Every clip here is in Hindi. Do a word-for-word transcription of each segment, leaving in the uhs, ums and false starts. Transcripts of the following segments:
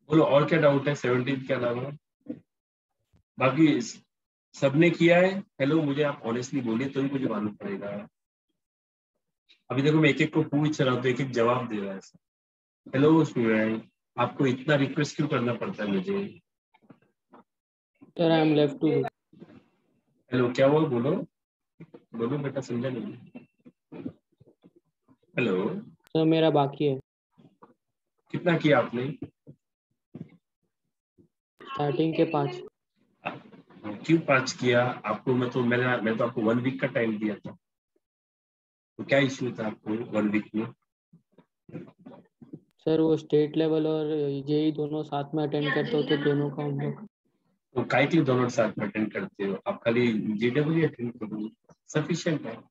बोलो और क्या डाउट है सेवनटीन के अलावा? बाकी सबने किया है? हेलो, मुझे आप ऑनेस्टली बोलिए तो ही मुझे मालूम पड़ेगा। अभी देखो मैं एक एक को पूछ रहा हूँ तो एक एक जवाब दे रहा है। हेलो स्टूडेंट, आपको इतना रिक्वेस्ट क्यों करना पड़ता है मुझे? Sir I am left two. Hello, क्या हुआ? बोलो बोलो बेटा, समझा नहीं। हेलो, सर मेरा बाकी है। कितना किया आपने? स्टार्टिंग के पाँच। क्यों पाँच किया? आपको मैं तो मैंने मैं तो आपको वन वीक का टाइम दिया था, तो क्या इश्यू था आपको वन वीक में? सर वो स्टेट लेवल और जेई दोनों साथ में अटेंड करते हो तो दोनों का होमवर्क। तो काय के लिए दोनों साथ में अटेंड करते हो? आप खाली जेडब्ल्यू अटेंड करो, सफिशिएंट है।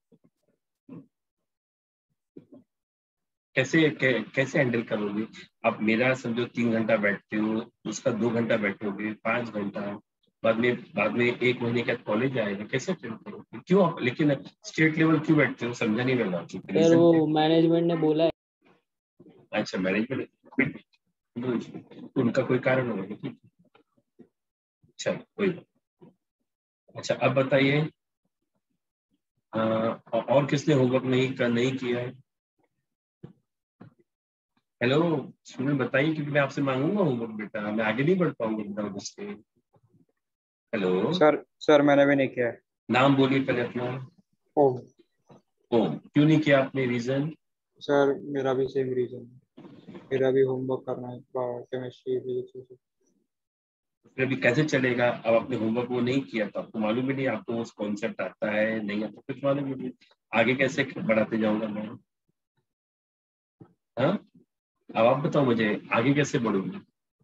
कैसे कै, कैसे हैंडल करोगे? आप मेरा समझो तीन घंटा बैठते हो, उसका दो घंटा बैठोगे, पांच घंटा, बाद में बाद में एक महीने के बाद कॉलेज आएगा, कैसे अटेंड करोगे? क्यों आप लेकिन स्टेट लेवल क्यों बैठते हो? समझा नहीं मैं बात। सर रीजन क्या वो मैनेजमेंट ने बोला है। है? अच्छा, मैनेजमेंट, उनका कोई कारण होगा, ठीक है। अच्छा, कोई बात। अच्छा, अब बताइए, अ, और किसने होमवर्क नहीं कर नहीं किया है? हेलो स्टूडेंट, बताइए, क्योंकि मैं आपसे मांगूंगा होमवर्क बेटा, मैं आगे नहीं बढ़ पाऊंगा बिना उसके। हेलो, सर सर मैंने भी नहीं किया है। नाम बोलिए पहले अपना। ओम। ओम, क्यों नहीं किया आपने? रीजन? सर मेरा भी सेम रीजन है, मेरा भी होमवर्क करना है केमिस्ट्री फिजिक्स। फिर अभी कैसे चलेगा? अब आपने होमवर्क वो नहीं किया तो आपको मालूम ही नहीं, आपको उस कॉन्सेप्ट आता है नहीं आता, कुछ मालूम ही नहीं, आगे कैसे बढ़ाते जाऊंगा मैं? हाँ, अब आप बताओ मुझे, आगे कैसे बढ़ूंगा?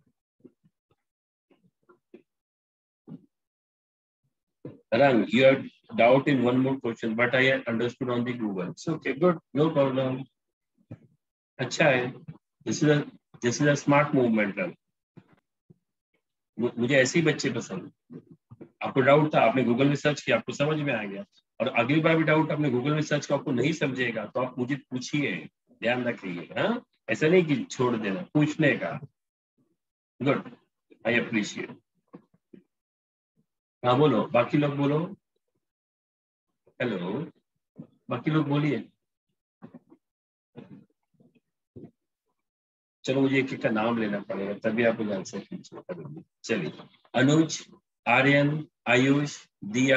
Rang, you had doubt in one more question, but I had understood on the Google. So okay, good, no problem. अच्छा है, this is a this is a smart movement, Rang. मुझे ऐसे ही बच्चे पसंद। आपको डाउट था, आपने गूगल में सर्च किया, आपको समझ में आ गया, और अगली बार भी डाउट आपने गूगल में सर्च किया, आपको नहीं समझेगा तो आप मुझे पूछिए, ध्यान रखिए। हाँ, ऐसा नहीं कि छोड़ देना, पूछने का। Good, I appreciate. हाँ बोलो, बाकी लोग बोलो। हेलो, बाकी लोग बोलिए। चलो, मुझे एक एक का नाम लेना पड़ेगा तभी आप मुझे आंसर कीजिए। चलिए, अनुज, आर्यन, आयुष, दिया,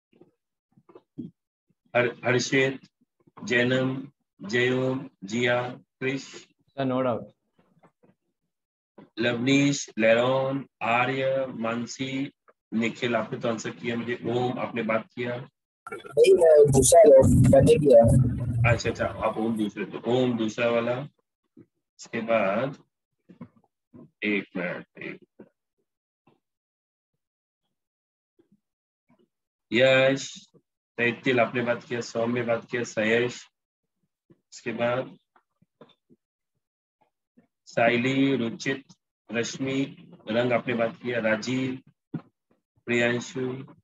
हर Harshit, Jainam, Jayom, Jiya, Krish, no doubt. Lavneesh, Leron, Arya, Mansi, Nikhil, आपने तो आंसर किया मुझे। ओम, आपने बात किया? नहीं, मैं दूसरा मैंने किया। अच्छा अच्छा, आप ओम दूसरे, तो ओम दूसरा वाला। इसके बाद एक मिनट, एक यश, तैतिल आपने बात किया, सौम्य बात किया, सयश, इसके बाद साइली, रुचित, रश्मि, रंग आपने बात किया, राजीव, प्रियांशु,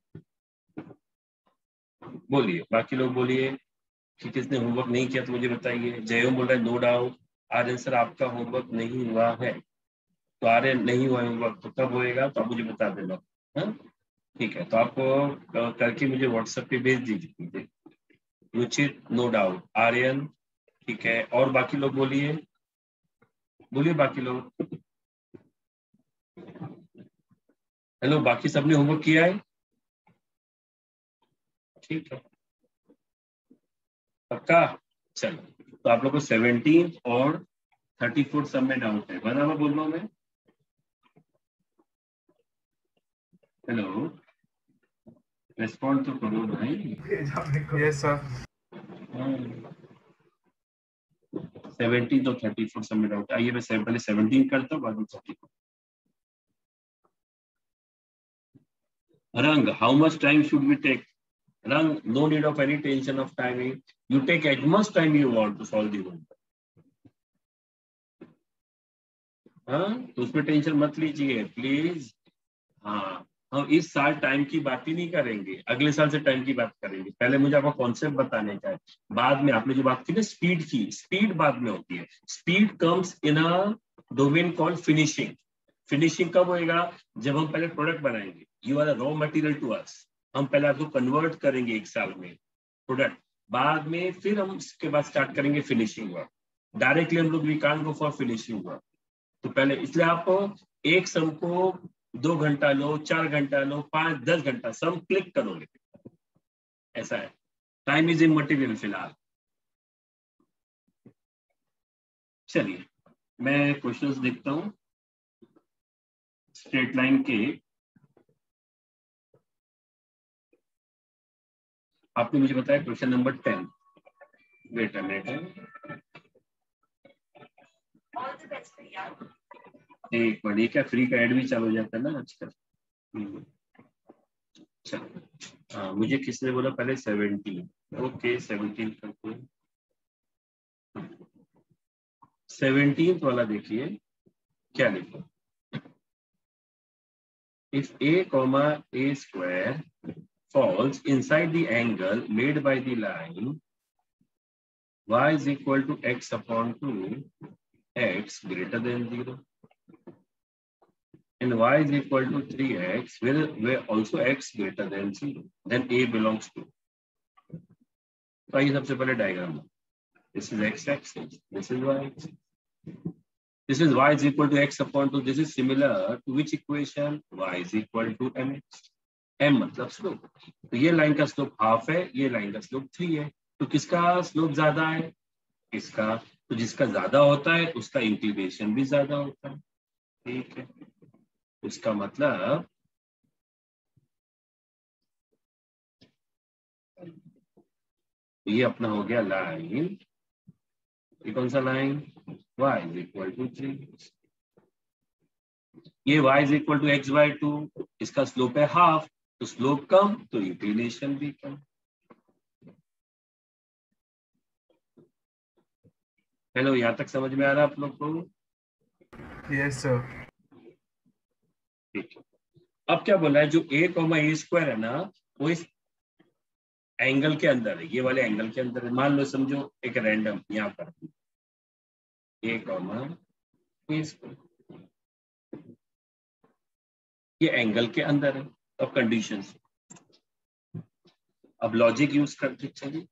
बोलिए बाकी लोग बोलिए कि किसने होमवर्क नहीं किया तो मुझे बताइए। जयो बोल रहा है नो डाउट। आर्यन सर, आपका होमवर्क नहीं हुआ है, तो आर्यन नहीं हुआ होमवर्क तो कब होएगा तो आप मुझे बता देना। हाँ ठीक है, तो आपको करके मुझे व्हाट्सएप पे भेज दीजिए। रुचित नो डाउट, आर्यन ठीक है, और बाकी लोग बोलिए, बोलिए बाकी लोग। हेलो, बाकी सबने होमवर्क किया है? ठीक है, पक्का? चलो, तो आप लोग को सेवनटीन और थर्टी फोर सब में डाउट है, बराबर बोल रहा हूँ मैं? हेलो, रेस्पॉन्ड तो करो भाई। Yes sir. सेवनटीन तो थर्टी फोर सब में डाउट। आइए मैं पहले सेवनटीन करता हूँ, बाद में thirty four. Rang, how much time should we take? Rang, no need of any tension of timing. You take as much time you want to solve the homework. हाँ, तो उसमें टेंशन मत लीजिए प्लीज। हाँ, हम इस साल टाइम की बात ही नहीं करेंगे, अगले साल से टाइम की बात करेंगे। पहले मुझे आपको कॉन्सेप्ट बताने का है, बाद में आपने जो बात की ना स्पीड की, स्पीड बाद में होती है। Speed comes in a domain called finishing. Finishing कब होएगा? जब हम पहले प्रोडक्ट बनाएंगे। You are raw material to us, हम पहले आपको कन्वर्ट करेंगे एक साल में प्रोडक्ट, बाद में फिर हम इसके बाद स्टार्ट करेंगे फिनिशिंग वर्क। डायरेक्टली हम लोग we can't go for finishing work. तो पहले इसलिए आप एक सम को दो घंटा लो, चार घंटा लो, पांच दस घंटा सम क्लिक करोगे, ऐसा है। टाइम इज इमटेरियल फिलहाल। चलिए मैं क्वेश्चंस देखता हूं स्ट्रेट लाइन के। आपने मुझे बताया question number ten. Wait a minute, एक मिनट, ये क्या फ्री का एड भी चालू हो जाता है ना आजकल। चलो, हाँ मुझे किसने बोला पहले सेवनटीन? ओके सेवनटीन करते हैं। सेवनटीन वाला देखिए क्या लिखा, if a comma a square falls inside the angle made by the line y is equal to x upon two, x greater than zero, and y is equal to three x, where, where also x greater than zero, then a belongs to। तो आइए सबसे पहले diagram, this is x axis, this is y axis, this is y is equal to x upon two, this is similar to which equation? Y is equal to mx। m मतलब स्लोप, तो ये लाइन का स्लोप हाफ है, ये लाइन का स्लोप थ्री है, तो किसका स्लोप ज्यादा है? इसका। तो जिसका ज्यादा होता है उसका इंक्लिनेशन भी ज्यादा होता है, ठीक है। उसका मतलब ये अपना हो गया लाइन, ये कौन सा line? y is equal to three, ये y is equal to x by two, इसका स्लोप है हाफ, तो स्लोप कम तो इंक्लिनेशन भी कम। हेलो, यहां तक समझ में आ रहा है आप लोग को? Yes sir. ठीक है, अब क्या बोला है, जो a कॉमा ए स्क्वायर है ना, वो इस एंगल के अंदर है, ये वाले एंगल के अंदर है। मान लो समझो एक रैंडम यहाँ पर a कॉमा ए स्क्वायर, ये एंगल के अंदर है। अब कंडीशंस, अब लॉजिक यूज करते चलिए।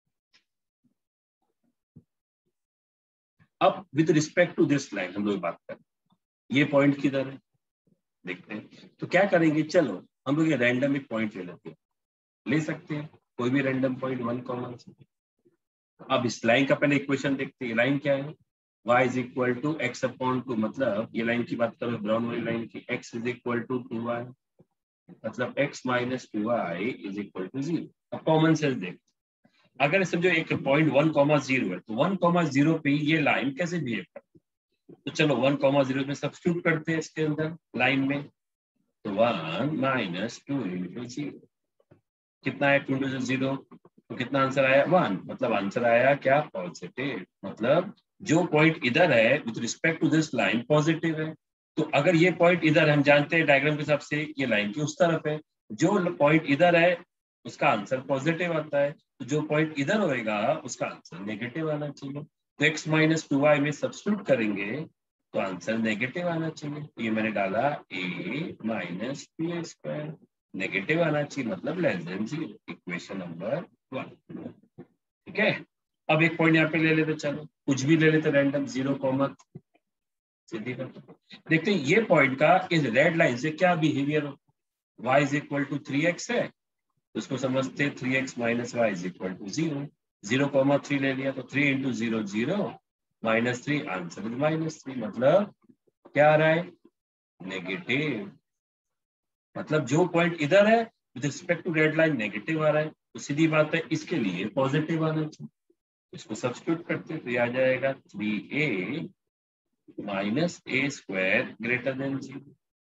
अब with respect to this line हम लोग बात करें, ये पॉइंट किधर है देखते हैं। तो क्या करेंगे, चलो हम लोग ये रैंडम एक पॉइंट ले लेते हैं, ले सकते हैं कोई भी रैंडम पॉइंट वन कॉमन से। अब इस लाइन का पहले इक्वेशन देखते हैं, लाइन क्या है? y is equal to x upon two, मतलब ये लाइन की बात करो ब्राउन वाली लाइन की, x is equal to two y, मतलब x minus two y is equal to zero. अब कॉमन सेंस देखते, अगर समझो एक पॉइंट वन कॉमा जीरो है, तो वन कॉमा जीरो पे ये लाइन कैसे बिहेव करती है? तो चलो वन कॉमा जीरो में सब्स्टिट्यूट करते हैं इसके अंदर लाइन में, तो one minus two into zero, कितना है? टू इंटू जीरो, तो कितना आंसर आया? वन, मतलब आंसर आया क्या? पॉजिटिव। मतलब जो पॉइंट इधर है with respect to this line positive है। तो अगर ये पॉइंट इधर है, हम जानते हैं डायग्राम के हिसाब से ये लाइन की उस तरफ है, जो पॉइंट इधर है उसका आंसर पॉजिटिव आता है, तो जो पॉइंट इधर होएगा उसका आंसर नेगेटिव आना चाहिए। तो x माइनस टू वाई में सब्स्टिट्यूट करेंगे तो आंसर नेगेटिव आना चाहिए। तो ये मैंने डाला a minus two a square, negative आना चाहिए, मतलब less than zero, equation number one. ठीक है, अब एक पॉइंट यहाँ पे ले लेते, चलो कुछ भी ले लेते रैंडम, जीरो कॉमा, सीधी बात। देखते हैं ये पॉइंट का इस रेड लाइन से क्या बिहेवियर हो। y is equal to three x है, तो उसको समझते three x minus y is equal to zero, zero comma three ले लिया, तो three into zero zero minus three, answer is minus three, मतलब क्या आ रहा है? नेगेटिव। मतलब जो पॉइंट इधर है with respect to red line negative आ रहा है, तो सीधी बात है इसके लिए पॉजिटिव आना चाहिए। इसको सब्स्टिट्यूट करते हैं तो ये आ जाएगा three a minus a square greater than zero,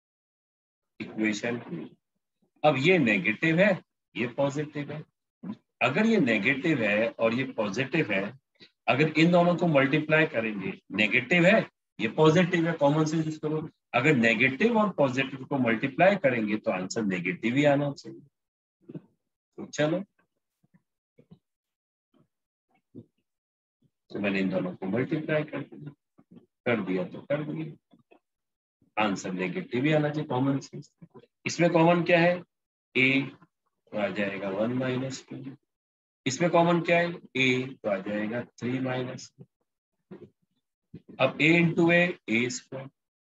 equation two. अब ये नेगेटिव है, ये पॉजिटिव है। अगर ये नेगेटिव है और ये पॉजिटिव है, अगर इन दोनों को मल्टीप्लाई करेंगे, नेगेटिव है ये पॉजिटिव है, कॉमन सेंस यूज करो, अगर नेगेटिव और पॉजिटिव को मल्टीप्लाई करेंगे तो आंसर नेगेटिव ही आना चाहिए। तो चलो, तो मैंने इन दोनों को मल्टीप्लाई कर दिया कर दिया तो कर दिया। आंसर नेगेटिव ही आना चाहिए, कॉमन सेंस। इसमें कॉमन क्या है, ए, तो आ जाएगा वन माइनस टू। इसमें कॉमन क्या है, ए, तो आ जाएगा थ्री माइनस। अब a into a, a square,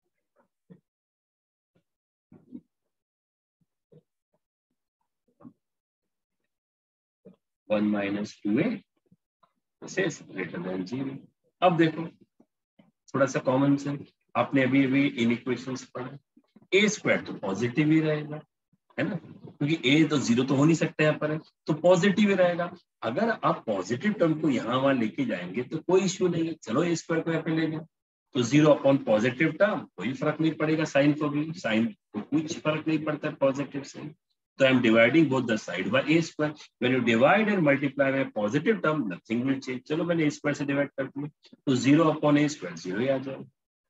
one minus two a greater than zero. अब देखो थोड़ा सा कॉमन सेंस, आपने अभी अभी इनइक्वेशंस पढ़ा, ए स्क्वायर तो पॉजिटिव ही रहेगा, है ना, क्योंकि ए तो जीरो तो हो नहीं सकता यहाँ पर है, तो पॉजिटिव ही रहेगा। अगर आप पॉजिटिव टर्म को यहाँ वहां लेके जाएंगे तो कोई इश्यू नहीं है, चलो ए स्क्वायर को यहाँ पे ले लो, तो जीरो अपॉन पॉजिटिव टर्म कोई फर्क नहीं पड़ेगा, साइन को भी, साइन को कुछ फर्क नहीं पड़ता पॉजिटिव से। So I am dividing both the side by a square. When you divide and multiply by a positive term, nothing will change. चलो मैंने a square से डिवाइड कर दिया, तो जीरो अपॉन ए स्क्वायर जीरो ही आ जाएगा।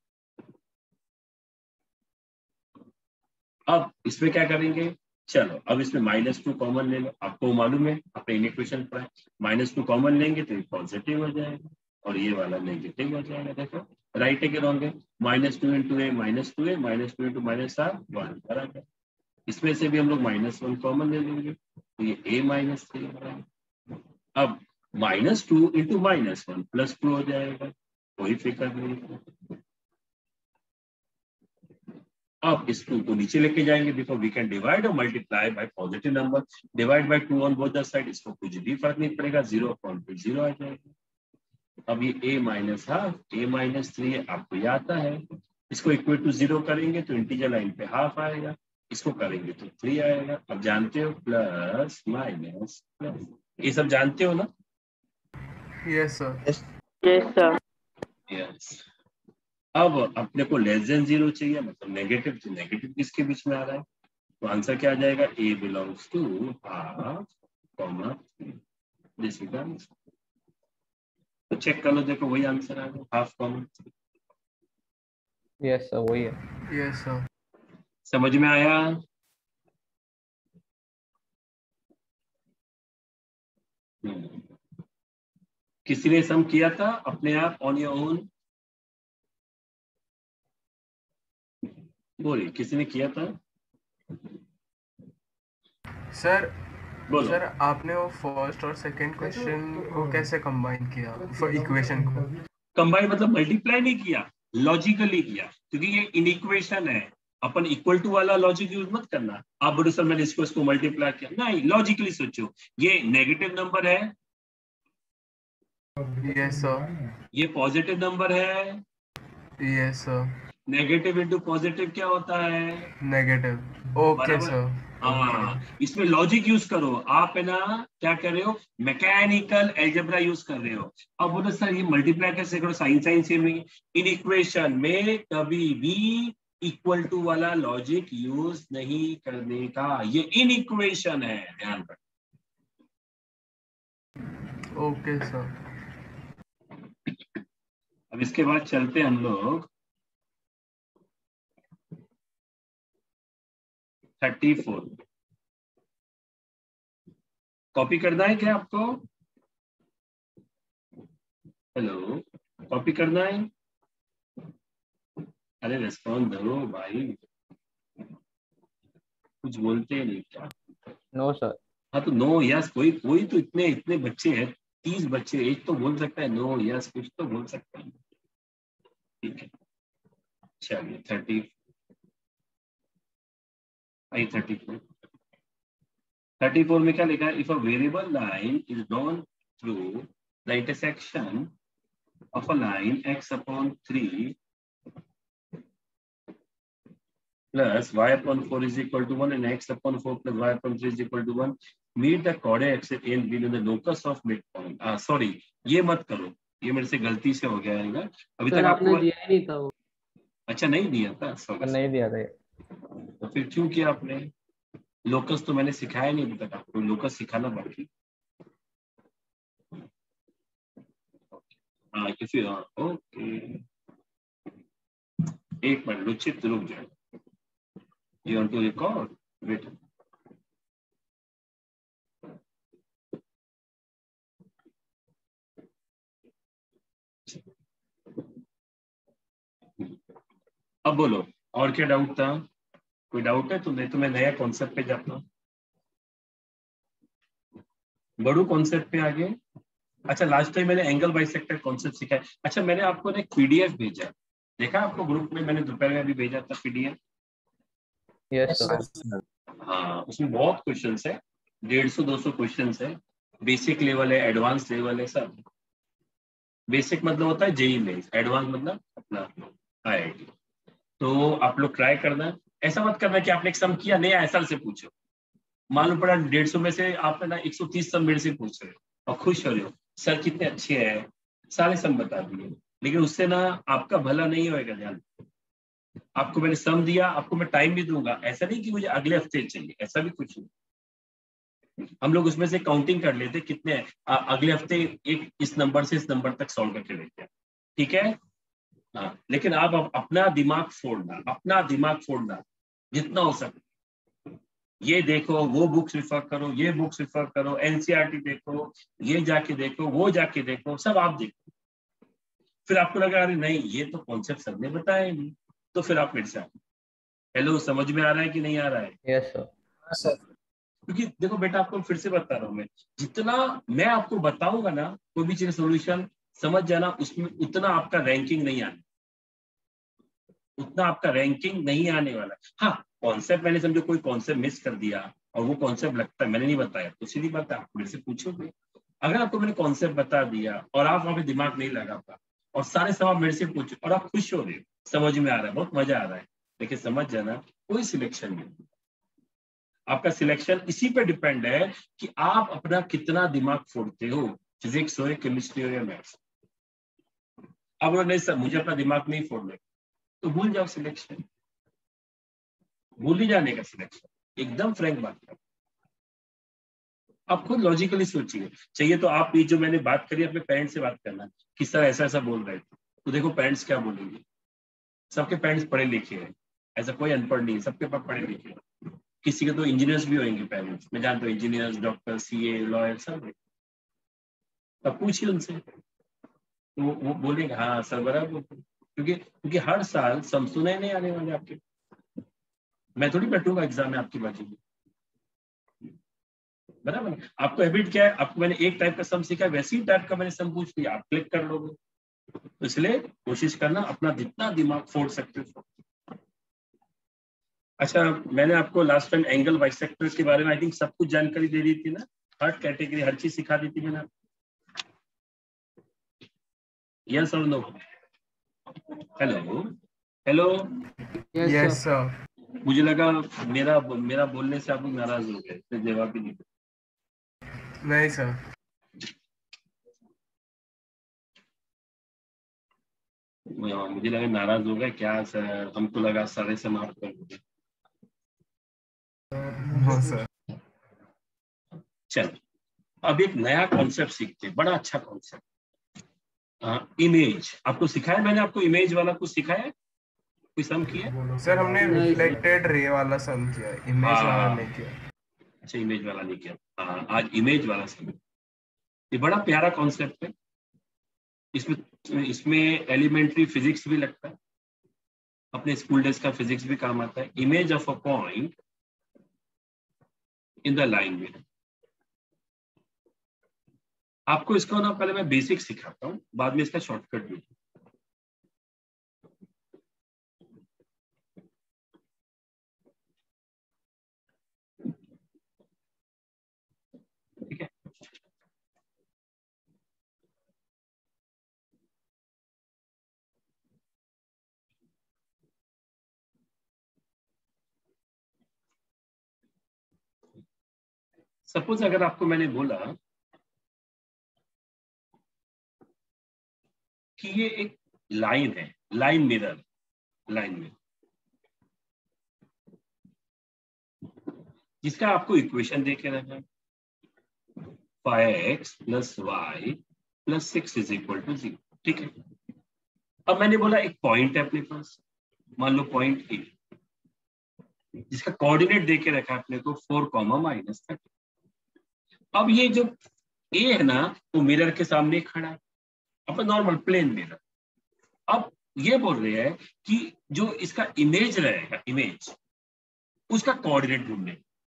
अब इसमें क्या करेंगे, चलो अब इसमें माइनस टू कॉमन ले लो, आपको मालूम है अपने इक्वेशन पर माइनस टू कॉमन लेंगे तो ये पॉजिटिव हो जाएगा और ये वाला नेगेटिव हो जाएगा। देखो राइट है कि रॉन्ग है, minus two into a minus two a, minus two into minus r one बराबर। इसमें से भी हम लोग माइनस वन कॉमन ले लेंगे, तो ये a माइनस थ्री हो रहा है। अब minus two into minus one plus two हो जाएगा, कोई फिक्र नहीं। अब इस टू को नीचे लेके जाएंगे, बिकॉज वी कैन डिवाइड और multiply by positive number, divide by two on both the side, इसको कुछ भी फर्क नहीं पड़ेगा, जीरो अपॉन टू जीरो आ जाएगा। अब ये a minus half, a minus three आपको ये आता है, इसको इक्वल टू जीरो करेंगे तो इंटीजर लाइन पे हाफ आएगा, इसको करेंगे तो थ्री आएगा। अब जानते हो प्लस माइनस प्लस, ये सब जानते हो ना? Yes, sir. Yes sir. Yes. अब अपने को लेस देन जीरो चाहिए, मतलब नेगेटिव, तो नेगेटिव किसके बीच में आ रहा है, तो आंसर क्या आ जाएगा, a belongs to half comma three, this is answer. तो चेक कर लो, देखो वही आंसर आ गया, half comma three. Yes sir वही है। Yes, sir. समझ में आया? किसी ने सम किया था अपने आप ऑन योर ओन? बोलिए, किसी ने किया था? सर बोलो। सर आपने वो फर्स्ट और सेकंड क्वेश्चन को कैसे कंबाइन किया फॉर इक्वेशन को? कंबाइन मतलब मल्टीप्लाई नहीं किया, लॉजिकली किया, क्योंकि ये इनइक्वेशन है, अपन इक्वल टू वाला लॉजिक यूज मत करना। आप बोलो सर मैंने इसको इसको मल्टीप्लाई किया, नहीं, लॉजिकली सोचो, ये नेगेटिव नंबर है, यस सर। ये पॉजिटिव नंबर है, yes sir. Negative into positive क्या होता है, नेगेटिव। ओके बराबर? सर। हाँ, इसमें लॉजिक यूज करो, आप है ना क्या कर रहे हो, मैकेनिकल एल्जेब्रा यूज कर रहे हो। अब बोलो सर ये मल्टीप्लाई कैसे करो, साइन साइन सेम नहीं, इन इक्वेशन में कभी भी इक्वल टू वाला लॉजिक यूज नहीं करने का, ये इन इक्वेशन है, ध्यान रखो। Okay sir. अब इसके बाद चलते हम लोग थर्टी फोर। कॉपी करना है क्या आपको? हेलो, कॉपी करना है? अरे रेस्पॉन्ड दो भाई, कुछ बोलते नहीं क्या? No sir. हाँ तो नो यस, कोई कोई तो इतने इतने बच्चे हैं, तीस बच्चे, एक तो बोल सकता है नो यस, कुछ तो बोल सकता है। ठीक है, चलिए thirty I thirty four. Thirty four में क्या लिखा है, if a variable line is drawn through the intersection of a line x upon three plus y upon four is equal to one and x upon four plus y upon three is equal to one, meet the coordinate x and a and b in the locus of midpoint। ah sorry, ये मत करो, ये मेरे से गलती से हो गया है, अभी तक आपको दिया ही नहीं था वो। अच्छा नहीं दिया था, सॉरी नहीं दिया था। तो फिर क्यों किया आपने? लोकस तो मैंने सिखाया नहीं अभी तक आपको, लोकस सिखाना बाकी। हाँ किसी ओके, एक मिनट रुचित रुक जाए, you want to record? Wait. अब बोलो, और क्या डाउट था? कोई डाउट है तो? नहीं तो मैं नया कॉन्सेप्ट पे जाता हूँ, बड़ू कॉन्सेप्ट पे आगे। अच्छा, लास्ट टाइम मैंने एंगल बाइसेक्टर कॉन्सेप्ट सिखाया। अच्छा, मैंने आपको एक पीडीएफ भेजा, देखा आपको ग्रुप में? मैंने दोपहर में भी भेजा था पीडीएफ। Yes, sir. हाँ, उसमें बहुत क्वेश्चन है, डेढ़ सौ दो सौ क्वेश्चन है। बेसिक लेवल है, एडवांस लेवल है, सब। बेसिक मतलब होता है जेई मेंस, एडवांस मतलब अपना आईआईटी। तो आप लोग ट्राई करना। ऐसा मत करना कि आपने एक सम किया नहीं आया, सर से पूछो। मालूम पड़ा डेढ़ सौ में से आपने ना एक सौ तीस सम मेरे से पूछ रहे हो और खुश हो रहे हो, सर कितने अच्छे हैं, सारे सम बता दिए, लेकिन उससे ना आपका भला नहीं होएगा। ध्यान, आपको मैंने सम दिया, आपको मैं टाइम भी दूंगा, ऐसा नहीं कि मुझे अगले हफ्ते चाहिए, ऐसा भी कुछ नहीं। हम लोग उसमें से काउंटिंग कर लेते कितने हैं, अगले हफ्ते एक इस नंबर से इस नंबर तक सॉल्व करके लेते हैं, ठीक है? हाँ, लेकिन आप अपना दिमाग फोड़ना, अपना दिमाग फोड़ना जितना हो सके। ये देखो, वो बुक्स रिफर करो, ये बुक्स रिफर करो, एनसीईआरटी देखो, ये जाके देखो, वो जाके देखो, सब आप देखो। फिर आपको लगा अरे नहीं ये तो कॉन्सेप्ट सबने बताया नहीं, तो फिर आप मेरे से हेलो, समझ में आ रहा है कि नहीं आ रहा है? Yes, sir. हाँ सर। क्योंकि देखो बेटा, आपको फिर से बता रहा हूँ मैं, जितना मैं आपको बताऊंगा ना कोई भी चीज सोल्यूशन, समझ जाना उसमें उतना आपका रैंकिंग नहीं आने, उतना आपका रैंकिंग नहीं आने वाला। हाँ, कॉन्सेप्ट मैंने समझो कोई कॉन्सेप्ट मिस कर दिया और वो कॉन्सेप्ट लगता है मैंने नहीं बताया, तो सीधी बात है आप मेरे से पूछोगे। अगर आपको मैंने कॉन्सेप्ट बता दिया और आप वहां पे दिमाग नहीं लगा पा और सारे सवाल मेरे से पूछो और आप खुश हो रहे हो, समझ में आ रहा है, बहुत मजा आ रहा है, लेकिन समझ जाना कोई सिलेक्शन नहीं। आपका सिलेक्शन इसी पे डिपेंड है कि आप अपना कितना दिमाग फोड़ते हो, फिजिक्स हो या केमिस्ट्री हो या मैथ्स। अब नहीं सर मुझे अपना दिमाग नहीं फोड़ना, तो भूल जाओ सिलेक्शन, भूल ही जाने का सिलेक्शन, एकदम फ्रैंक बात है। आप खुद लॉजिकली सोचिए, चाहिए तो आप ये जो मैंने बात करी अपने पेरेंट्स से बात करना कि सर ऐसा ऐसा बोल रहे थे, तो देखो पेरेंट्स क्या बोलेंगे। सबके पेरेंट्स पढ़े लिखे हैं, ऐसा कोई अनपढ़ नहीं है, सबके पास पढ़े लिखे हैं। किसी के तो इंजीनियर्स भी होंगे पेरेंट्स, मैं जानता हूँ इंजीनियर्स, डॉक्टर, सीए, लॉयर सब। तब पूछिए उनसे, तो वो, वो बोलेंगे हाँ सर बराबर, क्योंकि क्योंकि हर साल सम सुने नहीं आने वाले आपके, मैं थोड़ी बैठूंगा एग्जाम में आपकी बाजू में, बराबर। आपको हैबिट क्या है, आपको मैंने एक टाइप का सम सीखा है, वैसी टाइप का मैंने सम पूछ लिया, आप क्लिक कर लोगे। तो इसलिए कोशिश करना अपना जितना दिमाग फोड़ सकते हो। अच्छा, मैंने आपको लास्ट टाइम एंगल बाइसेक्टर के बारे में आई थिंक सब कुछ जानकारी दे दी थी ना, हर कैटेगरी हर चीज सिखा दी थी मैंने। यस और no? Hello hello. Yes sir. मुझे लगा मेरा मेरा बोलने से आप लोग नाराज हो गए, तो जवाब भी नहीं। नहीं सर। मुझे लगा नाराज हो गए क्या सर, हमको लगा सारे समाप्त कर दोगे। हाँ सर। चलो अब एक नया कॉन्सेप्ट सीखते हैं, बड़ा अच्छा कॉन्सेप्ट, इमेज। आपको सिखाया मैंने, आपको इमेज वाला कुछ सिखाया, कोई सम किया? सर हमने रिफ्लेक्टेड रे वाला सम किया, इमेज वाला नहीं किया। अच्छा, इमेज वाला नहीं किया। हाँ, आज इमेज वाला सम। ये बड़ा प्यारा कॉन्सेप्ट है, इसमें इसमें एलिमेंट्री फिजिक्स भी लगता है, अपने स्कूल डेज का फिजिक्स भी काम आता है। Image of a point in the line में। आपको इसको ना पहले मैं बेसिक सिखाता हूँ, बाद में इसका शॉर्टकट भी। ठीक है, सपोज अगर आपको मैंने बोला कि ये एक लाइन है, लाइन मिरर, लाइन में जिसका आपको इक्वेशन दे के रखा है, five x plus y plus six is equal to zero. ठीक है, अब मैंने बोला एक पॉइंट है अपने पास, मान लो पॉइंट ए, जिसका कोऑर्डिनेट दे के रखा है अपने को फोर कॉमा माइनस थर्टी। अब ये जो ए है ना, वो मिरर के सामने खड़ा है, अपना नॉर्मल प्लेन मिरर। अब ये बोल रहे हैं कि जो इसका इमेज रहेगा, इमेज उसका कोऑर्डिनेट ढूंढने,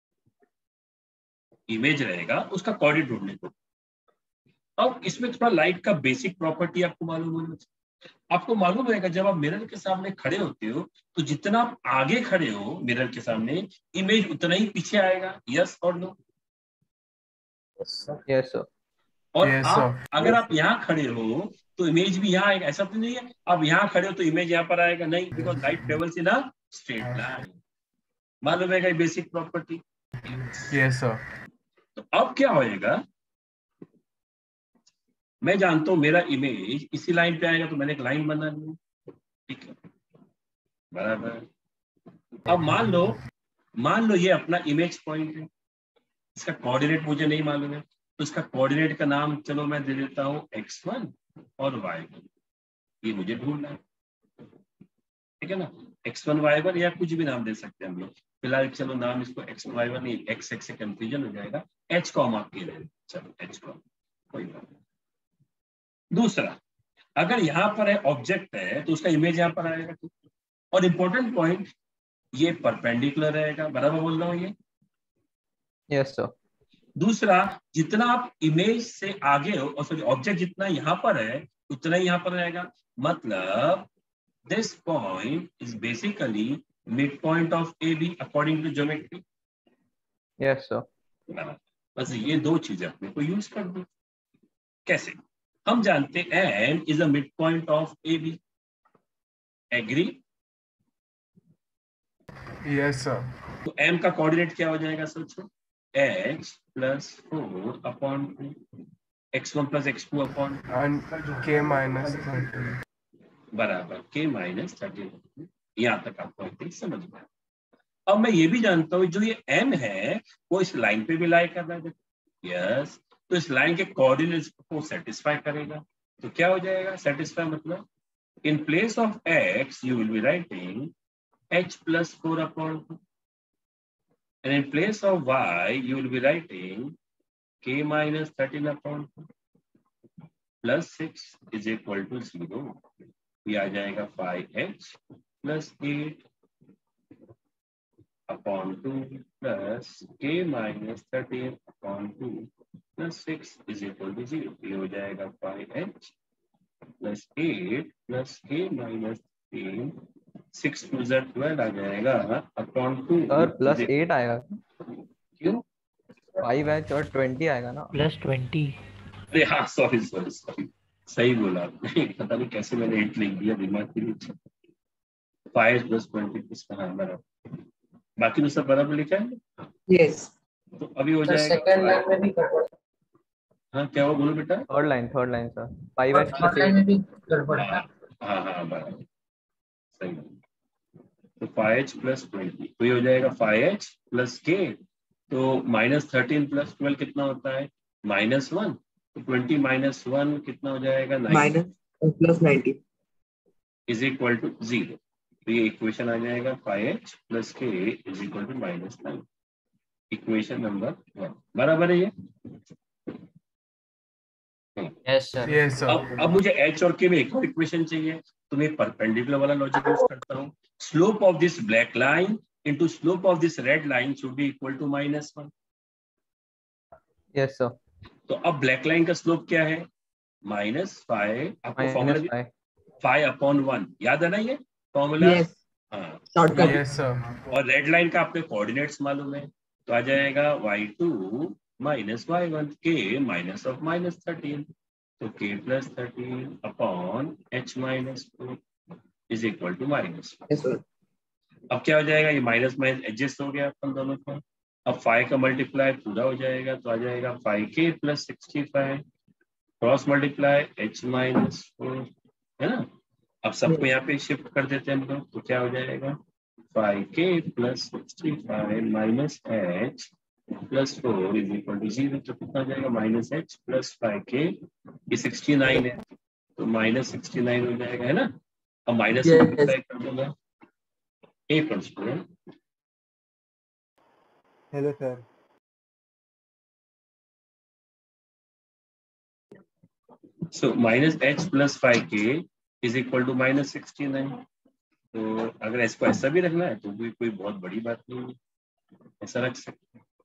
इमेज रहेगा उसका कोऑर्डिनेट ढूंढने को। अब इसमें थोड़ा लाइट का बेसिक प्रॉपर्टी आपको मालूम होना चाहिए। आपको मालूम रहेगा जब आप मिरर के सामने खड़े होते हो तो जितना आप आगे खड़े हो मिरर के सामने, इमेज उतना ही पीछे आएगा। यस और नो? Yes sir. और Yes, आप sir. अगर आप यहाँ खड़े हो तो इमेज भी यहाँ आएगा। ऐसा तो नहीं है आप यहाँ खड़े हो तो इमेज यहाँ पर आएगा, नहीं, because light travels in a straight line. मालूम है बेसिक प्रॉपर्टी? Yes, sir. तो अब क्या होएगा, मैं जानता हूं मेरा इमेज इसी लाइन पे आएगा तो मैंने एक लाइन बना ली, ठीक है, बराबर। अब मान लो मान लो ये अपना इमेज पॉइंट है, इसका कोऑर्डिनेट मुझे नहीं मालूम है, तो इसका कोऑर्डिनेट का नाम चलो मैं दे देता हूं एक्स वन और वाई वन, ये मुझे ढूंढना है, ठीक है ना। एक्स वन वाई वन या कुछ भी नाम दे सकते हैं हम लोग, फिलहाल चलो नाम इसको x one y one, x x से कंफ्यूजन हो जाएगा, एच कॉमा के रहे, चलो एच कॉमा, कोई बात नहीं। दूसरा, अगर यहाँ पर है ऑब्जेक्ट है तो उसका इमेज यहाँ पर आएगा, और इंपॉर्टेंट पॉइंट ये परपेंडिकुलर रहेगा, बराबर बोल रहा हूँ ये? Yes sir. दूसरा, जितना आप इमेज से आगे हो, और सॉरी ऑब्जेक्ट जितना यहाँ पर है उतना ही यहाँ पर रहेगा, मतलब this point is basically mid point of A B according to geometry. Yes sir. बस ये दो चीजें अपने को यूज कर दो। कैसे? हम जानते हैं M is a mid point of A B, agree? Yes, sir. तो m का कोऑर्डिनेट क्या हो जाएगा सोचो, h plus four upon two, x one plus x two upon And K minus thirty. बराबर k माइनस थर्टी। यहाँ तक आपको आई थिंक समझ में आया। अब मैं ये भी जानता हूँ जो ये m है वो इस लाइन पे भी लाई कर रहा है, यस, तो इस लाइन के कोऑर्डिनेट्स को सेटिस्फाई करेगा। तो क्या हो जाएगा सेटिस्फाई, मतलब in place of x you will be writing h plus four upon two, and in place of y you will be writing k minus thirteen upon two plus six is equal to zero। ये आ जाएगा five h plus eight upon two plus k minus thirteen upon two plus six is equal to zero। ये हो जाएगा five h plus eight plus k minus thirteen, six two z twelve आ जाएगा upon two. Sir plus eight आएगा, क्यों? फाइव एच और ट्वेंटी आएगा ना, प्लस ट्वेंटी। अरे हाँ, सॉरी सॉरी सॉरी, सही बोला आपने, पता नहीं कैसे मैंने एट लिख दिया दिमाग के नीचे। फाइव प्लस ट्वेंटी किसका, हाँ बराबर, बाकी तो सब बराबर लिखा है। यस तो अभी हो सर, जाएगा सेकंड लाइन में भी गड़बड़ है हाँ क्या हो, बोलो बेटा। Third line third line sir, five और एच थर्ड लाइन में भी गड़बड़ है। हाँ हाँ हाँ बराबर, सही। तो फाइव एच प्लस ट्वेंटी, तो ये हो जाएगा फाइव एच प्लस के, तो माइनस थर्टीन प्लस ट्वेल्व कितना होता है, माइनस वन, तो ट्वेंटी माइनस वन कितना हो जाएगा, minus plus ninety is equal to zero. तो ये इक्वेशन आ जाएगा five h plus k is equal to minus nine, equation number one, बराबर है ये? Yes sir. Yes, sir. अब अब मुझे h और k में एक और इक्वेशन चाहिए, तो मैं परपेंडिकुलर वाला लॉजिक यूज करता हूँ। Slope of this black line into slope of this red line should be equal to minus one. Yes sir. तो अब ब्लैक लाइन का स्लोप क्या है, माइनस फाइव, आपको फॉर्मूला फाइव अपॉन वन याद है ना ये फॉर्मूला? यस हाँ, शॉर्टकट। Yes, sir. और रेड लाइन का आपके कोऑर्डिनेट्स मालूम है, तो आ जाएगा y two minus y one, k minus of minus thirteen, तो के plus thirteen upon h minus four is equal to minus. Yes sir. अब क्या हो जाएगा, ये माइनस माइनस एडजस्ट हो गया अपन दोनों का। अब फाइव का मल्टीप्लाई पूरा हो जाएगा, तो आ जाएगा five k plus sixty five cross multiply h minus four, है ना। अब सबको यहाँ पे शिफ्ट कर देते हैं हम लोग, तो क्या हो जाएगा five k plus sixty five minus h plus four is equal to zero, तो कितना हो जाएगा माइनस एच प्लस फाइव के, ये सिक्सटी नाइन है तो माइनस सिक्सटी नाइन हो जाएगा, है ना। अब माइनस मल्टीप्लाई कर दूंगा, ए पर student. Hello sir. So minus h plus five k is equal to minus sixty nine. तो अगर इसको ऐसा भी रखना है तो भी कोई बहुत बड़ी बात नहीं है, ऐसा रख सकते हैं।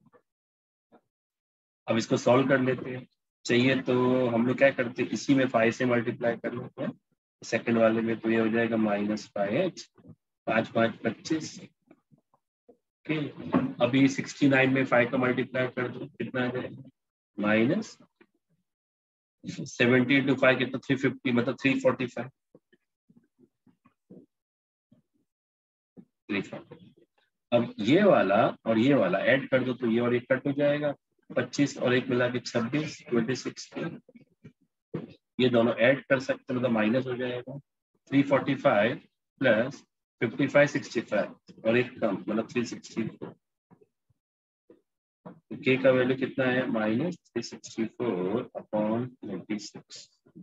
अब इसको सॉल्व कर लेते हैं। चाहिए तो हम लोग क्या करते हैं, इसी में फाइव से मल्टीप्लाई कर लेते हैं सेकंड वाले में। तो ये हो जाएगा माइनस फाइव एच, पाँच पाँच पच्चीस। ओके, अभी सिक्सटी नाइन में फाइव का मल्टीप्लाई कर दो, कितना आ जाएगा माइनस सेवेंटी इंटू फाइव कितना, थ्री फिफ्टी, मतलब three forty five. Three forty. अब ये वाला और ये वाला ऐड कर दो तो ये और एक कट हो जाएगा, पच्चीस और एक मिला के छब्बीस, ट्वेंटी सिक्स। ये दोनों ऐड कर सकते हैं, मतलब माइनस हो जाएगा three forty five plus fifty five sixty five और एक कम, मतलब थ्री सिक्सटी फोर। के का वैल्यू कितना है, minus three sixty four upon twenty six,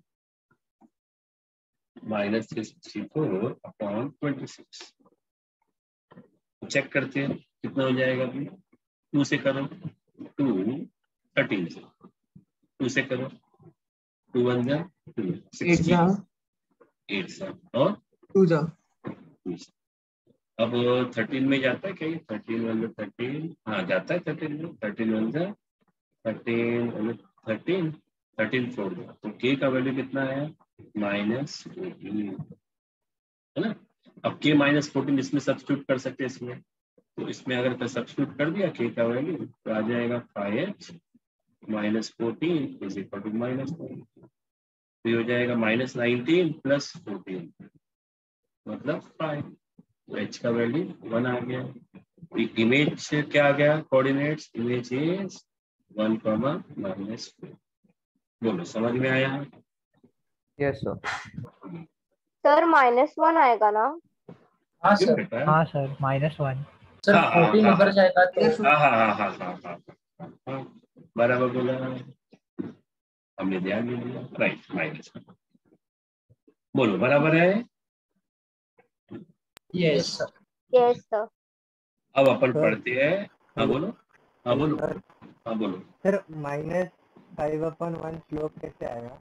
minus three sixty four upon twenty six. Check करते हैं कितना हो जाएगा। अभी टू से करो, टू थर्टीन से, टू से करो, टू वन जा टू, एट जा एट सा और टू जा टू से। अब थर्टीन में जाता है क्या, ये थर्टीन वन थर्टीन, हाँ जाता है थर्टीन में, थर्टीन वन जा थर्टीन, थर्टीन थर्टीन फोर जा। तो के का वैल्यू कितना है, माइनस फोर्टीन, है ना। अब के माइनस फोर्टीन इसमें सब्स्टिट्यूट कर सकते हैं इसमें, तो इसमें अगर सब्स्टिट्यूट कर दिया के का वैल्यू तो आ जाएगा five h minus fourteen is equal to minus fourteen. तो ये हो जाएगा माइनस नाइनटीन प्लस फोर्टीन मतलब फाइव। तो एच का वैल्यू वन आ गया। इमेज से क्या आ गया, coordinates, image is one comma minus four. बोलो समझ में आया। Yes sir. Sir minus one आएगा ना। हाँ क्यों सर बेटा, हाँ सर माइनस वन। सर हाँ, हाँ, फोर्टीन हाँ, उधर जाएगा तो हाँ हाँ हाँ हाँ हाँ हाँ हाँ बराबर बोला, हमने ध्यान नहीं दिया। Right, minus. बोलो बराबर है। Yes sir. Yes sir. अब अपन सर, पढ़ते हैं। हाँ बोलो, हाँ बोलो, सर हाँ बोलो। Sir minus five upon one slope कैसे आएगा।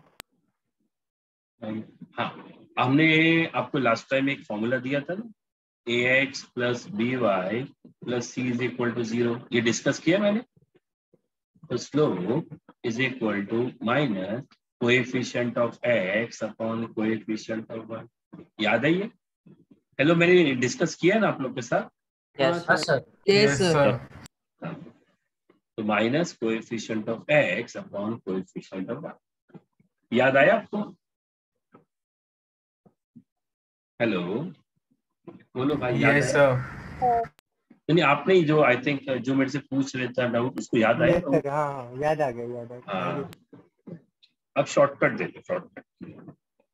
हाँ, हमने आपको लास्ट टाइम एक फॉर्मूला दिया था ना, a x plus b y plus c is equal to zero, ये डिस्कस किया मैंने। तो slope is equal to minus coefficient of x upon coefficient of y. याद है ये? हेलो, मैंने डिस्कस किया ना आप लोग के साथ। हाँ सर। Yes sir. तो minus coefficient of x upon coefficient of y. याद आया आपको? हेलो बोलो भाई, याद यस आया? सर। नहीं, आपने ही जो आई थिंक जो मेरे से पूछ रहे थे डाउट, उसको याद आया? यस सर, हाँ हाँ याद आ गया, याद आ गया। हाँ, अब शॉर्टकट दे दो, शॉर्टकट।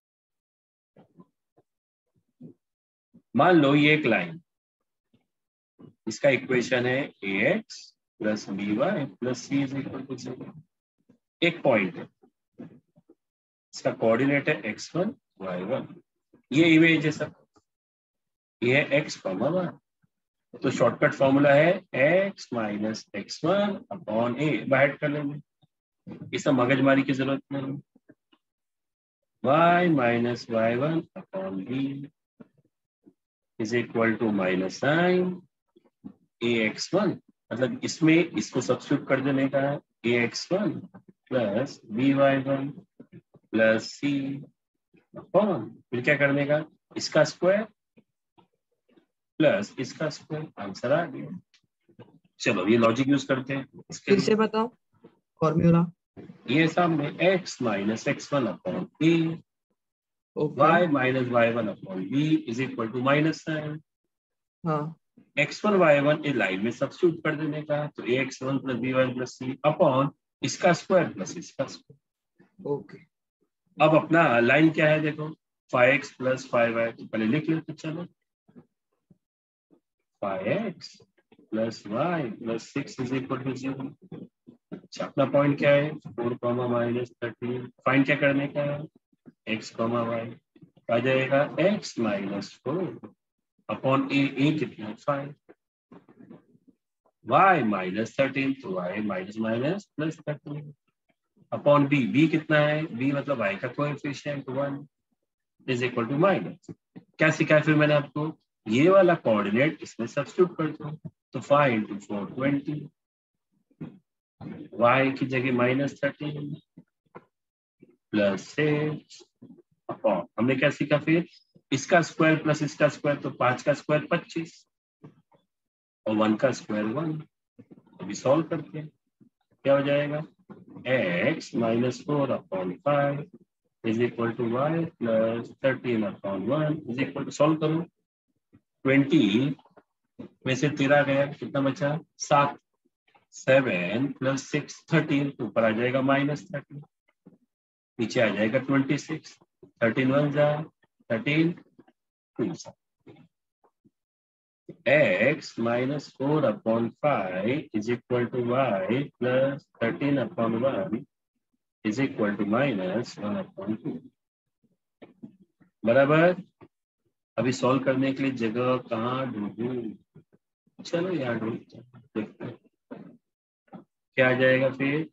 मान लो ये एक लाइन, इसका इक्वेशन है a x plus b y plus c is equal to zero. एक पॉइंट है, इसका कोऑर्डिनेट है एक्स वन वाई वन, ये इमेज है सब, ये है एक्स कॉमा वाई। तो शॉर्टकट फॉर्मूला है x minus x one upon a, बाहर कर लेंगे, इसमें मगजमारी की जरूरत नहीं। y minus y one upon B is equal to minus sign a x one, मतलब इसमें इसको सब्स्टिट्यूट कर देने का है, a x one plus b y one plus c upon, फिर क्या करने का, इसका स्क्वायर प्लस इसका स्क्वायर, आंसर आ गया। चलो ये लॉजिक यूज करते हैं इसके फिर से बताओ फॉर्मूला। ये सामने x minus x one upon a, okay y minus y one upon B is equal to minus sine हाँ एक्स वन वाई वन इस लाइन में सब्स्टिट्यूट कर देने का, तो a x one plus b one plus c upon इसका स्क्वायर प्लस इसका स्क्वायर। ओके अब अपना लाइन क्या है देखो, five x plus five y, तो पहले लिख लेते चलो, five x plus y plus six is equal to zero. अच्छा, अपना पॉइंट क्या है, four comma minus thirteen. Find क्या करने का है, एक्स कॉमा वाई, आ जाएगा एक्स माइनस फोर अपॉन ए, ए कितना फाइव, वाई माइनस थर्टीन, तो y minus minus plus thirteen upon b, b कितना है, बी मतलब वाई का coefficient one, is equal to minus. क्या सिखाया फिर मैंने आपको, ये वाला कोऑर्डिनेट इसमें सब्स्टिट्यूट कर दो, तो five into four twenty, y की जगह minus thirteen plus six upon, हमने क्या सीखा फिर, इसका स्क्वायर प्लस इसका स्क्वायर, तो पांच का स्क्वायर पच्चीस और वन का स्क्वायर वन। अभी सॉल्व करते हैं, क्या हो जाएगा, x minus four upon five is equal to y plus thirteen upon one is equal to, solve करो, ट्वेंटी में से तेरह गया, कितना बचा, सात, सेवन प्लस सिक्स थर्टीन, तो ऊपर आ जाएगा माइनस थर्टीन, नीचे आ जाएगा ट्वेंटी सिक्स, थर्टीन वन जा थर्टीन, टू सा, x minus four upon five is equal to y plus thirteen upon one is equal to minus one upon two, बराबर। अभी सॉल्व करने के लिए जगह कहाँ ढूंढूं, चलो यार ढूंढते हैं, देखते हैं क्या आ जाएगा फिर।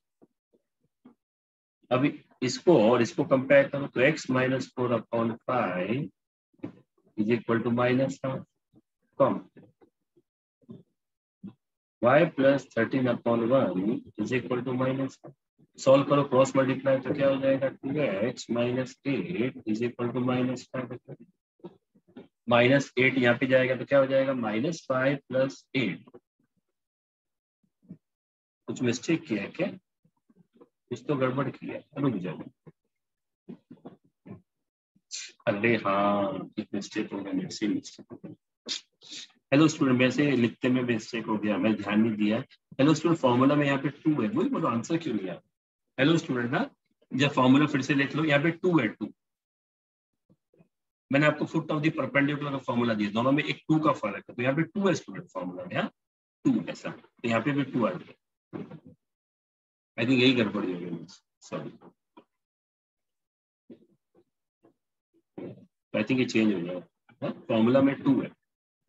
अभी इसको और इसको कंपेयर करो, तो x minus four upon five is equal to minus कम, y plus thirteen upon one is equal to minus, solve करो, क्रॉस मल्टीप्लाई, तो क्या हो जाएगा, two x minus eight is equal to minus five, minus eight यहाँ पे जाएगा तो क्या हो जाएगा, माइनस फाइव प्लस एट। कुछ मिस्टेक किया है क्या, कुछ तो गड़बड़ किया है, रुक जाओ, अरे हाँ एक मिस्टेक हो गया, मेरे से मिस्टेक हो गया। हेलो स्टूडेंट, वैसे लिखते में मिस्टेक हो गया, मैं ध्यान नहीं दिया। हेलो स्टूडेंट, फॉर्मूला में यहाँ पे टू है, वही बोलो, आंसर क्यों नहीं आया। हेलो स्टूडेंट ना, जब फॉर्मूला फिर से लिख लो, यहाँ पे टू है, टू, मैंने आपको फुट ऑफ द परपेंडिकुलर का फॉर्मूला दिया, दोनों में एक टू का फर्क है, तो यहाँ पे टू है स्टूडेंट, फॉर्मूला में यहाँ टू ऐसा, तो यहाँ पे भी टू आ गया, आई थिंक यही गड़बड़ी हो गई, सॉरी, आई थिंक ये चेंज हो गया, फॉर्मूला में टू है,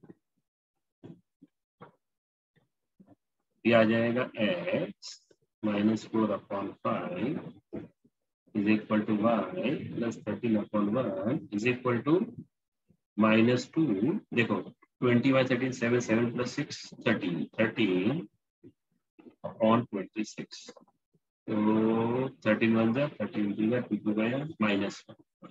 ये आ जाएगा x minus four upon five is equal to y plus thirteen upon one is equal to minus two, देखो twenty by thirteen, seven, seven plus six thirteen, thirteen upon twenty six, तो थर्टीन वन जा थर्टीन टू जा, टू टू गया minus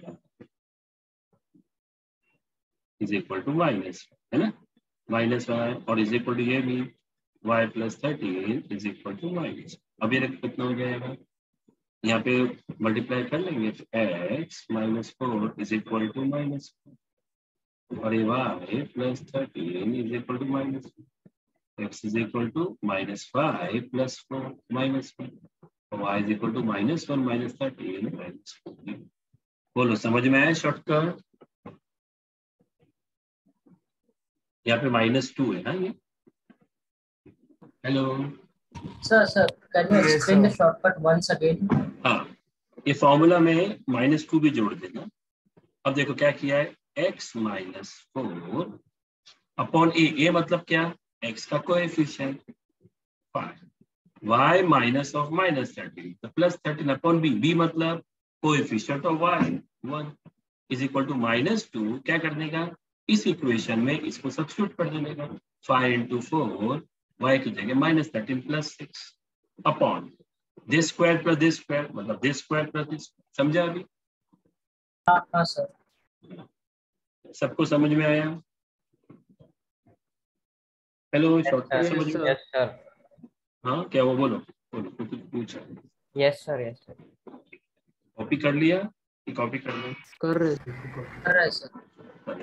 is equal to minus, है ना, माइनस वाई, और इज इक्वल टू ये भी y plus thirteen is equal to minus, अब ये कितना हो जाएगा, यहाँ पे मल्टीप्लाई कर लेंगे, तो x minus four is equal to minus, और ये y plus thirteen is equal to minus, x is equal to minus five plus four minus one, और y is equal to minus one minus thirteen minus fourteen. बोलो समझ में आया शॉर्टकट, यहाँ पे माइनस टू है ना ये, hello Sir, sir, can you explain the shortcut once again? हाँ, ये फॉर्मूला में माइनस टू भी जोड़ देना। अब देखो क्या किया है, x minus four upon A, a मतलब क्या, x का coefficient five, y minus of minus thirteen, तो plus thirteen upon b, b मतलब coefficient of y one is equal to minus two, क्या करने का, इस इक्वेशन में इसको सब्स्टिट्यूट कर देने का, फाइव इंटू फोर y की जगह minus thirteen plus six upon this square plus this square, मतलब दिस स्क्वायर प्लस दिस, समझा अभी, हाँ हाँ सर, सबको समझ में आया, हेलो शॉर्टकट समझ में, यस सर, हाँ क्या वो बोलो, बोलो कुछ पूछा, yes sir, yes sir, copy कर लिया कि कॉपी कर लो, कर रहे कर रहा है सर।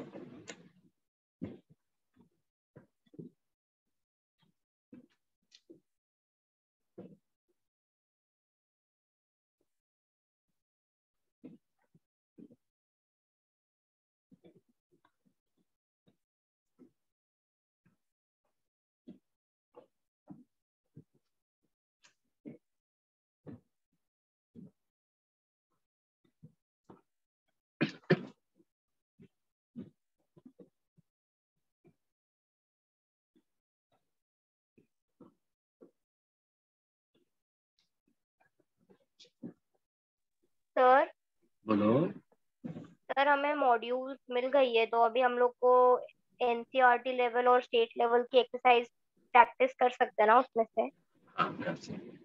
सर बोलो, सर हमें मॉड्यूल्स मिल गई है, तो अभी हम लोग को एनसीईआरटी लेवल और स्टेट लेवल की एक्सरसाइज प्रैक्टिस कर सकते हैं ना उसमें से? हाँ कर सकते।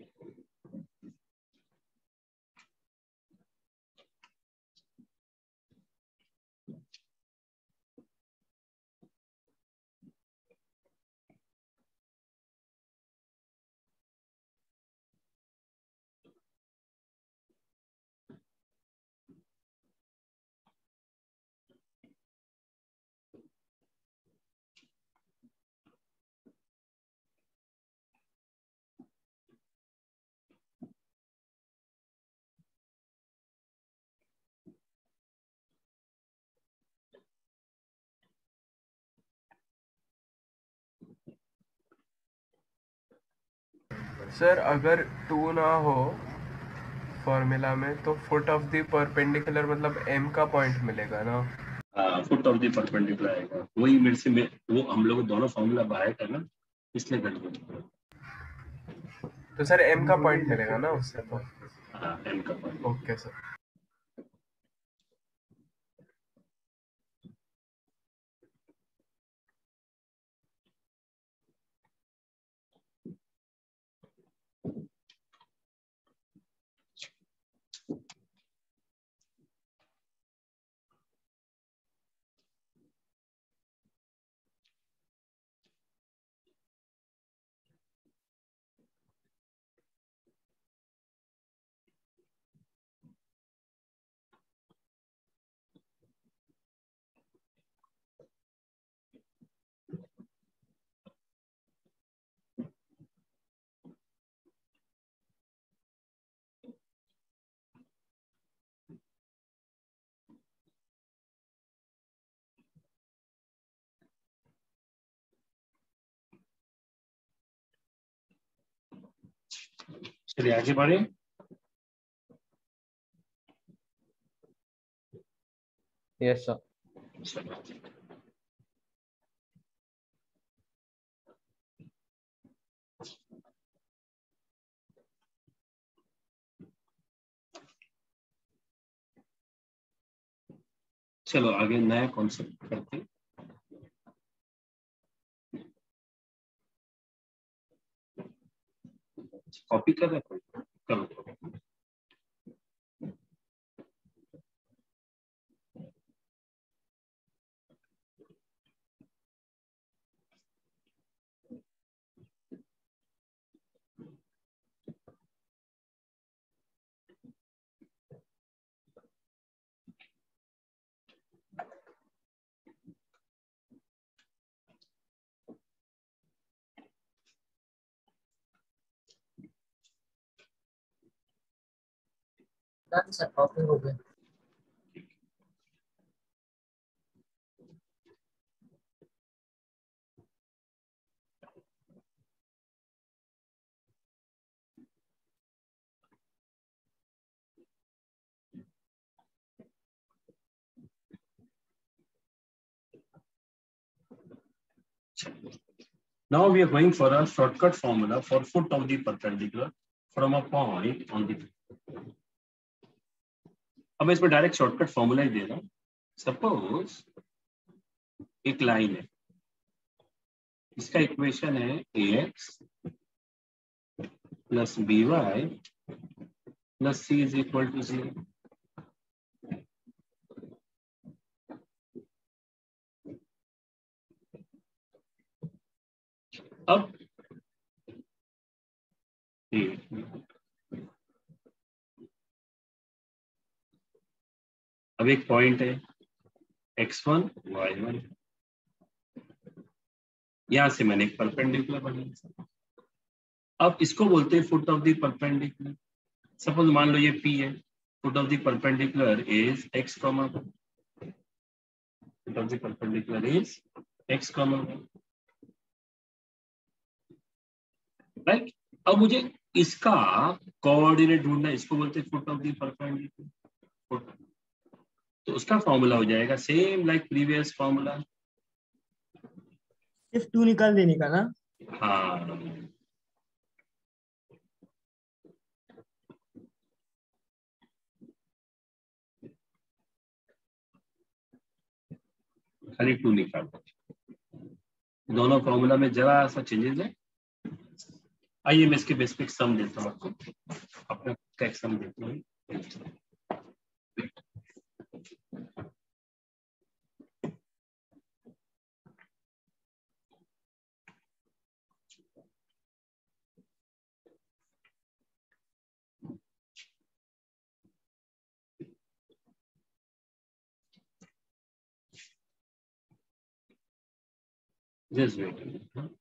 सर अगर टू ना हो फॉर्मूला में तो फुट ऑफ द परपेंडिकुलर मतलब एम का पॉइंट मिलेगा ना? हाँ फुट ऑफ द परपेंडिकुलर आएगा, वही मेरे से में, वो हम लोग दोनों फॉर्मूला बाहर करना इसलिए गड़बड़। तो सर एम का पॉइंट मिलेगा ना उससे? तो हाँ एम का पॉइंट। Okay sir. चलिए आगे बढ़े। Yes sir. चलो आगे नया कॉन्सेप्ट करते हैं। कॉपी कर रहे कोई? करो करो। डन सर, कॉपी हो गया। Now we are going for a shortcut formula for foot of the perpendicular from a point on the। अब मैं इसमें डायरेक्ट शॉर्टकट फॉर्मूला ही दे रहा हूं। सपोज एक लाइन है, इसका इक्वेशन है a x plus b y plus c is equal to zero. अब अब एक पॉइंट है एक्स वन वाई वन, यहां से मैंने एक परपेंडिकुलर बनाया। अब इसको बोलते हैं foot of the perpendicular. Suppose मान लो ये पी है, foot of the perpendicular is x comma, foot of the perpendicular is x comma, right. अब मुझे इसका कोऑर्डिनेट ढूंढना है, इसको बोलते हैं फुट ऑफ द परपेंडिकुलर। तो उसका फॉर्मूला हो जाएगा सेम लाइक प्रीवियस फॉर्मूला, सिर्फ टू निकाल देने का ना? हाँ खाली टू निकाल दो। दोनों फॉर्मूला में जरा सा चेंजेस है। आइए मैं इसके बेस पे एक सम देता हूँ आपको, अपना का एक सम देता हूँ। Just wait a minute.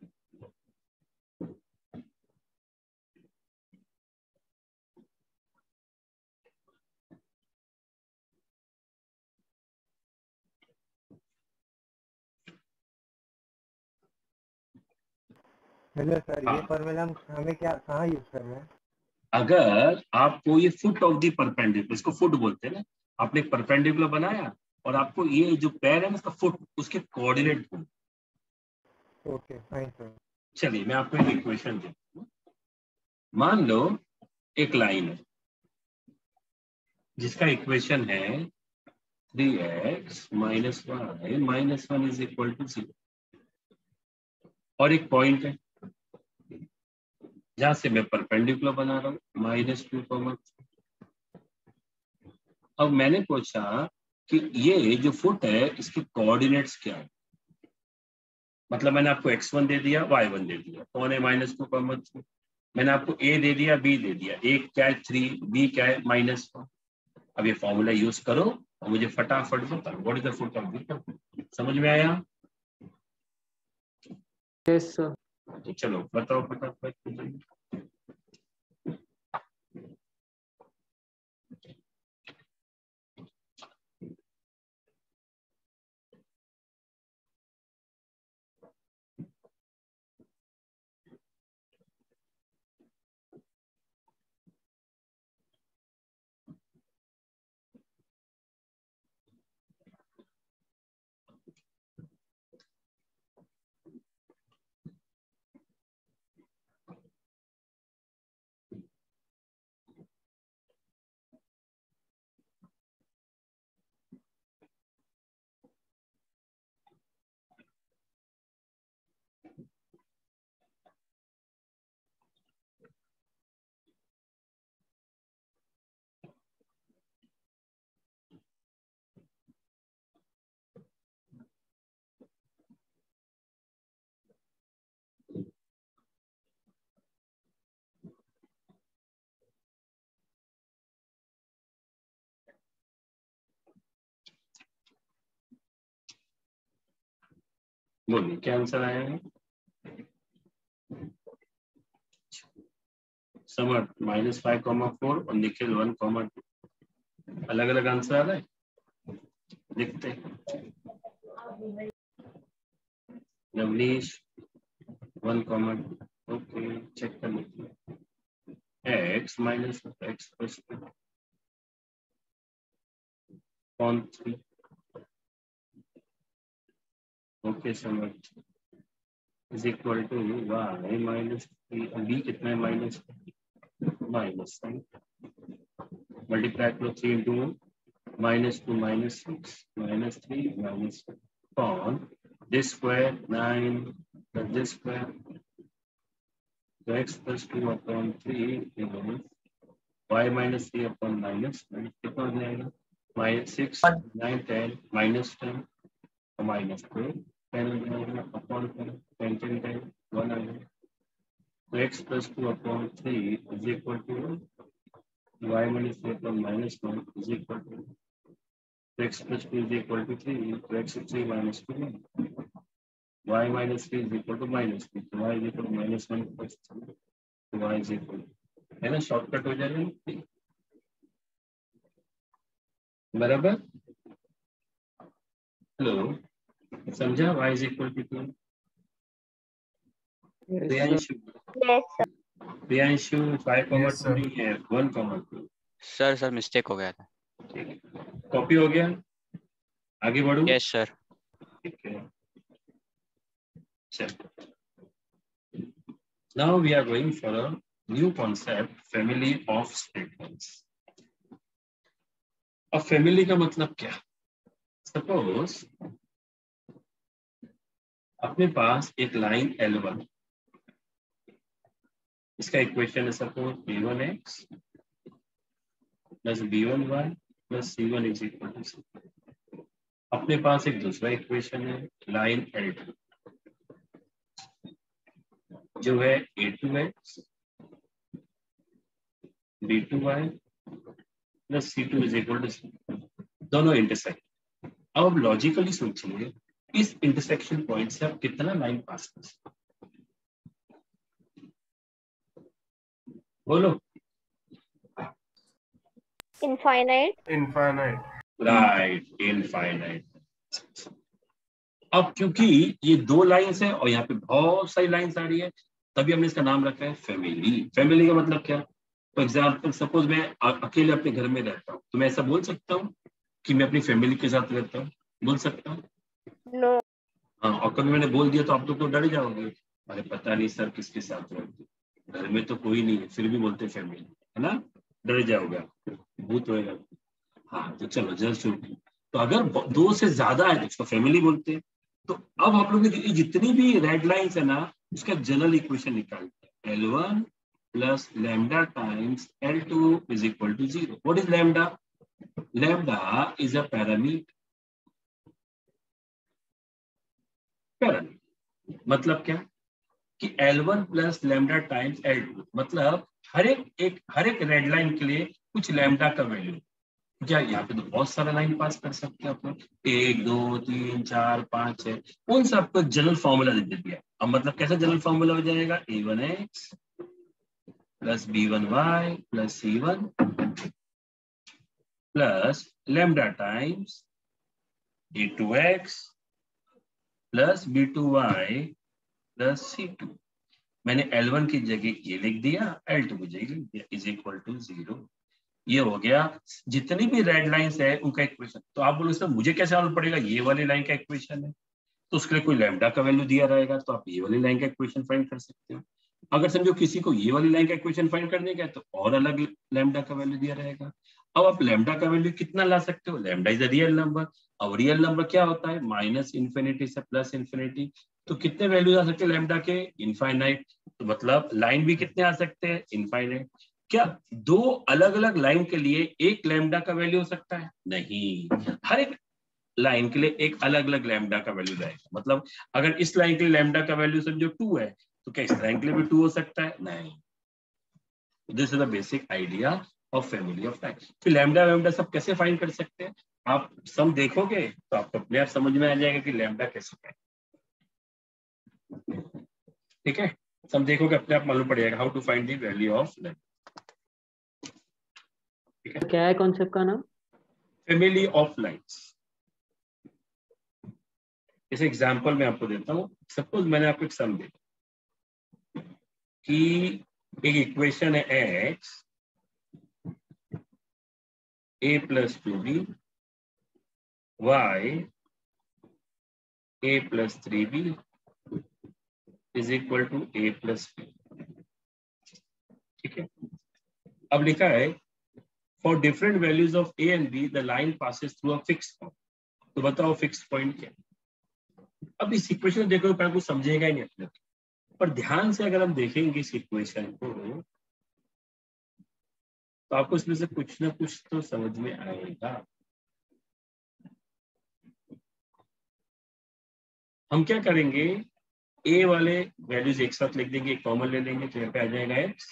Hello sir, हाँ। ये फॉर्मूला हम हमें क्या कहाँ यूज करना है? अगर आपको ये फुट ऑफ दी परपेंडिकुलर, इसको फुट बोलते हैं ना, आपने एक परपेंडिकुलर बनाया और आपको ये जो पैर है ना उसका फुट, उसके कोऑर्डिनेट ढूंढ। Okay fine sir. चलिए मैं आपको एक इक्वेशन देता हूँ। मान लो एक लाइन है जिसका इक्वेशन है three x minus y minus one is equal to zero, और एक पॉइंट है जहां से मैं परपेंडिकुलर बना रहा हूँ माइनस टू कॉमा। अब मैंने पूछा कि ये जो फुट है इसके कोऑर्डिनेट्स क्या है। मतलब मैंने आपको एक्स वन दे दिया, वाई वन दे दिया, कौन है माइनस टू कॉमा थ्री। मैंने आपको ए दे दिया, बी दे दिया, ए क्या है थ्री, बी क्या है माइनस वन। अब ये फॉर्मूला यूज करो और मुझे फटाफट बताओ what is the foot of the. समझ में आया? Yes sir. तो चलो बताओ फटाफट। बोलिए क्या आंसर आया है? Samar minus five comma four और निखिल वन कॉमा टू, अलग अलग आंसर आ रहा है, देखते हैं। Navneesh one comma two, okay check कर लेते हैं। X minus x plus two कॉन three, okay Samar is equal to Y minus three, b कितना है माइनस माइनस मल्टीप्लाई करो three into minus two minus six minus three minus कॉन this square nine this square तो x plus two upon three y minus three upon minus कितना हो जाएगा minus six nine ten minus ten minus two ten upon ten ten ten one आ जाएगा। तो x plus two upon three is equal to y minus three upon minus one is equal to x plus two is equal to three, so x is three minus two, y minus three is equal to minus two, so y is equal to minus one plus three, so y is equal to, है ना शॉर्टकट हो जाएगा बराबर। हेलो समझा? y is equal to two। Priyanshu Priyanshu five comma two नहीं है one comma two. Sir sir mistake हो गया था। ठीक है कॉपी हो गया, आगे बढ़ो। यस सर। ठीक है चलो now we are going for a new concept family of statements. अब फैमिली का मतलब क्या? सपोज अपने पास एक लाइन एल वन, इसका इक्वेशन है suppose b one x plus b one y plus c one is equal to c. अपने पास एक दूसरा इक्वेशन है लाइन एल टू, जो है a two x b two y plus c two is equal to c. दोनों इंटरसेक्ट। अब आप लॉजिकली सोचिए, इस इंटरसेक्शन पॉइंट से आप कितना लाइन पास कर सकते, बोलो। इनफाइनाइट। इनफाइनाइट। Right, infinite. अब क्योंकि ये दो लाइंस है और यहाँ पे बहुत सारी लाइंस आ रही है, तभी हमने इसका नाम रखा है फैमिली। फैमिली का मतलब क्या? फॉर एग्जाम्पल सपोज मैं अकेले अपने घर में रहता हूँ, तो मैं ऐसा बोल सकता हूँ कि मैं अपनी फैमिली के साथ रहता हूँ, बोल सकता हूँ? नो। हाँ, और कभी मैंने बोल दिया तो आप लोग तो डर जाओगे, अरे पता नहीं सर किसके साथ रहते, घर में तो कोई नहीं है फिर भी बोलते फैमिली, है ना? डर जाओगे, भूत होएगा। हाँ तो चलो जल्द शुरू। तो अगर दो से ज्यादा है तो उसको फैमिली बोलते हैं। तो अब आप लोग जितनी भी रेड लाइंस है ना, उसका जनरल इक्वेशन निकालते हैं, L one plus lambda times L two is equal to zero. What is lambda? Lambda is a parameter. Parameter मतलब क्या कि L one plus lambda times L two, मतलब हर एक एक हर एक रेड लाइन के लिए कुछ लैम्डा का वैल्यू। क्या यहाँ पे तो बहुत सारा लाइन पास कर सकते हैं अपन, एक दो तीन चार पांच छह, उन सबको जनरल फॉर्मूला दे दिया। अब मतलब कैसा जनरल फॉर्मूला हो जाएगा? A one x plus b one y plus c one plus lambda times a two x plus b two y plus c two. मैंने एल वन की जगह ये लिख दिया, एल टू की जगह लिख दिया, इज इक्वल टू जीरो। ये हो गया जितनी भी रेड लाइंस है उनका इक्वेशन। तो आप बोलो सर मुझे कैसे मालूम पड़ेगा ये वाली लाइन का इक्वेशन है? तो उसके लिए कोई लैम्डा का वैल्यू दिया रहेगा, तो आप ये वाली लाइन का इक्वेशन फाइंड कर सकते हो। अगर समझो किसी को ये वाली लाइन का इक्वेशन फाइंड करने का है तो और अलग लैम्डा का वैल्यू दिया रहेगा। अब आप लैम्डा का वैल्यू कितना ला सकते हो? Lambda is a real number. अब रियल नंबर क्या होता है? माइनस इन्फिनिटी से प्लस इन्फिनिटी। तो कितने वैल्यू आ सकते हैं लैम्डा के? इनफाइनाइट। तो मतलब लाइन भी कितने आ सकते हैं? इनफाइनाइट। क्या दो अलग अलग लाइन के लिए एक लैम्डा का वैल्यू हो सकता है? नहीं, हर एक लाइन के लिए एक अलग अलग लैम्डा का वैल्यू रहेगा। मतलब अगर इस लाइन के लिए लैम्डा का वैल्यू समझो टू है, तो क्या इस लाइन के लिए भी टू हो सकता है? नहीं। This is the basic idea of family of line. फिर लैम्डा लैम्डा सब कैसे फाइंड कर सकते हैं? आप सम देखोगे तो आपको अपने आप समझ में आ जाएगा कि लैम्डा कैसे फाइंड। ठीक है, सम देखोगे अपने आप मालूम पड़ जाएगा how to find the value of lambda. क्या है कॉन्सेप्ट का नाम? Family of lines. इस एग्जांपल में आपको देता हूँ। सपोज मैंने आपको एक सम दिया कि एक इक्वेशन है x a plus two b y a plus three b is equal to a plus b. ठीक है, अब लिखा है for different values of a and b the line passes through a fixed point. तो बताओ फिक्स्ड पॉइंट क्या है? अब इस इक्वेशन देखो तो कुछ समझेगा ही नहीं अपने, पर ध्यान से अगर हम देखेंगे इस इक्वेशन को तो आपको इसमें से कुछ ना कुछ तो समझ में आएगा। हम क्या करेंगे, ए वाले वैल्यूज एक साथ लिख देंगे, कॉमन ले लेंगे, तो यहाँ पे आ जाएगा एक्स,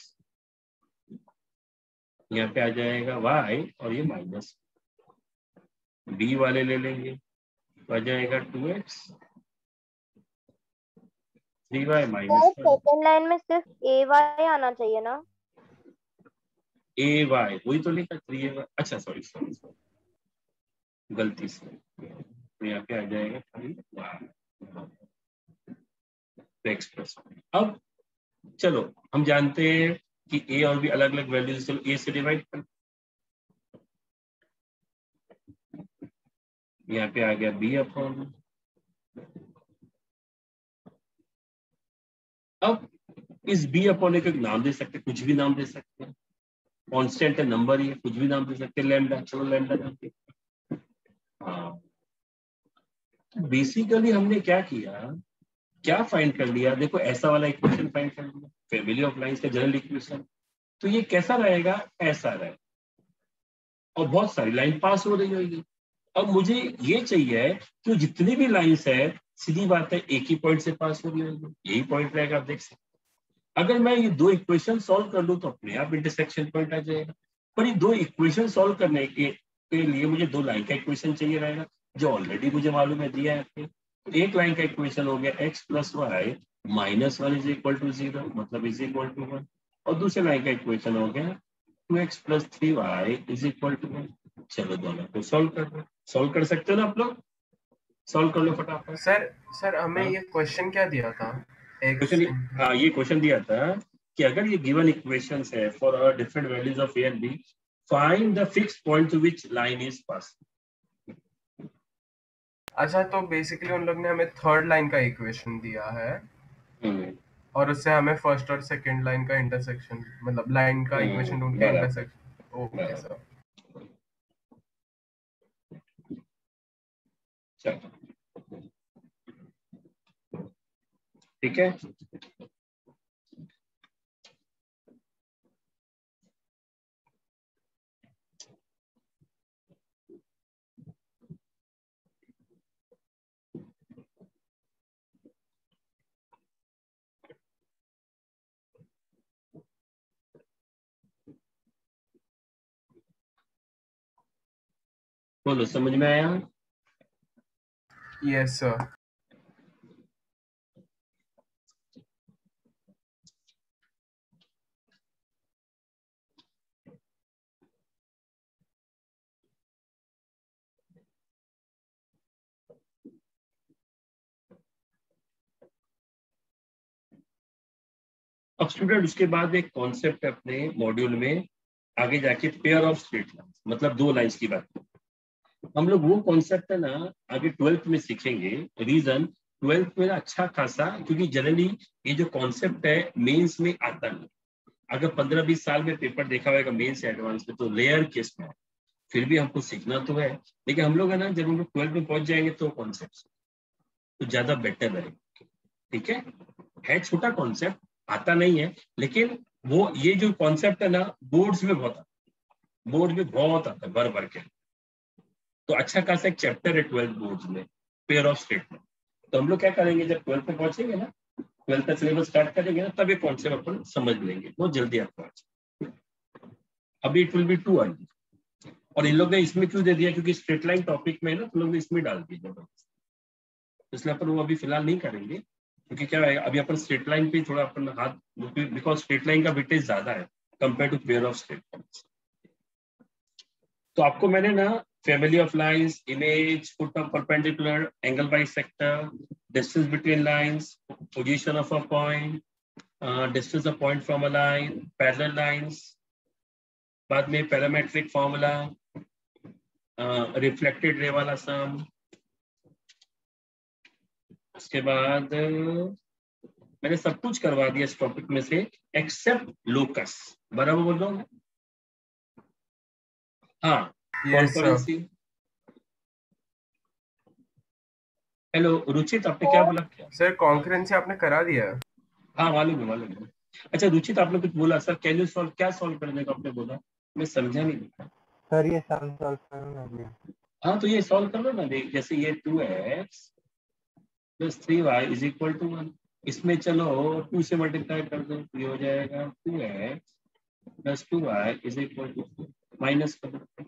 यहाँ पे आ जाएगा वाई और ये माइनस। बी वाले ले लेंगे तो आ जाएगा two x three y minus. Second line में सिर्फ ए वाई आना चाहिए ना? ए वाई वही तो लिखा थ्री ए वाई। अच्छा सॉरी सॉरी सॉरी गलती से, तो यहाँ पे आ जाएगा थ्री वाई एक्स प्लस। अब चलो हम जानते हैं कि ए और बी अलग अलग वैल्यूज, चलो ए से डिवाइड कर, यहाँ पे आ गया बी अपॉन। अब इस बी अपॉन एक नाम दे सकते, कुछ भी नाम दे सकते हैं, कांस्टेंट है, नंबर ही है, कुछ भी नाम दे सकते हैं, लैम्डा। चलो लैम्डा नाम दे। हाँ बेसिकली हमने क्या किया क्या फाइंड कर लिया, देखो ऐसा वाला इक्वेशन फाइंड कर लिया, फैमिली ऑफ लाइंस का जनरल इक्वेशन। तो ये कैसा रहेगा, ऐसा रहेगा, और बहुत सारी लाइन पास हो रही होगी। अब मुझे ये चाहिए कि जितनी भी लाइंस है सीधी बात है एक ही पॉइंट से पास हो रही होगी, यही पॉइंट रहेगा। आप देख सकते, अगर मैं ये दो इक्वेशन सॉल्व कर लूं तो अपने आप इंटरसेक्शन पॉइंट आ जाएगा। पर ये दो इक्वेशन सॉल्व करने के, के लिए मुझे दो लाइन का इक्वेशन चाहिए रहेगा, जो ऑलरेडी मुझे मालूम है, दिया है आपको। तो एक लाइन का इक्वेशन हो गया x plus Y minus one is equal to zero, मतलब इज इक्वल टू वन। और दूसरे लाइन का इक्वेशन हो गया two x plus three y is equal to one. चलो दोनों को सॉल्व कर दो। सॉल्व कर सकते हो ना आप लोग, सॉल्व कर लो फटाफट। सर सर हमें हाँ? ये क्वेश्चन क्या दिया था? क्वेश्चन, हाँ ये क्वेश्चन दिया था कि अगर ये गिवन इक्वेशंस है for different values of a and b, find the fixed point to which line is passing. अच्छा, तो बेसिकली उन लोग ने हमें थर्ड लाइन का इक्वेशन दिया है और उससे हमें फर्स्ट और सेकंड लाइन का इंटरसेक्शन, मतलब लाइन का इक्वेशन ढूंढ के इंटरसेक्शन। Okay sir. ठीक है, बोलो समझ में आया? Yes sir. अब स्टूडेंट उसके बाद एक कॉन्सेप्ट है अपने मॉड्यूल में आगे जाके, पेयर ऑफ स्ट्रेट लाइंस, मतलब दो लाइंस की बात। हम लोग वो कॉन्सेप्ट है ना आगे ट्वेल्थ में सीखेंगे। रीजन, ट्वेल्थ में अच्छा खासा, क्योंकि जनरली ये जो कॉन्सेप्ट है मेंस में आता नहीं। अगर पंद्रह बीस साल में पेपर देखा होगा मेंस या एडवांस में तो रेयर केस में, फिर भी हमको सीखना तो है। लेकिन हम लोग है ना, जब हम लोग ट्वेल्थ में पहुंच जाएंगे तो कॉन्सेप्ट तो ज्यादा बेटर रहेगा। ठीक है, है छोटा कॉन्सेप्ट, आता नहीं है, लेकिन वो ये जो कॉन्सेप्ट है ना बोर्ड्स में बहुत आता है, बोर्ड में बहुत आता है भर भर के। तो अच्छा खासा एक चैप्टर है ट्वेल्थ बोर्ड्स में, पेयर ऑफ स्टेटमेंट। तो हम लोग क्या करेंगे, जब ट्वेल्थ में पहुंचेंगे ना, ट्वेल्थ का सिलेबस स्टार्ट करेंगे ना, तब ये कॉन्सेप्ट अपन समझ लेंगे बहुत जल्दी आपको आज। अभी it will be too early. और इन लोग ने इसमें क्यों दे दिया, क्योंकि स्ट्रेट लाइन टॉपिक में है ना, तो लोग ने इसमें डाल दिया जबरदस्त, इसलिए अपन वो अभी फिलहाल नहीं करेंगे। क्योंकि क्या है, अभी अपन स्ट्रेट लाइन पे थोड़ा अपन हाथ, बिकॉज स्ट्रेट लाइन का वेटेज ज्यादा है compare to pair of straight lines. तो आपको मैंने ना family of lines, image, foot of perpendicular, angle bisector, distance between lines, position of a point, distance of point from a line, parallel lines, बाद में पैरामेट्रिक फॉर्मूला, रिफ्लेक्टेड रे वाला सम, उसके बाद मैंने सब कुछ करवा दिया इस टॉपिक में से एक्सेप्ट लोकस। बराबर बोल रहा हूँ? हाँ, कॉन्करेंसी। हेलो रुचित, आपने क्या बोला? सर कॉन्करेंसी आपने करा दिया? हाँ मालूम है, मालूम है। अच्छा रुचित, आपने कुछ बोला सर, कैन यू सॉल्व, क्या सॉल्व करने का आपने बोला, मैं समझा नहीं। सर ये सम सॉल्व करना है। हाँ तो ये सॉल्व कर लो ना, देख जैसे ये two x plus three y is equal to one, इसमें चलो टू से मल्टीप्लाई कर दो, ये हो जाएगा two x plus two y is equal to, minus कर दो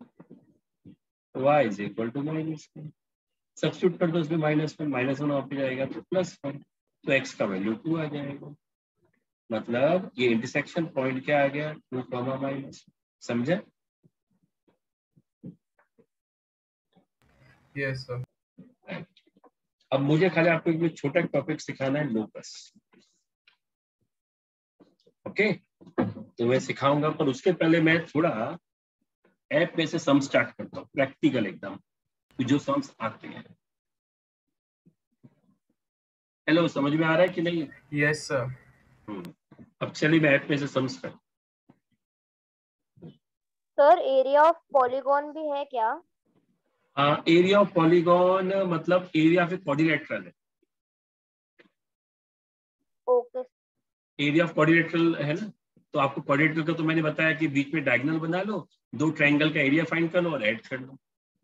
y is equal to minus one, substitute कर दो उसमें minus one, minus one off जाएगा तो प्लस वन, तो एक्स का वैल्यू टू आ जाएगा। मतलब ये इंटरसेक्शन पॉइंट क्या आ गया, टू कॉमा माइनस। समझे? Yes sir. अब मुझे खाली आपको एक छोटा टॉपिक सिखाना है, लोकस। ओके, तो मैं सिखाऊंगा, पर उसके पहले मैं थोड़ा ऐप में से सम स्टार्ट करता हूँ, प्रैक्टिकल एकदम, जो सम्स आते हैं। हेलो, समझ में आ रहा है कि नहीं? Yes sir. अब चलिए मैं ऐप में से सम्स करता हूँ। सर एरिया ऑफ पॉलीगॉन भी है क्या? हाँ, एरिया ऑफ पॉलीगॉन मतलब एरिया ऑफ क्वाड्रिलेटरल है। ओके। एरिया ऑफ क्वाड्रिलेटरल है ना, तो आपको क्वाड्रिलेटरल का तो मैंने बताया कि बीच में डायगोनल बना लो, दो ट्रायंगल का एरिया फाइंड कर लो और ऐड कर लो।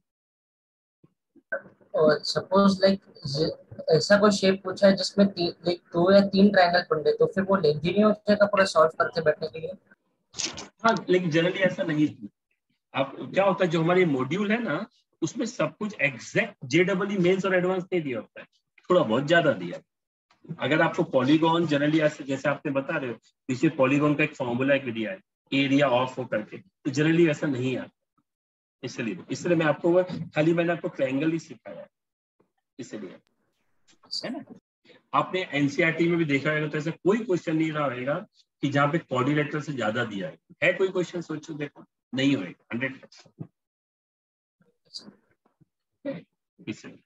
और सपोज लाइक ऐसा कोई शेप पूछा है जिसमें लाइक दो या तीन ट्रायंगल बन गए, तो फिर वो लेंथी नहीं हो जाएगा पूरा सॉल्व करके बैठने के लिए? हाँ, लेकिन जनरली ऐसा नहीं। आप क्या होता है, जो हमारे मॉड्यूल है ना, उसमें सब कुछ exact J double E mains और एडवांस नहीं दिया होता है, थोड़ा बहुत ज्यादा दिया। अगर आपको पॉलीगॉन जनरली ऐसे जैसे आपने बता रहे हो, पीछे पॉलीगॉन का एक फॉर्मूला एक दिया है एरिया ऑफ हो करके, तो जनरली ऐसा नहीं आता। इसलिए इसलिए मैं आपको वो खाली मैंने आपको ट्रायंगल ही सिखाया है, इसलिए है ना। आपने एनसीईआरटी में भी देखा होगा, तो ऐसा कोई क्वेश्चन नहीं रहा होगा कि जहाँ पे क्वाड्रिलेटरल से ज्यादा दिया है। है कोई क्वेश्चन सोचो देखो, नहीं होएगा हंड्रेड परसेंट। इसलिए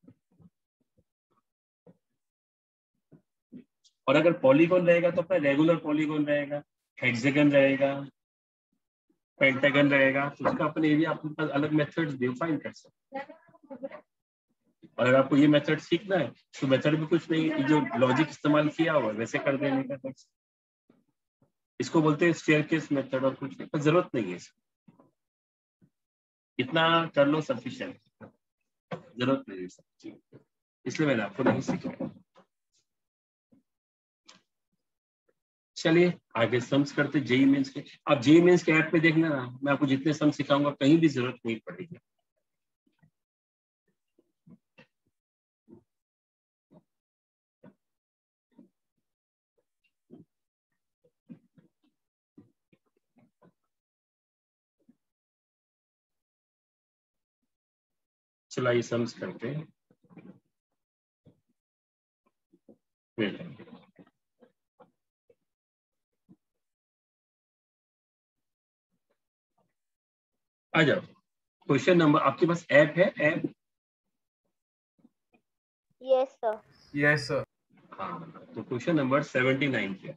और अगर पॉलीगॉन रहेगा तो अपना रेगुलर पॉलीगॉन रहेगा, हेक्सागन रहेगा, पेंटागन रहेगा, तो उसका अपने एरिया अपने पास अलग मेथड्स डिफाइन कर सकते हैं। और अगर आपको ये मेथड सीखना है तो मेथड में कुछ नहीं, जो लॉजिक इस्तेमाल किया हुआ है वैसे कर देने का। इसको बोलते हैं स्टेयरकेस मेथड, और कुछ नहीं, पर जरूरत नहीं है इसको, इतना कर लो सफिशिएंट, जरूरत नहीं है सब, इसलिए मैंने आपको नहीं सिखाया। चलिए आगे सम्स करते जेई मेंस के। आप जेई मेंस के ऐप पे देखना ना, मैं आपको जितने सम सिखाऊंगा कहीं भी जरूरत नहीं पड़ेगी। चलिए सम्स करते हैं। आ जाओ, क्वेश्चन नंबर, आपके पास ऐप है? App? Yes sir. Yes sir. हाँ, तो क्वेश्चन नंबर सेवेंटी नाइन पे,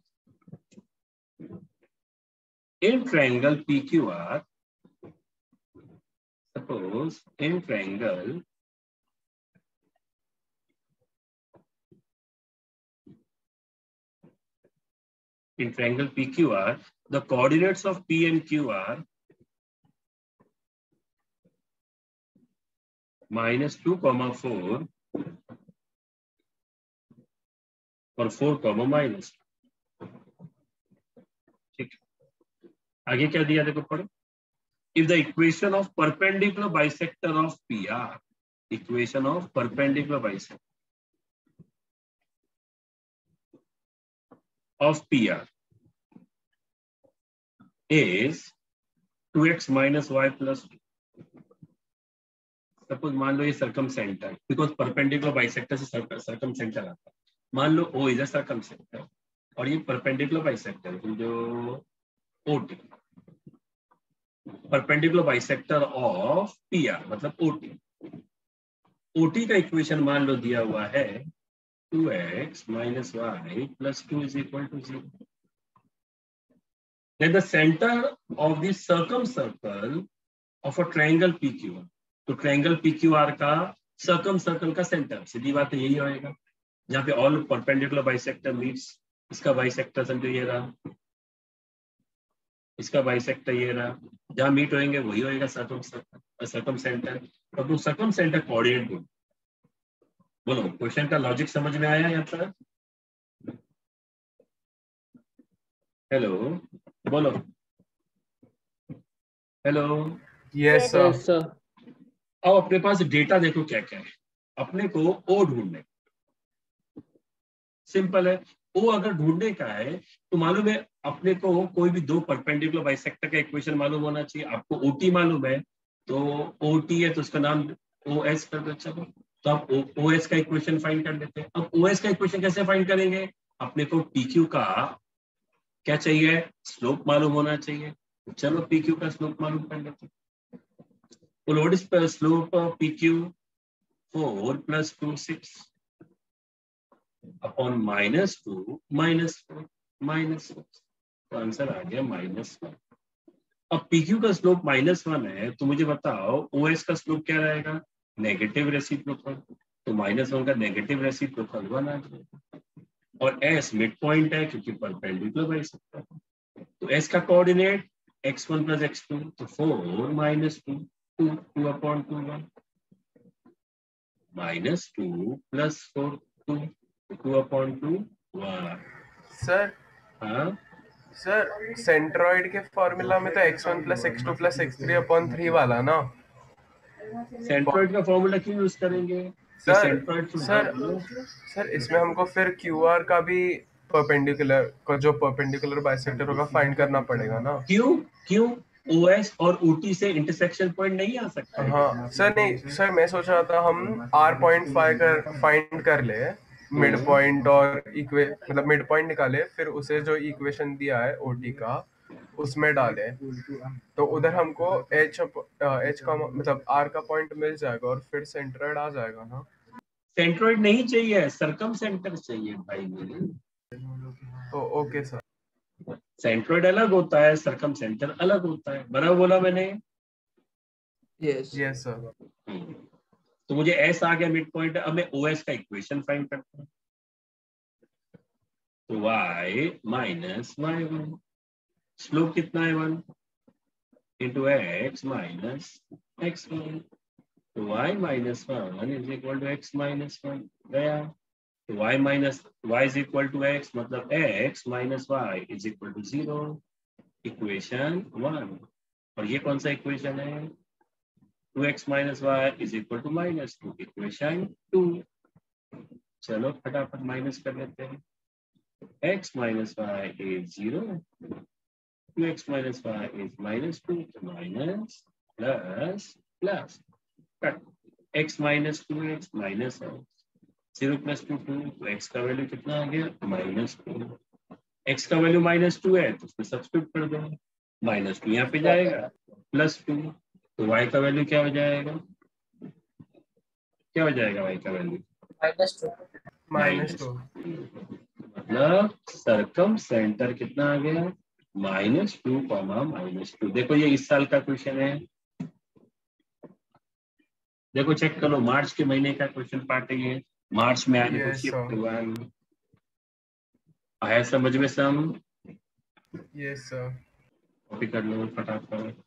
in triangle P Q R, suppose in triangle in triangle P Q R, the coordinates of P and Q are minus two comma four और four comma minus। ठीक, आगे क्या दिया देखो पढ़ो। If the equation of perpendicular bisector of P R, equation of perpendicular bisector of P R is two x minus y plus two, सपोज मान लो ये circumcentre, because perpendicular bisector से सर्कम सेंटर आता है, मान लो O is a circumcentre और ये परपेंडिकुलर बाइसेक्टर जो O T, perpendicular bisector of P R मतलब O T। O T का इक्वेशन मान लो दिया हुआ है two x minus y plus two is equal to zero. Then the center of the circumcircle of a triangle P Q R, तो ट्रायंगल P Q R का सर्कम सर्कल का सेंटर, सीधी बात है यही होएगा, जहाँ पे ऑल परपेंडिकुलर बाइसेक्टर मीट्स। इसका बाइसेक्टर समझो ये रहा, इसका बाइसेक्टर ये रहा, जहाँ मीट होएंगे वही होएगा सर्कम सर्कल, सर्कम सेंटर। और तो सर्कम सेंटर कोऑर्डिनेट बोलो। बोलो क्वेश्चन का लॉजिक समझ में आया यहाँ पर? हेलो बोलो, हेलो। Yes sir. अब अपने पास डेटा देखो क्या क्या है। अपने को ओ ढूंढने, सिंपल है। ओ अगर ढूंढने का है तो मालूम है अपने को कोई भी दो परपेंडिकुलर बाइसेक्टर का इक्वेशन मालूम होना चाहिए। आपको ओटी मालूम है तो ओटी है तो उसका नाम ओ एस कर दो। चलो तो आप ओ एस का इक्वेशन फाइंड कर लेते हैं। अब ओ एस का इक्वेशन कैसे फाइंड करेंगे? अपने को पीक्यू का क्या चाहिए? स्लोप मालूम होना चाहिए। चलो पीक्यू का स्लोप मालूम कर लेते हैं। Well, what is the slope of P Q? four plus two, six upon minus two minus four minus six, तो आंसर आ गया माइनस वन। अब P Q का स्लोप माइनस वन है तो मुझे बताओ O S का स्लोप क्या रहेगा? नेगेटिव रेसिप्रोकल, तो माइनस वन का नेगेटिव रेसिप्रोकल वन आ जाएगा। और एस मिड पॉइंट है क्योंकि परपेंडिकुलर बाइसेक्टर है। तो एस का coordinate x one plus x two, तो four minus two, two two upon two one, minus two plus four two, two upon two one. Sir हाँ सर सेंट्रॉइड के फॉर्मूला में तो x one plus x two plus x three upon three वाला ना। सेंट्रॉइड का फॉर्मूला क्यों यूज करेंगे? सर सेंट्रॉइड सर सर इसमें हमको फिर क्यू आर का भी परपेंडिकुलर का जो परपेंडिकुलर बाइसेक्टर होगा फाइंड करना पड़ेगा ना। क्यों क्यों ओएस और ओटी से इंटरसेक्शन पॉइंट नहीं आ सकता है? हाँ सर नहीं सर मैं सोच रहा था हम आर पॉइंट फाइव कर फाइंड कर ले मिड पॉइंट और इक्वे मतलब मिड पॉइंट निकाले, फिर उसे जो इक्वेशन दिया है ओटी का उसमें डाले, तो उधर हमको एच एच का मतलब आर का पॉइंट मिल जाएगा और फिर सेंट्रॉइड आ जाएगा ना। सेंट्रॉइड नहीं चाहिए, सरकम सेंटर चाहिए भाई मेरे। तो ओके सर। सेंट्रॉइड अलग होता है, सरकम सेंटर अलग होता है, बराबर बोला मैंने? Yes yes sir. तो मुझे एस आ गया मिड पॉइंट, अब मैं ओएस का इक्वेशन फाइंड करता हूँ। तो y minus y one, slope कितना है one, into x minus x one, तो y minus one is equal to x minus one गया। तो y minus y is equal to x, मतलब x minus y is equal to zero, equation one. और ये कौन सा इक्वेशन है? Two x minus y is equal to minus two, equation two. चलो फटाफट माइनस कर लेते हैं। x minus y is zero, two x minus y is minus two, minus plus plus cut, x minus two x minus है, जीरो प्लस टू टू, तो x का वैल्यू कितना आ गया? Minus two. x का वैल्यू माइनस टू है तो उसमें सब्स्टिट्यूट कर दो, माइनस टू यहाँ पे जाएगा, प्लस टू, तो y का वैल्यू क्या हो जाएगा? क्या हो जाएगा y का value? Minus two minus two. मतलब सरकम सेंटर कितना आ गया? Minus two comma minus two. देखो ये इस साल का क्वेश्चन है, देखो चेक करो, मार्च के महीने का क्वेश्चन पार्ट है ये, मार्च में आने को शिफ्ट हुआ है। आया समझ में सम? Yes sir. कॉपी कर लो फटाफट।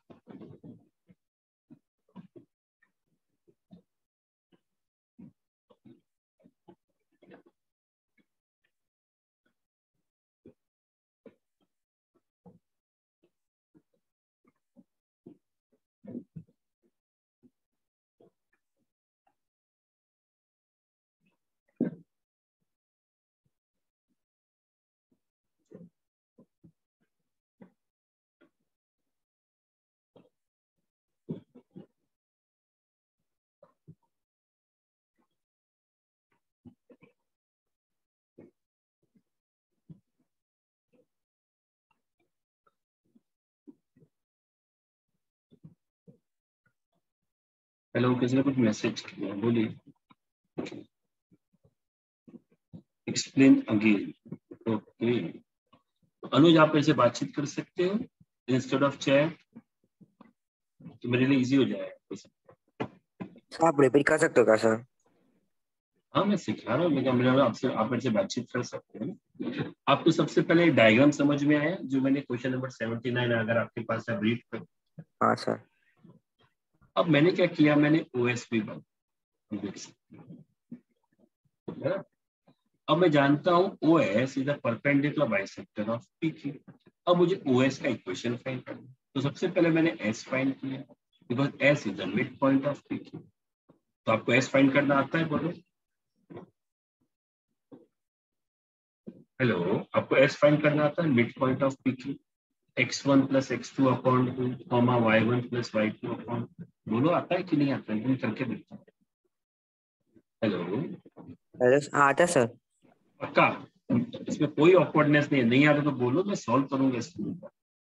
हेलो, किसी ने कुछ मैसेज किया, बोलिए। Explain again. ओके, अनुज आप ऐसे बातचीत कर सकते हो इंस्टेड ऑफ चैट, तो मेरे लिए इजी हो जाएगा। आप रिपीट कर सकते हो क्या सर? हाँ मैं सिखा रहा हूँ, लेकिन मेरे आपसे आप मेरे से बातचीत कर सकते हैं। आपको सबसे पहले डायग्राम समझ में आया जो मैंने क्वेश्चन नंबर सेवेंटी नाइन, अगर आपके पास है रीड कर। हाँ सर। अब मैंने क्या किया, मैंने ओएसपी बन, अब मैं जानता हूँ OS is the perpendicular bisector of P Q। अब मुझे OS का इक्वेशन फाइंड करना, तो सबसे पहले मैंने S फाइंड किया, because S is the mid point of P Q। तो आपको S फाइंड करना आता है? बोलो हेलो, आपको S फाइंड करना आता है? Mid point of P Q, x one plus x two upon two comma y one plus y two upon, बोलो आता है कि नहीं आता है? करके देखता हूँ। हेलो हेलो, आता सर? पक्का? इसमें कोई ऑकवर्डनेस नहीं है, नहीं आता तो बोलो, मैं सॉल्व करूंगा इसके ऊपर।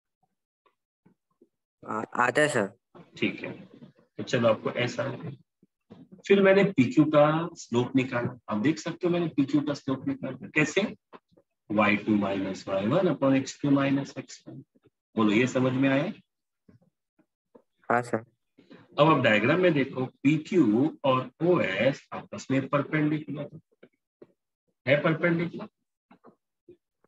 आता है सर। ठीक है, तो चलो आपको ऐसा है। फिर मैंने पीक्यू का स्लोप निकाला, आप देख सकते हो मैंने पीक्यू का स्लोप निकाला कैसे? Y two minus y one upon x two minus x one. बोलो ये समझ में आया? हाँ सर। अब आप डायग्राम में देखो, पी क्यू और ओ एस आपस में परपेंडिकुलर है, परपेंडिकुलर।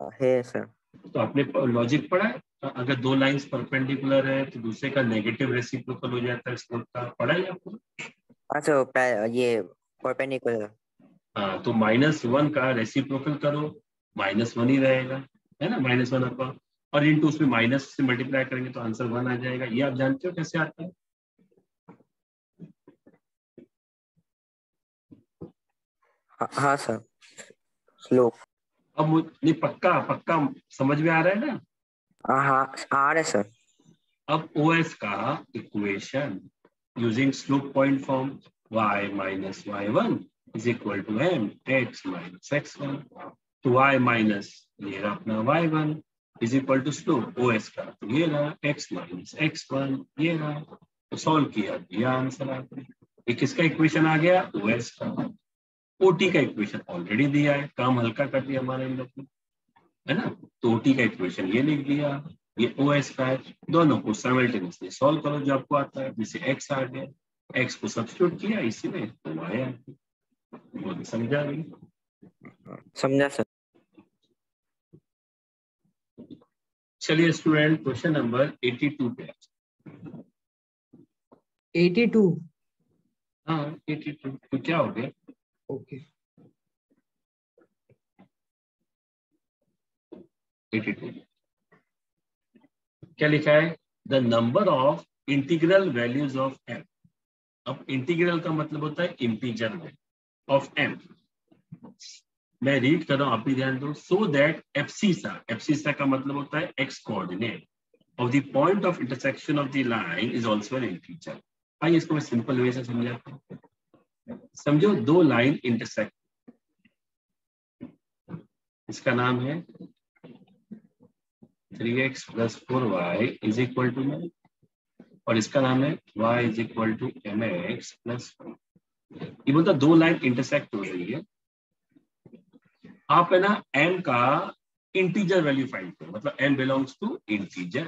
है सर। तो आपने लॉजिक पढ़ा है, अगर दो लाइंस परपेंडिकुलर है तो दूसरे का नेगेटिव रेसिप्रोकल हो जाता है, स्लोप का पढ़ा है आपको? हाँ सर, ये परपेंडिकुलर। हाँ, तो माइनस वन का रेसिप्रोकल करो, माइनस वन ही रहेगा, है ना, माइनस वन अपॉन, और इनटू उसमें माइनस से मल्टीप्लाई करेंगे तो आंसर वन आ जाएगा। ये आप जानते हो कैसे आता है? हाँ सर, स्लोप। अब नहीं, पक्का पक्का समझ में आ रहा है ना? हाँ हाँ आ रहा है सर। अब ओएस का equation using slope point form, y minus y one is equal to m x minus x one, तो y माइनस ये रहा अपना y one is equal to slope OS का, तो ये रहा x माइनस एक्स वन, ये रहा, तो सॉल्व किया, ये आंसर आ गया। ये किसका इक्वेशन आ गया? ओएस का। ओटी का इक्वेशन ऑलरेडी दिया है, काम हल्का कर दिया हमारे इन लोग ने, है ना, तो ओटी का इक्वेशन ये लिख दिया, ये ओएस का है। दोनों को साइमल्टेनियसली सॉल्व करो जो आपको आता है, जैसे एक्स आ गया, एक्स को सब्स्टिट्यूट किया इसी में तो आया। वो समझा नहीं? समझा सर। चलिए student, question number eighty two पे। Eighty two? हाँ एटी टू, तो क्या हो गया? ओके। एटी टू क्या लिखा है? The number of integral values of m. अब इंटीग्रल का मतलब होता है इंटीजर ऑफ एम। मैं रीड कर रहा हूं, आप भी ध्यान दो। सो दैट एब्सिसा, एब्सिसा का मतलब होता है x coordinate of the point of intersection of the line is also an integer. आइए इसको मैं सिंपल वे से समझाता हूं। समझो दो लाइन इंटरसेक्ट, इसका नाम है three x plus four y is equal to nine, और इसका नाम है y is equal to m x plus. ये बोलता दो लाइन इंटरसेक्ट हो रही है, आप है ना m का इंटीजर वैल्यू फाइंड करो, मतलब m बिलोंग्स टू इंटीजर।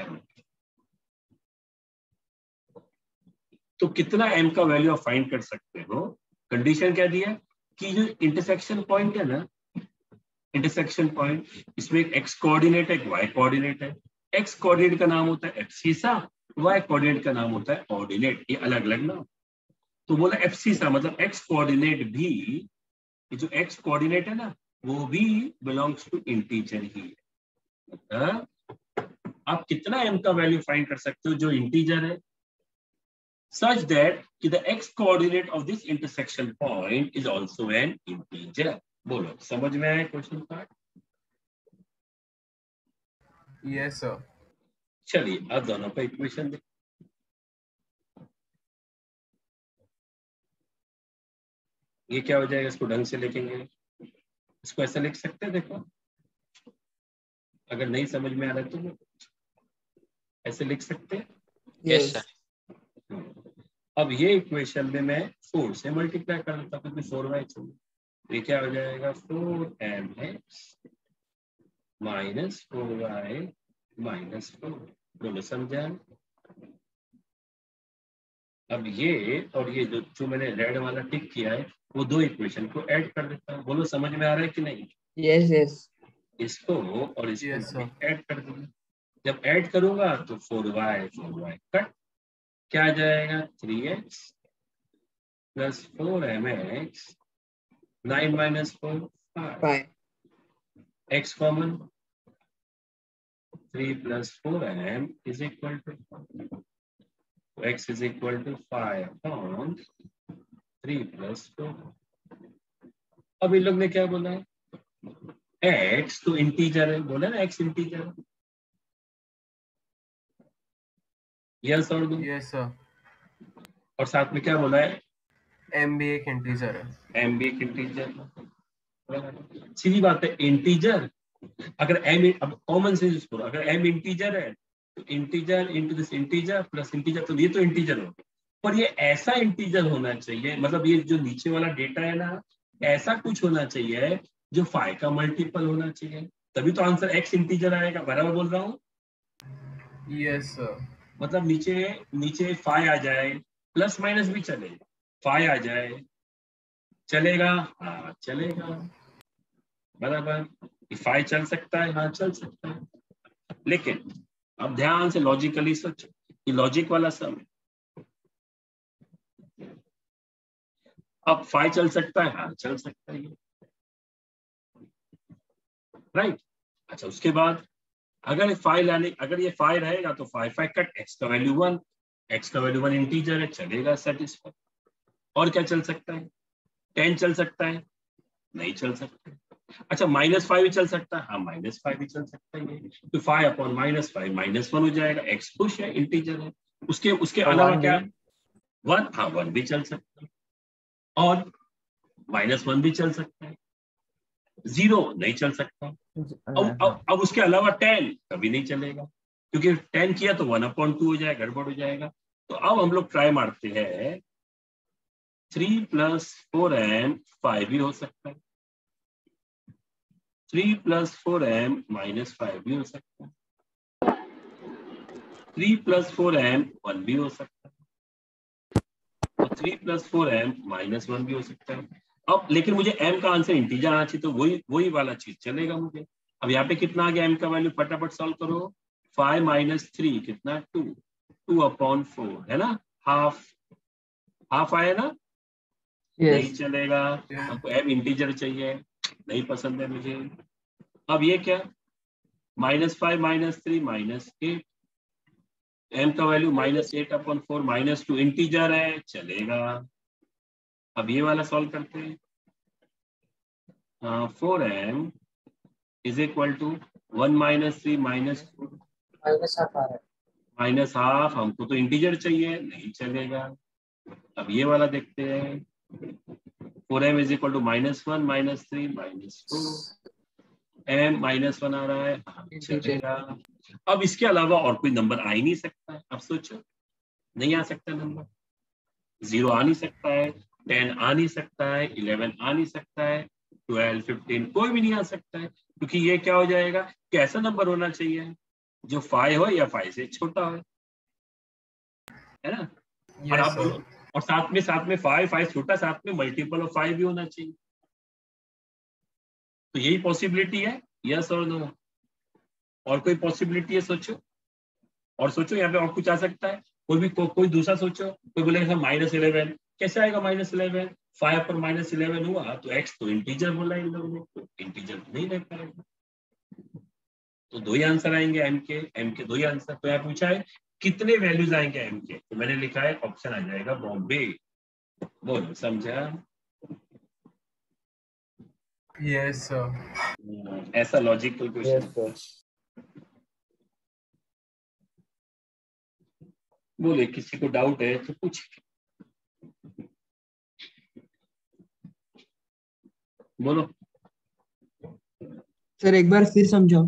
तो कितना m का वैल्यू आप फाइंड कर सकते हो? कंडीशन क्या दिया कि जो इंटरसेक्शन पॉइंट है ना, इंटरसेक्शन पॉइंट, इसमें एक x कोऑर्डिनेट है, एक y कोऑर्डिनेट है। x कोऑर्डिनेट का नाम होता है एब्सिसा, y कोऑर्डिनेट का नाम होता है ऑर्डिनेट, ये अलग अलग नाम। तो बोला एब्सिसा मतलब x कोऑर्डिनेट भी, ये जो x कोऑर्डिनेट है ना वो भी बिलोंग्स टू इंटीजर ही है। आप कितना m का वैल्यू फाइंड कर सकते हो जो इंटीजर है, such that कि the x coordinate of this intersection point is also an integer। बोलो समझ में आया क्वेश्चन पार्ट? Yes sir. चलिए अब दोनों का इक्वेशन देख, ये क्या हो जाएगा? इसको ढंग से लिखेंगे, इसको ऐसा लिख सकते हैं, देखो अगर नहीं समझ में आ रहा है तो ऐसे लिख सकते हैं। Yes sir. अब ये इक्वेशन में मैं फोर से मल्टीप्लाई कर देता हूँ क्योंकि फोर वाई चाहिए। ये क्या हो जाएगा? Four m x minus four y minus four. बोलो समझा? अब ये और ये जो जो मैंने रेड वाला टिक किया है वो दो इक्वेशन को ऐड कर देता हूँ। बोलो समझ में आ रहा है कि नहीं? Yes yes. इसको और इसको yes, ऐड कर दूंगा। जब ऐड करूंगा तो four y four y cut, क्या आ जाएगा? Three x plus four m x, nine minus four five, x common, three plus four M is equal to x is equal to five upon three plus four. अब इन लोग ने क्या बोला है? एक्स तो इंटीजर है, बोला ना एक्स इंटीजर। यस और नो? Yes sir. और साथ में क्या बोला है? m भी एक इंटीजर है। m भी एक इंटीजर। सीधी बात है, इंटीजर अगर m, अब कॉमन सेंस यूज करो, अगर m इंटीजर है तो integer into this integer plus integer, तो ये तो इंटीजर हो, पर ये ऐसा इंटीजर होना चाहिए, मतलब ये जो नीचे वाला डेटा है ना ऐसा कुछ होना चाहिए जो फाइव का मल्टीपल होना चाहिए, तभी तो आंसर x इंटीजर आएगा। बराबर बोल रहा हूँ? Yes sir. मतलब नीचे नीचे फाइव आ जाए, प्लस माइनस भी चलेगा, फाइव आ जाए चलेगा, हाँ चलेगा, बराबर। फाइव चल सकता है, हाँ चल सकता है, लेकिन अब ध्यान से लॉजिकली सोचो, ये लॉजिक वाला सम है। अब फाइव चल सकता है, हाँ चल सकता है, राइट। अच्छा, उसके बाद अगर फाइव लाने अगर ये फाइव रहेगा तो फाइव फाइव कट, एक्स का वैल्यू वन, एक्स का वैल्यू वन इंटीजर है, चलेगा, सेटिस्फाई। और क्या चल सकता है? टेन चल सकता है, नहीं चल सकता। अच्छा, माइनस फाइव भी चल सकता है, हाँ माइनस फाइव भी चल सकता है, तो five upon minus five minus one हो जाएगा, एक्स खुश है, इंटीजर है। उसके उसके तो अलावा वन क्या? भी? वन, हाँ वन भी चल सकता है, और माइनस वन भी चल सकता है, जीरो नहीं चल सकता। अब अब अब उसके अलावा टेन कभी नहीं चलेगा, क्योंकि टेन किया तो वन अपॉन टू हो जाएगा, गड़बड़ हो जाएगा। तो अब हम लोग ट्राई मारते हैं, three plus four m five भी हो सकता है, three plus four m minus five भी हो सकता है, three plus four m one भी हो सकता है, और three plus four m minus one भी हो सकता है। अब लेकिन मुझे m का आंसर इंटीजर आना चाहिए, तो वही वही वाला चीज चलेगा मुझे। अब यहाँ पे कितना आ गया m का वैल्यू, फटाफट सॉल्व करो। फाइव माइनस थ्री कितना? टू, टू अपॉन फोर है ना, हाफ, हाफ आया ना? Yes. नहीं चलेगा, हमको m इंटीजर चाहिए, नहीं पसंद है मुझे। अब ये क्या? Minus five minus three minus eight, m का value minus eight upon four, minus two integer है, चलेगा। अब ये वाला सॉल्व करते हैं। Four M is equal to one minus three minus two minus half आ रहा है, माइनस हाफ, हमको तो इंटीजर चाहिए, नहीं चलेगा। अब ये वाला देखते हैं। Four M is equal to minus one minus three minus two, M minus one आ रहा है, हाँ, चलेगा। अब इसके अलावा और कोई नंबर आ ही नहीं सकता है। अब सोचो, नहीं आ सकता नंबर, जीरो आ नहीं सकता है, टेन आ नहीं सकता है, इलेवन आ नहीं सकता है, ट्वेल्व फिफ्टीन कोई भी नहीं आ सकता है, क्योंकि ये क्या हो जाएगा, कैसा नंबर होना चाहिए जो फाइव हो या फाइव से छोटा हो, है ना। Yes, और आप sir. बोलो, और साथ में साथ में फाइव फाइव छोटा, साथ में मल्टीपल ऑफ फाइव भी होना चाहिए। तो यही पॉसिबिलिटी है, यस और नो। और कोई पॉसिबिलिटी है? सोचो, और सोचो, यहाँ पे और कुछ आ सकता है, कोई भी को, कोई दूसरा सोचो। कोई बोलेगा माइनस इलेवन, कैसे आएगा माइनस इलेवन? फाइव पर माइनस इलेवन हुआ तो एक्स तो इंटीजर बोला इन लोगों ने, तो इंटीजर नहीं रह पाएगा। तो दो ही आंसर आएंगे एम के, एम के दो ही आंसर। तो यहाँ पूछा है कितने वैल्यूज आएंगे एम के, तो मैंने लिखा है ऑप्शन आ जाएगा बॉम्बे। बोलो, समझा? यस सर, ऐसा लॉजिकल क्वेश्चन। बोले किसी को डाउट है तो पूछिए, बोलो। सर एक बार फिर समझाओ।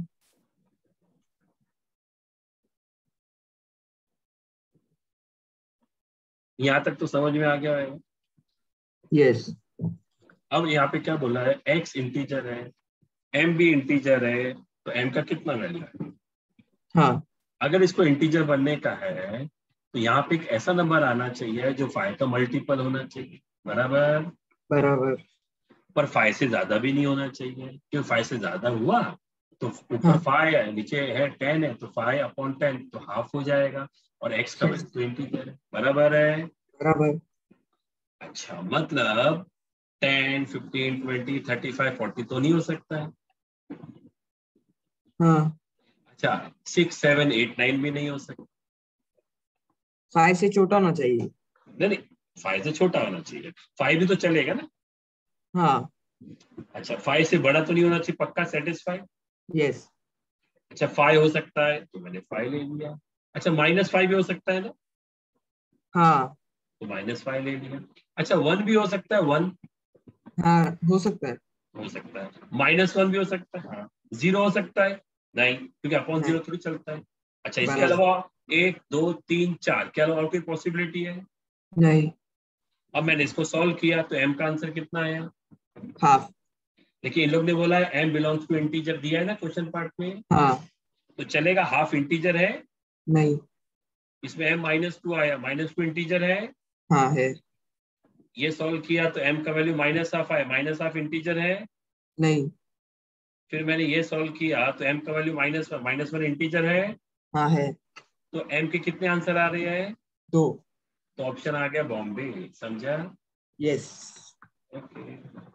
यहाँ तक तो समझ में आ गया है? यस। अब यहाँ पे क्या बोला है, x इंटीजर है, m भी इंटीजर है, तो m का कितना वैल्यू है? हाँ। अगर इसको इंटीजर बनने का है तो यहाँ पे एक ऐसा नंबर आना चाहिए जो फाइव का मल्टीपल होना चाहिए, बराबर बराबर। पर फाइव से ज्यादा भी नहीं होना चाहिए, क्योंकि फाइव से ज्यादा हुआ तो ऊपर हाँ। फाइव है, नीचे है टेन है, तो फाइव अपॉन टेन तो हाफ हो जाएगा, और x का वैल्यू तो इंटीजर है, बराबर है। बराबर। अच्छा, मतलब ten fifteen twenty thirty five forty तो नहीं हो सकता है। हाँ। अच्छा, सिक्स सेवन एट नाइन भी नहीं हो सकता। फाइव से छोटा होना चाहिए। नहीं नहीं, फाइव से छोटा होना चाहिए, फाइव भी तो चलेगा ना। हाँ। अच्छा, फाइव से बड़ा तो नहीं होना चाहिए, पक्का सेटिस्फाई? यस। अच्छा, फाइव हो सकता है तो मैंने फाइव ले लिया। अच्छा, माइनस फाइव भी हो सकता है ना, हाँ। तो माइनस फाइव ले लिया। अच्छा, वन भी हो सकता है, वन हाँ हो सकता है। हो सकता है, माइनस वन भी हो सकता है, हाँ। जीरो हो सकता है? नहीं, क्योंकि अपॉन जीरो थोड़ी चलता है। अच्छा, इसके बराबर। अलावा एक दो तीन चार के अलावा और कोई पॉसिबिलिटी है? नहीं। अब मैंने इसको सॉल्व किया तो m का आंसर कितना आया? हाफ। देखिए, इन लोग ने बोला है m बिलोंग्स टू इंटीजर, दिया है ना क्वेश्चन पार्ट में, हाँ। तो चलेगा। हाफ इंटीजर है? नहीं। इसमें m माइनस टू आया, माइनस टू इंटीजर है? हाँ है। ये सॉल्व किया तो m का वैल्यू माइनस हाफ आया, माइनस हाफ इंटीजर है? नहीं। फिर मैंने ये सॉल्व किया तो m का value minus one minus one integer है। हाँ है। तो m के कितने आंसर आ रहे हैं? दो। तो ऑप्शन आ गया बॉम्बे। समझा? यस। ओके।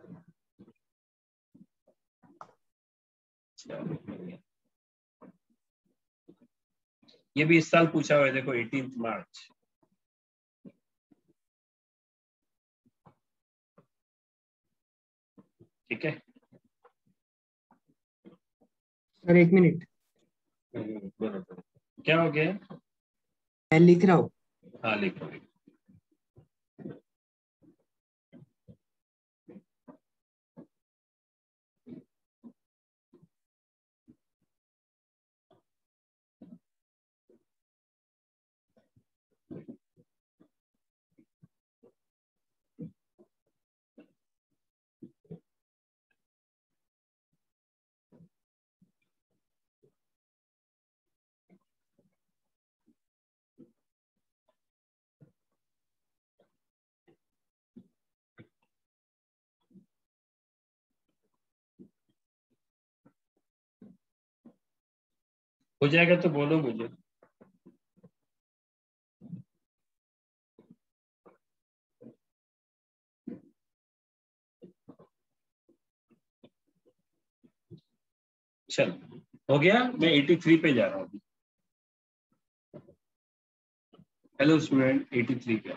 ये भी इस साल पूछा हुआ है, देखो एटीन्थ मार्च। ठीक है सर एक मिनट, क्या हो गया? मैं लिख रहा हूँ। हाँ लिखो। हो जाएगा तो बोलो मुझे। चल हो गया, मैं तिरासी पे जा रहा हूँ। हेलो स्टूडेंट, तिरासी पे।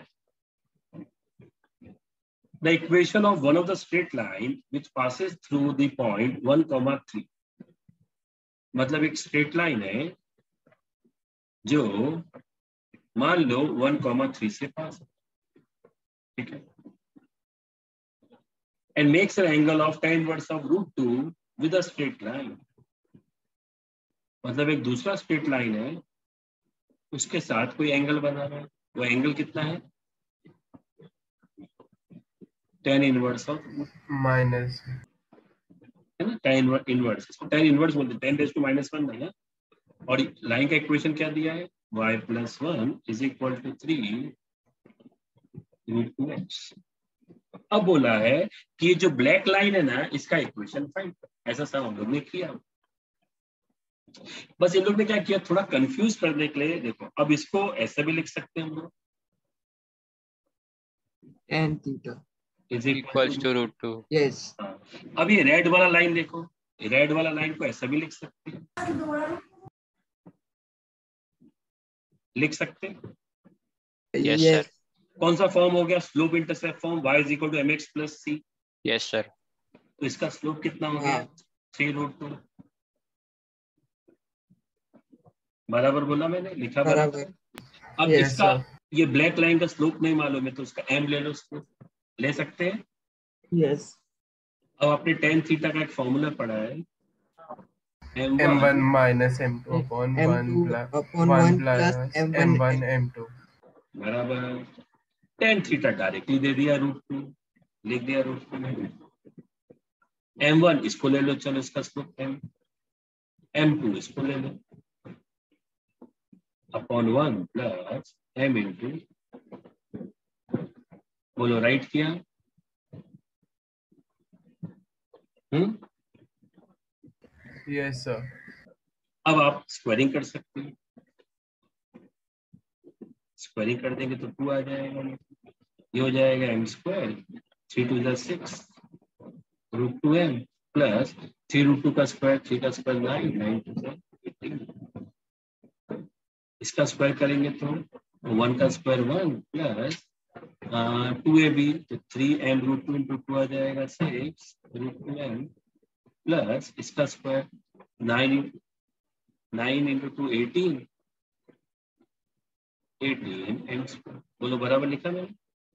The equation of one of the straight line which passes through the point one comma three, मतलब एक स्ट्रेट लाइन है जो मान लो वन कॉमा थ्री से पास, ठीक है, and makes an angle of tan inverse of root two with a straight line, मतलब एक दूसरा स्ट्रेट लाइन है उसके साथ कोई एंगल बना रहा है। वो एंगल कितना है? tan इनवर्स ऑफ माइनस है ना, tan इनवर्स, इसको tan इनवर्स बोलते हैं, tan raise to minus one है ना। और लाइन का इक्वेशन क्या दिया है? y plus one is equal to three root two x. अब बोला है कि जो ब्लैक लाइन है ना इसका इक्वेशन फाइंड कर। ऐसा सब हम लोग ने किया। बस इन लोग ने क्या किया, थोड़ा कंफ्यूज करने के लिए, देखो अब इसको ऐसे भी लिख सकते हैं हम लोग, tan theta is equals to root two. Yes. अब ये रेड वाला लाइन देखो, रेड वाला लाइन को ऐसा भी लिख सकते हैं, लिख सकते हैं। Yes Yes. सर। कौन सा फॉर्म हो गया? Slope intercept form, y is equal to m x plus c. Yes sir. तो इसका स्लोप कितना हो गया? Three root two. बराबर बोला मैंने, लिखा बराबर। अब Yes, इसका sir. ये ब्लैक लाइन का स्लोप नहीं मालूम है तो उसका m ले लो, स्लोप ले सकते हैं। यस। अब आपने tan थीटा का एक फॉर्मूला पढ़ा है, m one minus M two upon M one two plus upon one one plus plus M m one one m two. बराबर। tan थीटा डायरेक्टली दे दिया रूट टू, लिख दिया रूट टू में। एम वन इसको ले लो, चलो इसका स्लोप m, एम टू इसको ले लो upon one plus m into, बोलो राइट किया? Hmm yes sir. अब आप स्क्वायरिंग कर सकते हैं, स्क्वायरिंग कर देंगे तो टू आ जाएगा, ये हो जाएगा एम स्क्वायर, थ्री टू जा six root two M plus three root two का स्क्वायर, थ्री का स्क्वायर नाइन, नाइन टू जा एटीन। इसका स्क्वायर करेंगे तो वन का square one plus two a b, तो three m root two into two आ जाएगा six root two M plus इसका square nine, nine into two eighteen, eighteen m square. बोलो बराबर लिखा मैंने?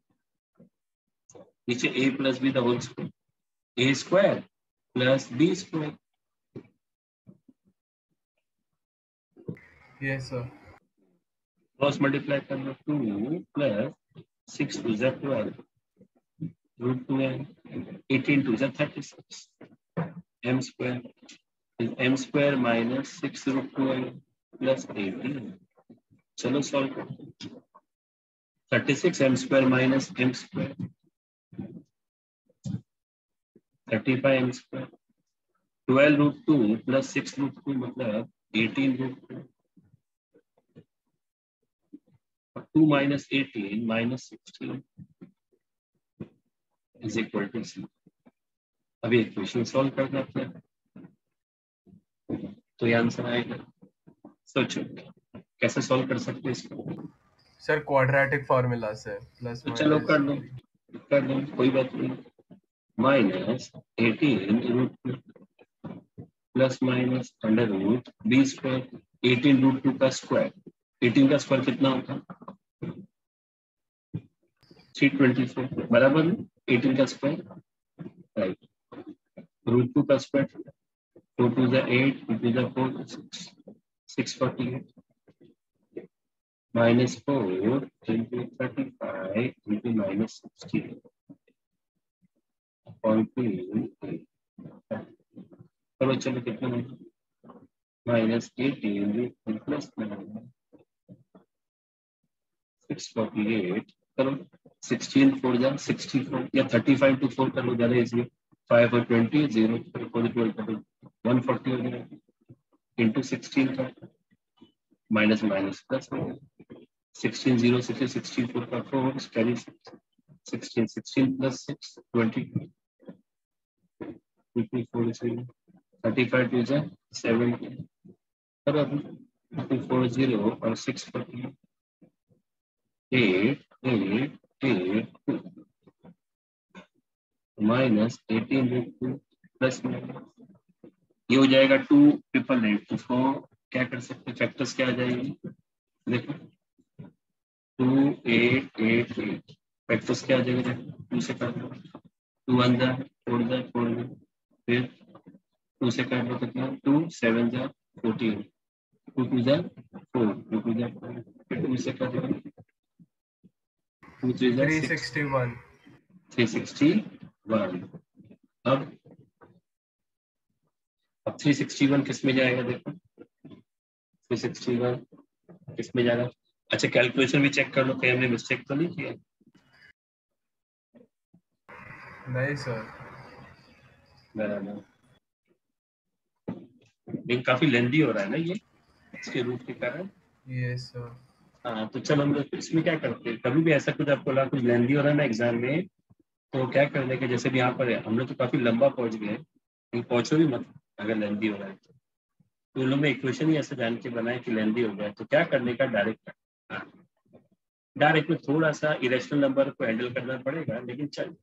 नीचे a plus B the whole square, A square plus B square. Yes sir. Cross multiply कर लो, टू प्लस सिक्स टू जा twelve root two M, eighteen two जा thirty six M square, M square minus six root two M plus eighteen. चलो सॉल्व करो, thirty six M square minus M square, thirty five M square twelve root two plus six root two मतलब eighteen root two, two minus eighteen minus sixteen is equal to C. अभी इक्वेशन सॉल्व करना अपने तो ये आंसर आएगा। सोचो कैसे सॉल्व कर सकते हैं इसको। सर क्वाड्रेटिक फॉर्मूला से प्लस तो चलो कर दो कर दो कोई बात नहीं। Minus eighteen root two plus minus under root B square, eighteen root two का स्क्वायर, एटीन का स्क्वायर कितना होता है थ्री ट्वेंटी फोर बराबर है, एटीन का स्क्वायर राइट, रूट टू का स्क्वायर फोर टू जा एट, टू टू जा four, six forty eight minus four into thirty five into minus sixteen upon two. चलो चलो कितना minus eighteen plus six forty eight, चलो सिक्सटीन फोर जा सिक्सटी फोर या थर्टी फाइव टू फोर कर लो ज्यादा इजी, फाइव और ट्वेंटी जीरो वन फोर्टी हो गया इंटू सिक्सटीन का minus minus plus sixteen zero sixty sixty four का four carry sixteen sixteen plus six twenty twenty four zero thirty five two जा सेवेंटी टू फोर जीरो और six forty eight eight eight two minus eighteen root two plus ये हो जाएगा टू ट्रिपल एट। उसको क्या कर सकते हैं फैक्टर्स क्या आ जाएंगे देखो two eight eight eight factors क्या आ जाएगा टू से कर दो टू वन जा फोर जा फोर जा फिर टू से कर दो कितना टू सेवन जा फोर्टीन टू टू जा फोर टू टू जा फोर फिर टू से कर दो टू थ्री जा three sixty one three sixty one. अब अब थ्री सिक्सटी वन किस में जाएगा देखो थ्री सिक्सटी वन किस में जाएगा। अच्छा कैलकुलेशन भी चेक कर लो कहीं हमने मिस्टेक तो नहीं किया। नहीं सर बराबर लेकिन काफी लेंदी हो रहा है ना ये इसके रूट के कारण। Yes sir. हाँ तो चलो हम लोग इसमें क्या करते हैं कभी भी ऐसा कुछ आपको लगा कुछ लेंदी हो रहा है ना एग्जाम में तो क्या करने के जैसे भी यहाँ पर है हम लोग तो काफी लंबा पहुंच गए लेकिन पहुंचो भी मत अगर लेंदी हो रहा है तो, तो उन लोग ने इक्वेशन ही ऐसे जान के बनाए कि लेंदी हो गया तो क्या करने का डायरेक्ट डायरेक्ट में थोड़ा सा इरेशनल नंबर को हैंडल करना पड़ेगा लेकिन चल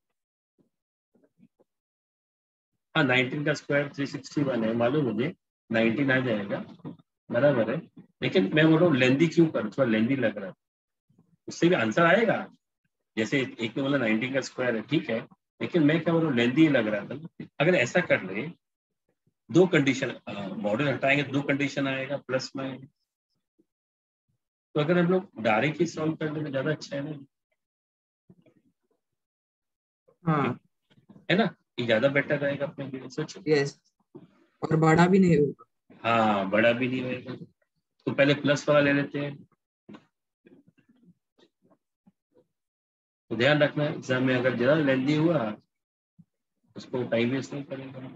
हाँ नाइनटीन का स्क्वायर थ्री सिक्सटी वन है मालूम मुझे नाइनटीन आ जाएगा बराबर है लेकिन मैं बोल रहा हूँ लेंदी क्यों करूँ थोड़ा लेंदी लग रहा है उससे भी आंसर आएगा जैसे एक में बोला नाइनटीन का स्क्वायर है ठीक है लेकिन मैं क्या बोल रहा हूँ लेंदी लग रहा था। अगर ऐसा कर ले दो कंडीशन मॉडल हटाएंगे दो कंडीशन आएगा प्लस माइनस तो अगर हम लोग डायरेक्ट ही सॉल्व करने में ज्यादा अच्छा है ना हाँ है ना ये ज्यादा बेटर रहेगा अपने लिए सोचो। यस और बड़ा भी नहीं होगा। हाँ बड़ा भी नहीं होगा तो पहले प्लस वाला ले लेते हैं। तो ध्यान रखना एग्जाम में अगर ज्यादा लेंदी हुआ उसको टाइम वेस्ट नहीं करेगा।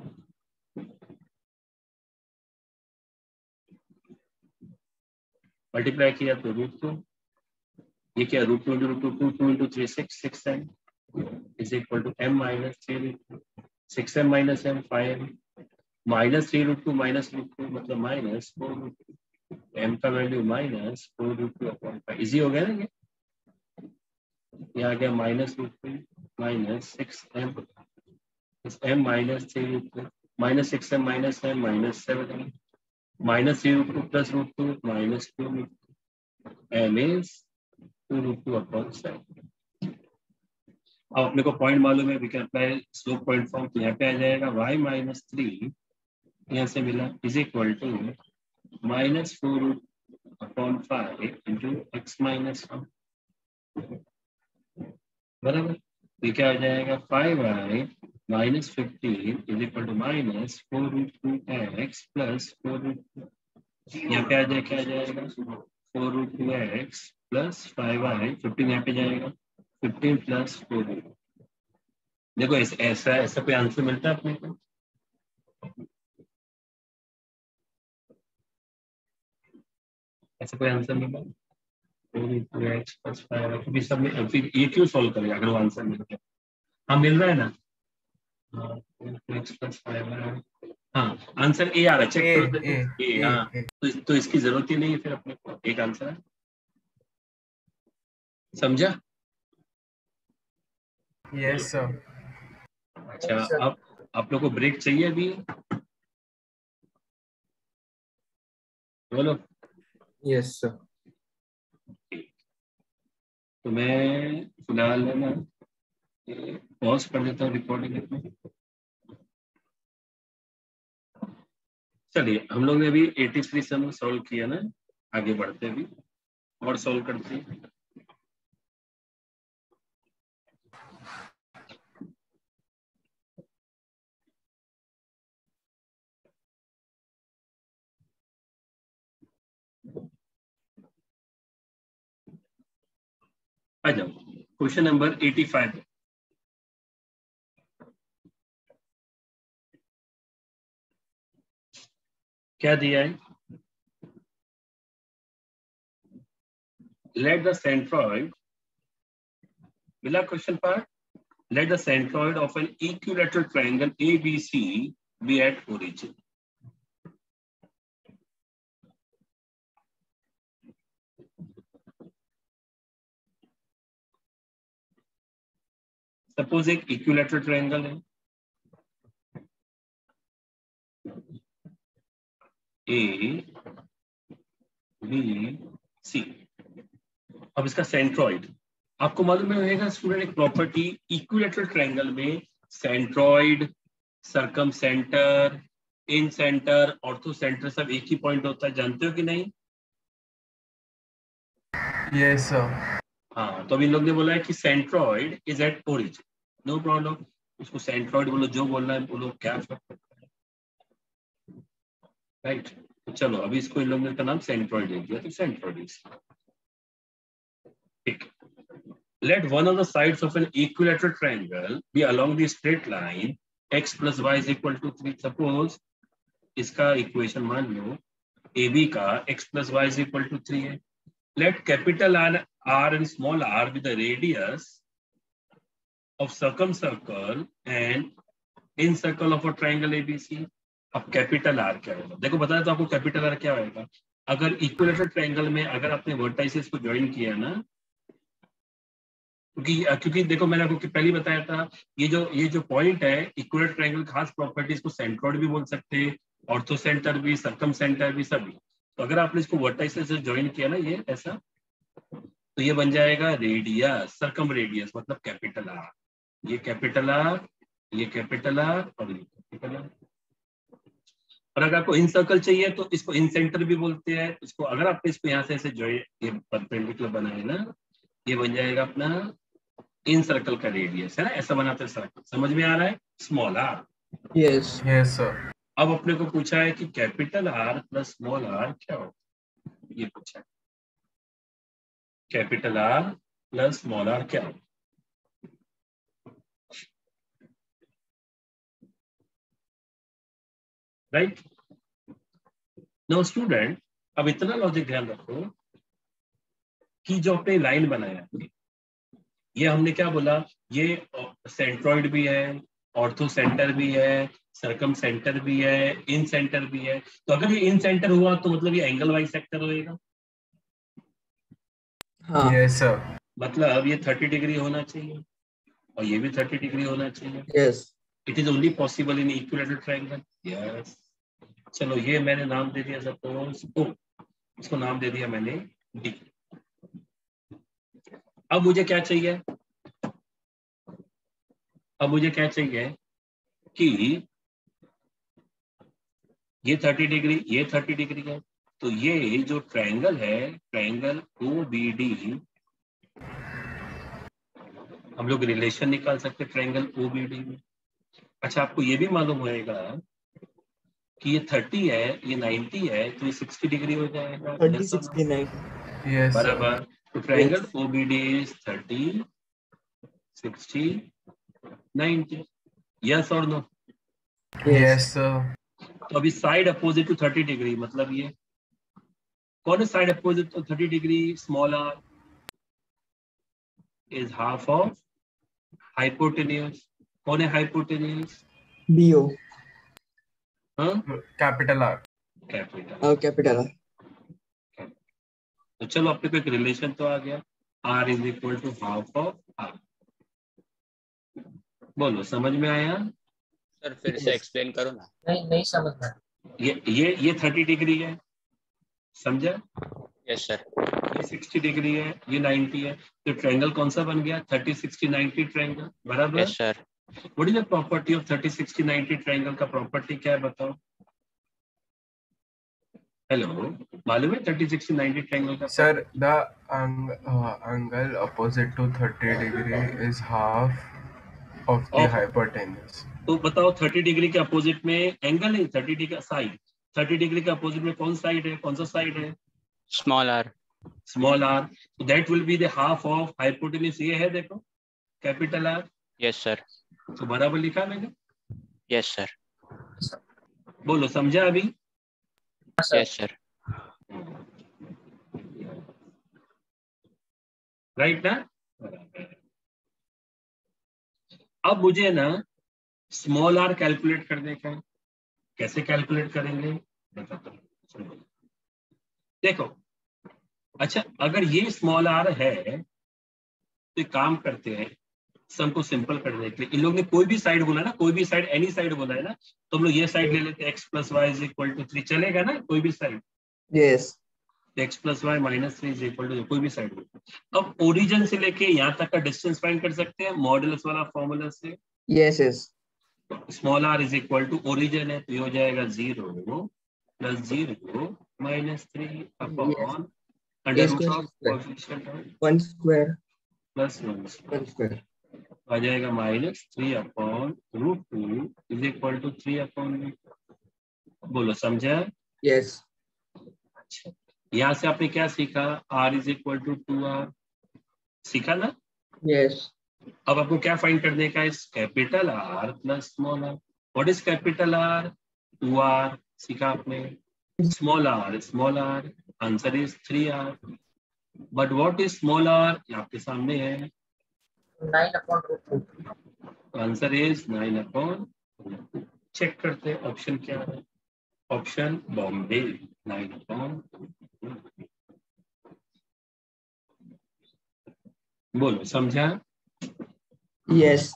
मल्टीप्लाई किया तो रूट टू ये क्या root two root two two two into three six six M is equal to M minus three root six M minus M five minus three root two minus root two मतलब minus four root two M का value minus four root two upon five easy हो गया ना ये ये आ गया minus root two minus six M M minus three root two minus six M minus M minus seven M minus three root two plus root two minus two root two M is two root two upon seven. अब अपने को पॉइंट मालूम है we can apply slope point form तो यहाँ पे आ जाएगा y माइनस थ्री यहाँ से मिला is equal to minus four root upon five into x minus one बराबर ये क्या आ जाएगा five I minus fifteen is equal to minus four root two x plus four root यहाँ पे आ जाए क्या आ जाएगा four root two x plus five I fifteen यहाँ पे जाएगा फिफ्टीन प्लस फोर देखो ऐसा ऐसा कोई आंसर मिलता है अपने को ऐसा कोई आंसर मिला? एक्स प्लस फाइव, क्योंकि सब में फिर ये क्यों सॉल्व करेगा अगर वो आंसर मिल गया? हाँ मिल रहा है ना? हाँ एक्स प्लस फाइव है। हाँ आंसर ए आ रहा है, चेक ए, करो देखो ए, ए। ए, हाँ ए। तो, तो इसकी जरूरत ही नहीं है फिर अपने को, एक आंसर है। समझा? Yes sir. अच्छा अब आप लोग को ब्रेक चाहिए अभी? बोलो। Yes sir. तो मैं फिलहाल है ना पॉज कर देता हूँ रिकॉर्डिंग में। चलिए हम लोग ने अभी तिरासी सम सॉल्व किया ना, आगे बढ़ते भी और सॉल्व करते हैं। आ जाओ क्वेश्चन नंबर पचासी। क्या दिया है? लेट द सेंट्रॉइड, मिला question part, let the centroid of an equilateral triangle A B C be at origin. Suppose एक equilateral triangle है A B C, अब इसका सेंट्रॉइड आपको मालूम रहेगा स्टूडेंट, एक प्रॉपर्टी इक्विलेटरल ट्रायंगल में centroid, circumcentre, incentre, orthocentre सब एक ही पॉइंट होता है, जानते हो कि नहीं? Yes sir. हाँ तो अभी लोग ने बोला है कि centroid is at origin, no problem, उसको सेंट्रॉइड बोलो, जो बोलना है बोलो, क्या फर्क पड़ता है, राइट। तो चलो अभी इसको इन लोगों ने का नाम सेंट्रॉइड दे दिया, तो सेंट्रॉइड ठीक। Let one of the sides of an equilateral triangle be along the straight line x plus y is equal to three. Suppose इसका इक्वेशन मान लो A B का x plus y is equal to three है. Let capital R, R and small r be the radius of circumcircle and incircle of a triangle A B C. अब कैपिटल R क्या होगा? देखो बताया तो आपको कैपिटल R क्या होगा। अगर इक्विलेटरल ट्रायंगल में अगर आपने वर्टाइसेस को ज्वाइन किया ना, क्योंकि क्योंकि देखो मैंने आपको पहले ही बताया था, ये जो ये जो पॉइंट है इक्विलेटरल ट्रायंगल, खास प्रॉपर्टीज को सेंट्रॉइड भी बोल सकते हैं, ऑर्थो सेंटर भी, सरकम सेंटर भी, सभी। तो अगर आपने इसको वर्टाइसेस से ज्वाइन किया ना ये ऐसा, तो ये बन जाएगा रेडियस, सरकम रेडियस मतलब कैपिटल आर। ये कैपिटल आर, ये कैपिटल आर और ये कैपिटल आर। और अगर आपको इन सर्कल चाहिए तो इसको इन सेंटर भी बोलते हैं। इसको अगर आपने इसको यहाँ से ऐसे ज्वाइन, ये परपेंडिकुलर बनाए ना, ये बन जाएगा अपना इन सर्कल का रेडियस, है ना, ऐसा बनाते हैं सर्कल। समझ में आ रहा है? Small R. Yes yes sir. अब अपने को पूछा है कि capital R plus small R क्या होता है, ये पूछा है। Capital R plus small R क्या होता है? राइट। नो स्टूडेंट, अब इतना लॉजिक ध्यान रखो कि जो अपने लाइन बनाया ये हमने क्या बोला, ये सेंट्रॉइड भी है, ऑर्थो सेंटर भी है, सरकम सेंटर भी है, इन सेंटर भी है। तो अगर ये इन सेंटर हुआ तो मतलब ये एंगल वाइज सेक्टर होएगा। हाँ यस सर। मतलब ये थर्टी डिग्री होना चाहिए और ये भी थर्टी डिग्री होना चाहिए। Yes it is only possible in equilateral triangle. Yes. चलो ये मैंने नाम दे दिया सपोज ओ, इसको नाम दे दिया मैंने डी। अब मुझे क्या चाहिए, अब मुझे क्या चाहिए कि ये थर्टी डिग्री, ये थर्टी डिग्री है, तो ये जो ट्रायंगल है, ट्रायंगल ओ बी डी, हम लोग रिलेशन निकाल सकते हैं ट्रायंगल ओ बी डी में। अच्छा आपको ये भी मालूम होएगा कि ये थर्टी है, ये नाइंटी है, तो ये सिक्सटी डिग्री हो जाएगा। Thirty sixty nine. यस बराबर। तो triangle O B D is thirty sixty ninety. Yes और नो? Yes sir. तो अभी side opposite to thirty degree मतलब ये कौन है साइड अपोजिट तो thirty degree small R is half of hypotenuse. कौन है हाइपोटेन्यूज? बीओ। हाँ capital R. Capital capital R. तो चलो अपने को एक रिलेशन तो आ गया, R is equal to half of R. बोलो समझ में आया? सर फिर से एक्सप्लेन करो ना। नहीं नहीं समझ में। ये ये ये थर्टी डिग्री है, समझा? Yes sir. ये सिक्सटी डिग्री है, ये नाइन्टी है, तो ट्रायंगल कौन सा बन गया? थर्टी सिक्सटी नाइन्टी ट्रायंगल, बराबर? Yes sir. What is the property of thirty sixty ninety triangle का प्रॉपर्टी क्या है बताओ? हेलो, मालूम है थर्टी सिक्सटी नाइन्टी ट्रायंगल का? Sir the angle opposite to thirty degree is half of the hypotenuse. तो बताओ थर्टी डिग्री के अपोजिट में एंगल है, थर्टी डिग्री का साइड, थर्टी डिग्री के अपोजिट में कौन साइड है, कौन सा साइड है? Small R. Small R, so that will be the half of hypotenuse। ये है देखो कैपिटल आर। Yes sir. तो बराबर लिखा मैंने? Yes sir. बोलो समझा अभी? Yes sir. राइट ना? अब मुझे ना स्मॉल आर कैलकुलेट करने का है। कैसे कैलकुलेट करेंगे बताता हूं। देखो अच्छा, अगर ये स्मॉल आर है तो एक काम करते हैं, सम को सिंपल करने के लिए। इन लोग ने कोई भी साइड बोला ना, कोई भी साइड, एनी साइड बोला है ना, तो हम लोग ये साइड ले लेते हैं, X plus Y is equal to three. चलेगा ना कोई भी side? Yes. X plus Y minus three is equal to कोई भी साइड। अब ओरिजिन से लेके यहाँ तक का डिस्टेंस फाइंड कर सकते हैं मॉडुलस वाला फॉर्मूला से। Yes yes. Small R is equal to origin है तो ये हो जाएगा zero plus zero minus three upon under root of coefficient one square plus one one square आ जाएगा minus three upon root two is equal to three upon. बोलो समझा? यस। अच्छा, यहाँ से आपने क्या सीखा? R is equal to two R सीखा ना? यस। अब आपको क्या फाइंड करने का है? Capital R plus small R. What is capital R? Two R सीखा आपने। Small R small R answer is three R. But what is small R? आपके सामने है nine upon root two. Answer is nine upon. Check करते हैं ऑप्शन क्या है। ऑप्शन बॉम्बे नाइन अपॉन। बोलो समझा? यस।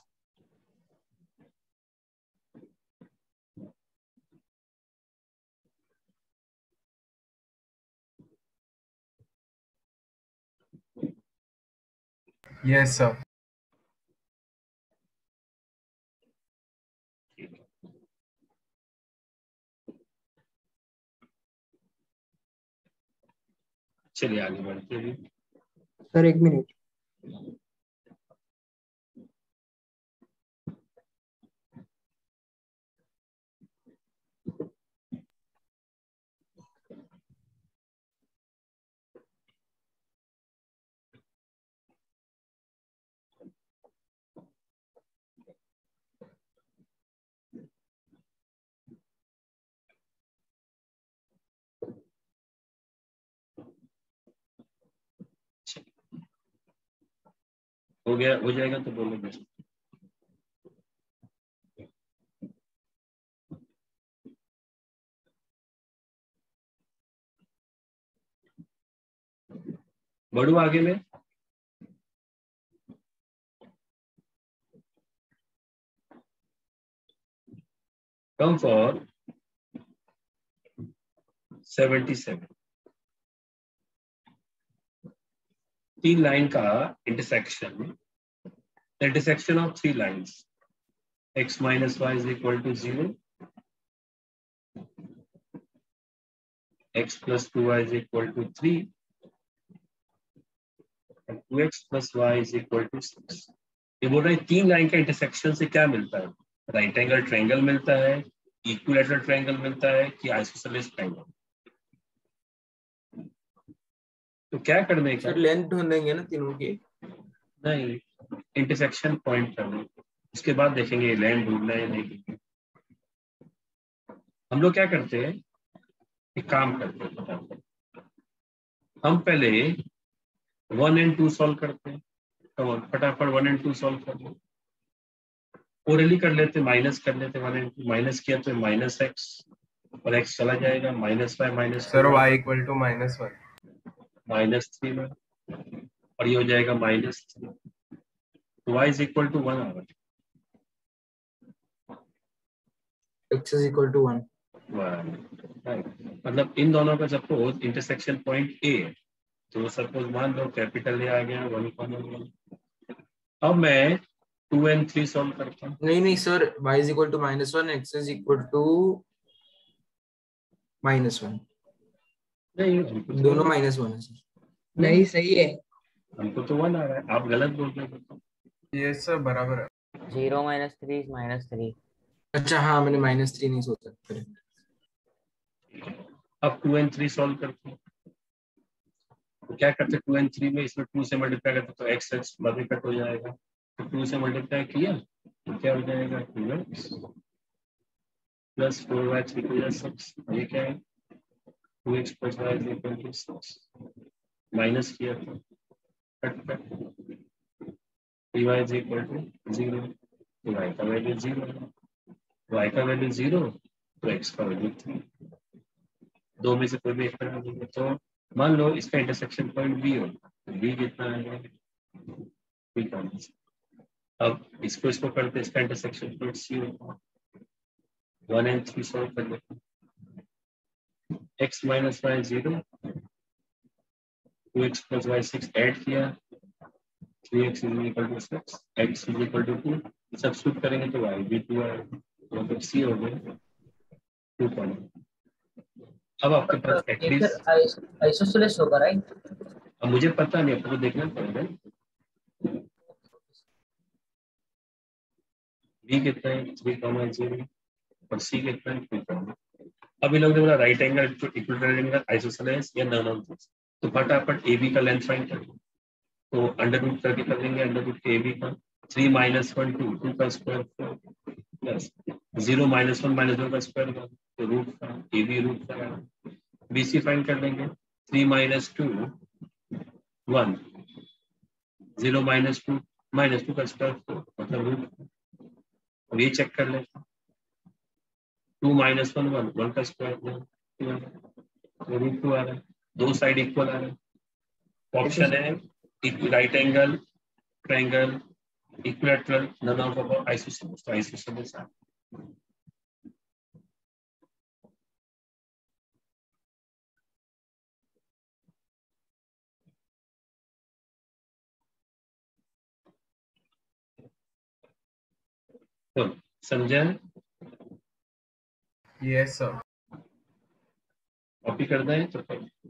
Yes sir. चलिए आगे बढ़ते हैं। सर एक मिनट। हो गया, हो जाएगा तो बोलो बस। बढ़ू आगे में। Come for seventy seven. तीन लाइन का intersection, intersection of three lines, x minus y is equal to zero, x plus two y is equal to three, and two x plus y is equal to six। ये बोल रहे हैं तीन लाइन का इंटरसेक्शन से क्या मिलता है? राइट एंगल ट्रायंगल मिलता है, इक्विलैटरल ट्रायंगल मिलता है कि आइसोसेलेस ट्रायंगल। तो क्या करने का? सर लेंथ ढूंढेंगे ना तीनों की? नहीं, इंटरसेक्शन पॉइंट करना, उसके बाद देखेंगे लेंथ ढूंढना है नहीं। हम लोग क्या करते हैं, एक काम करते हैं, हम पहले वन एंड टू सॉल्व करते हैं, तो फटाफट वन एंड टू सॉल्व कर लो। ओरली कर लेते, माइनस कर लेते, वन एंड टू माइनस किया तो माइनस एक्स और एक्स चला जाएगा, minus five minus sir y equal to minus one minus three में, और ये हो जाएगा माइनस थ्री, तो y is equal to one आ रहा है, x is equal to one. मतलब इन दोनों का सपोज इंटरसेक्शन पॉइंट ए है, तो सपोज मान लो कैपिटल ए आ गया वन कॉमन वन। अब मैं टू एंड थ्री सॉल्व करता हूँ। नहीं नहीं sir, y is equal to minus one, x is equal to minus one. नहीं दोनों माइनस वन है सर। नहीं सही है, हमको तो वन आ रहा है, आप गलत बोल रहे हो। ये सब बराबर है। Zero minus three is minus three. अच्छा हाँ, मैंने माइनस थ्री नहीं सोचा। अब टू एंड थ्री सॉल्व करते हैं, तो क्या करते हैं टू एंड थ्री में, इसमें टू से मल्टीप्लाई करते तो एक्स एक्स बाकी कट हो जाएगा, तो टू से मल्टीप्लाई किया तो क्या हो जाएगा two x plus four Y three two six, ये क्या है two x plus Y is equal to six, minus किया तो cut cut Y is equal to zero, तो वाई का वैल्यू जीरो है, वाई का वैल्यू जीरो तो एक्स का वैल्यू थ्री, दो में से कोई भी एक करना देंगे। तो मान लो इसका इंटरसेक्शन पॉइंट बी हो, बी कितना है बी का, अब इसको इसको करते इसका इंटरसेक्शन पॉइंट सी होगा, वन एंड थ्री सॉल्व कर लेते हैं, x minus Y zero, two x plus Y six add किया, three x is equal to six, X is equal to two, substitute करेंगे तो वाई भी टू आएगा, मतलब सी हो गया टू पॉइंट। अब आपके पास एटलीस्ट आइसोसेलेस होगा राइट? अब मुझे पता नहीं, आपको देखना पड़ेगा बी कितना है थ्री कॉमा जीरो और सी कितना है टू कॉमा। अब इन लोगों ने बोला right angle equilateral angle isosceles या नन ऑफ दिस, तो फटाफट ए बी का लेंथ फाइंड कर लो, तो अंडर रूट करके कर लेंगे, अंडर रूट ए बी का three minus one two, two का square four plus zero minus one minus one का स्क्वायर वन, तो रूट का ए बी रूट का बी सी फाइंड कर लेंगे, three minus two one, zero minus two minus two का स्क्वायर फोर मतलब रूट, अब ये चेक कर लेते two minus one one, one का स्क्वायर तो रूट टू आ रहा है, दो साइड इक्वल आ रहा है। ऑप्शन है right angle triangle equilateral none of above isosceles, तो आइसोसेलेस आ तो समझे? Yes sir. कॉपी करना है तो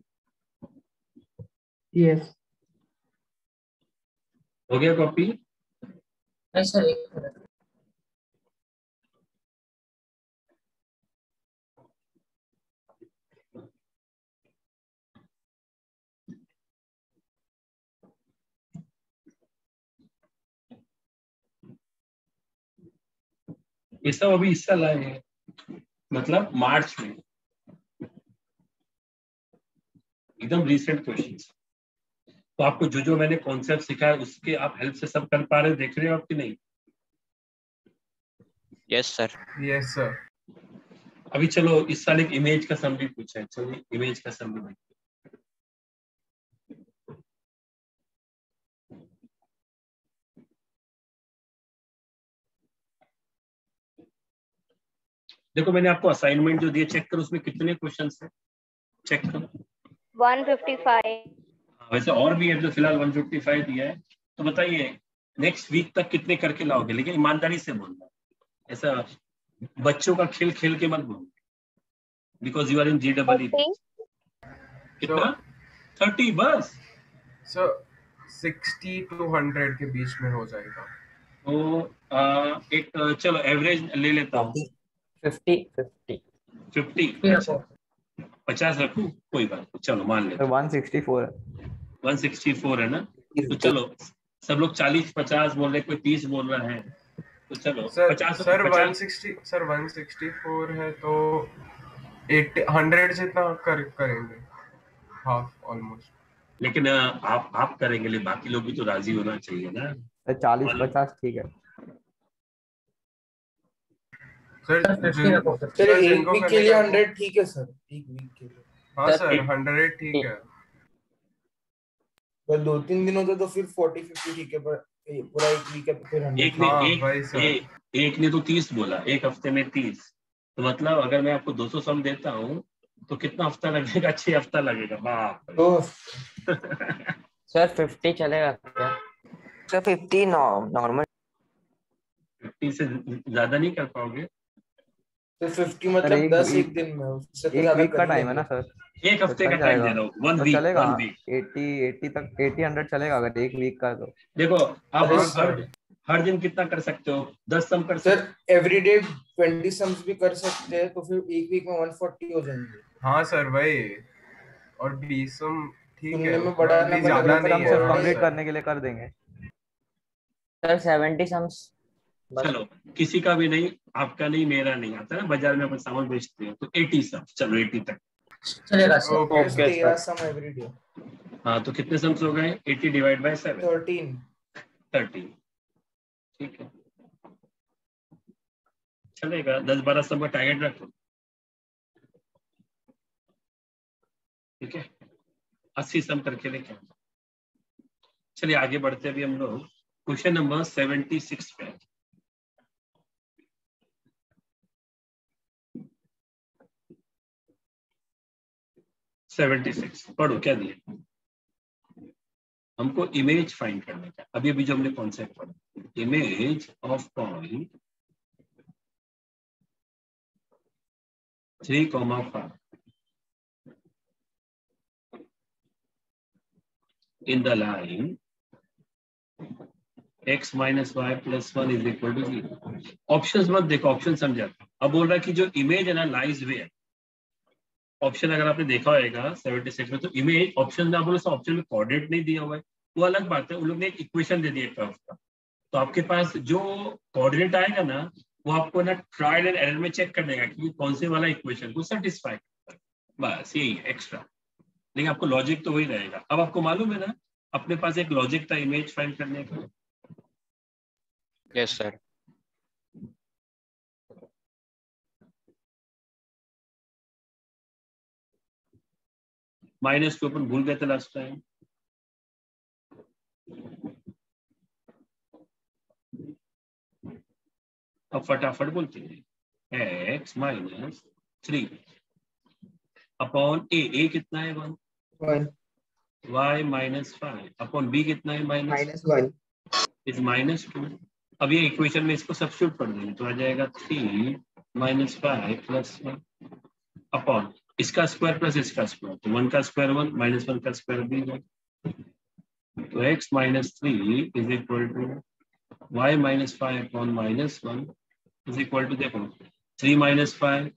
यस हो गया कॉपी? नहीं सर एक मिनट। ये सब अभी इस साल आए हैं, मतलब मार्च में, एकदम रिसेंट क्वेश्चंस। तो आपको जो जो मैंने कॉन्सेप्ट सिखाया उसके आप हेल्प से सब कर पा रहे हो, देख रहे हो आप कि नहीं? Yes sir. Yes sir. अभी चलो इस साल एक इमेज का समरी पूछा है, चलो इमेज का समरी देखो, मैंने आपको असाइनमेंट जो दिया चेक करो, उसमें कितने क्वेश्चंस हैं चेक करो। One fifty five. वैसे और भी है, जो फिलहाल वन फिफ्टी फाइव दिया है, तो बताइए नेक्स्ट वीक तक कितने करके लाओगे, लेकिन ईमानदारी से बोलना, ऐसा बच्चों का खेल खेल के मत बोलना, because you are in G double E. कितना? थर्टी बस? सर सिक्सटी टू हंड्रेड के बीच में हो जाएगा। तो आ, एक चलो एवरेज ले लेता हूँ, फिफ्टी फिफ्टी फिफ्टी पचास रखूं, कोई बात नहीं, चलो मान लेते वन सिक्सटी फोर है, वन सिक्सटी फोर है ना, तो चलो सब लोग चालीस पचास बोल रहे, कोई तीस बोल रहा है, तो चलो सर पचास sir one sixty sir one sixty four है तो एट हंड्रेड जितना कर करेंगे, हाफ ऑलमोस्ट। लेकिन आप आप करेंगे, लेकिन बाकी लोग भी तो राजी होना चाहिए ना। चालीस पचास ठीक है सर सर एक वीक के लिए हंड्रेड ठीक है सर, एक वीक के लिए। हाँ सर हंड्रेड ठीक है, पर दो तीन दिन होता तो फिर फोर्टी फिफ्टी ठीक है, पर पूरा एक वीक है तो फिर हंड्रेड। एक ने एक, एक, एक ने तो तीस बोला, एक हफ्ते में तीस, तो मतलब अगर मैं आपको दो सौ सम देता हूँ तो कितना हफ्ता लगेगा? छह हफ्ता लगेगा। बाप दो सर फिफ्टी चलेगा क्या? सर फिफ्टी नॉर्मल, फिफ्टी से ज्यादा नहीं कर पाओगे। तो फिफ्टी मतलब एक दस वीक- एक दिन में, उससे तो एक ज्यादा वीक का कर टाइम है लेंगे। ना सर, एक तो हफ्ते चल का टाइम जाएगा। दे रहा हूँ, वन तो वीक चलेगा वन वीक एटी एटी तक एटी हंड्रेड चलेगा अगर एक वीक का। तो देखो आप अरे हर हर दिन कितना कर सकते हो? दस सम कर सर सकते एवरीडे ट्वेंटी सम्स भी कर सकते हैं, तो फिर एक वीक में वन फोर्टी हो जाएंगे। हाँ सर वही, और बीस सम ठीक है, सुनने में उतना बड़ा भी नंबर ज्यादा लग रहा नहीं है, है। सिर्फ हाँ कंप्लीट सर करने के लिए कर देंगे। सर सेवेंटी सम्स चलो किसी का भी नहीं, आपका नहीं मेरा नहीं आता ना, बाजार में अपन सामान बेचते हैं तो अस्सी सम, चलो अस्सी तक चलेगा सर। Okay sir. तेरह सम एवरीडे। हाँ तो कितने सम्स हो गए? अस्सी divide by seven, thirteen thirty, ठीक है चलेगा। दस बारह सम का टारगेट रखो, ठीक है, अस्सी सम करके लेके आओ। चलिए आगे बढ़ते हैं अभी हम लोग क्वेश्चन नंबर सेवेंटी सिक्स पे। सेवेंटी सिक्स पढ़ो, क्या दिया हमको? इमेज फाइंड करने का। अभी अभी जो हमने कॉन्सेप्ट पढ़ा, image of point three comma five in the line x minus y plus one is equal to zero। Options मत देखो, ऑप्शन समझा। अब बोल रहा है कि जो इमेज है ना लाइज वेयर। ऑप्शन अगर आपने देखा होगा सेवेंटी सिक्स में, तो इमेज ऑप्शन में आप बोले ऑप्शन में कोऑर्डिनेट नहीं दिया हुआ है, वो अलग बात है। उन लोग ने एक इक्वेशन दे दिया कर्व का, तो आपके पास जो कोऑर्डिनेट आएगा ना वो आपको ना ट्रायल एंड एरर में चेक करने का कि कौन से वाला इक्वेशन को सेटिस्फाई करता है, बस यही एक्स्ट्रा। लेकिन आपको लॉजिक तो वही रहेगा। अब आपको मालूम है ना अपने पास एक लॉजिक था इमेज फाइंड करने का। Yes sir. माइनस टू अपन भूल गए थे लास्ट टाइम। अब फटाफट बोलते हैं एक्स माइनस थ्री अपॉन ए, ए कितना है? One. One. Y minus five upon B कितना है? Minus minus one is minus two. अब ये इक्वेशन में इसको सब्स्टिट्यूट कर देंगे तो आ जाएगा three minus five plus one upon इसका स्क्वायर प्लस इसका स्क्वायर, तो वन का स्क्वायर वन, माइनस वन का स्क्वायर भी वन, तो X minus three is equal to Y minus five upon minus one is equal to, देखो three minus five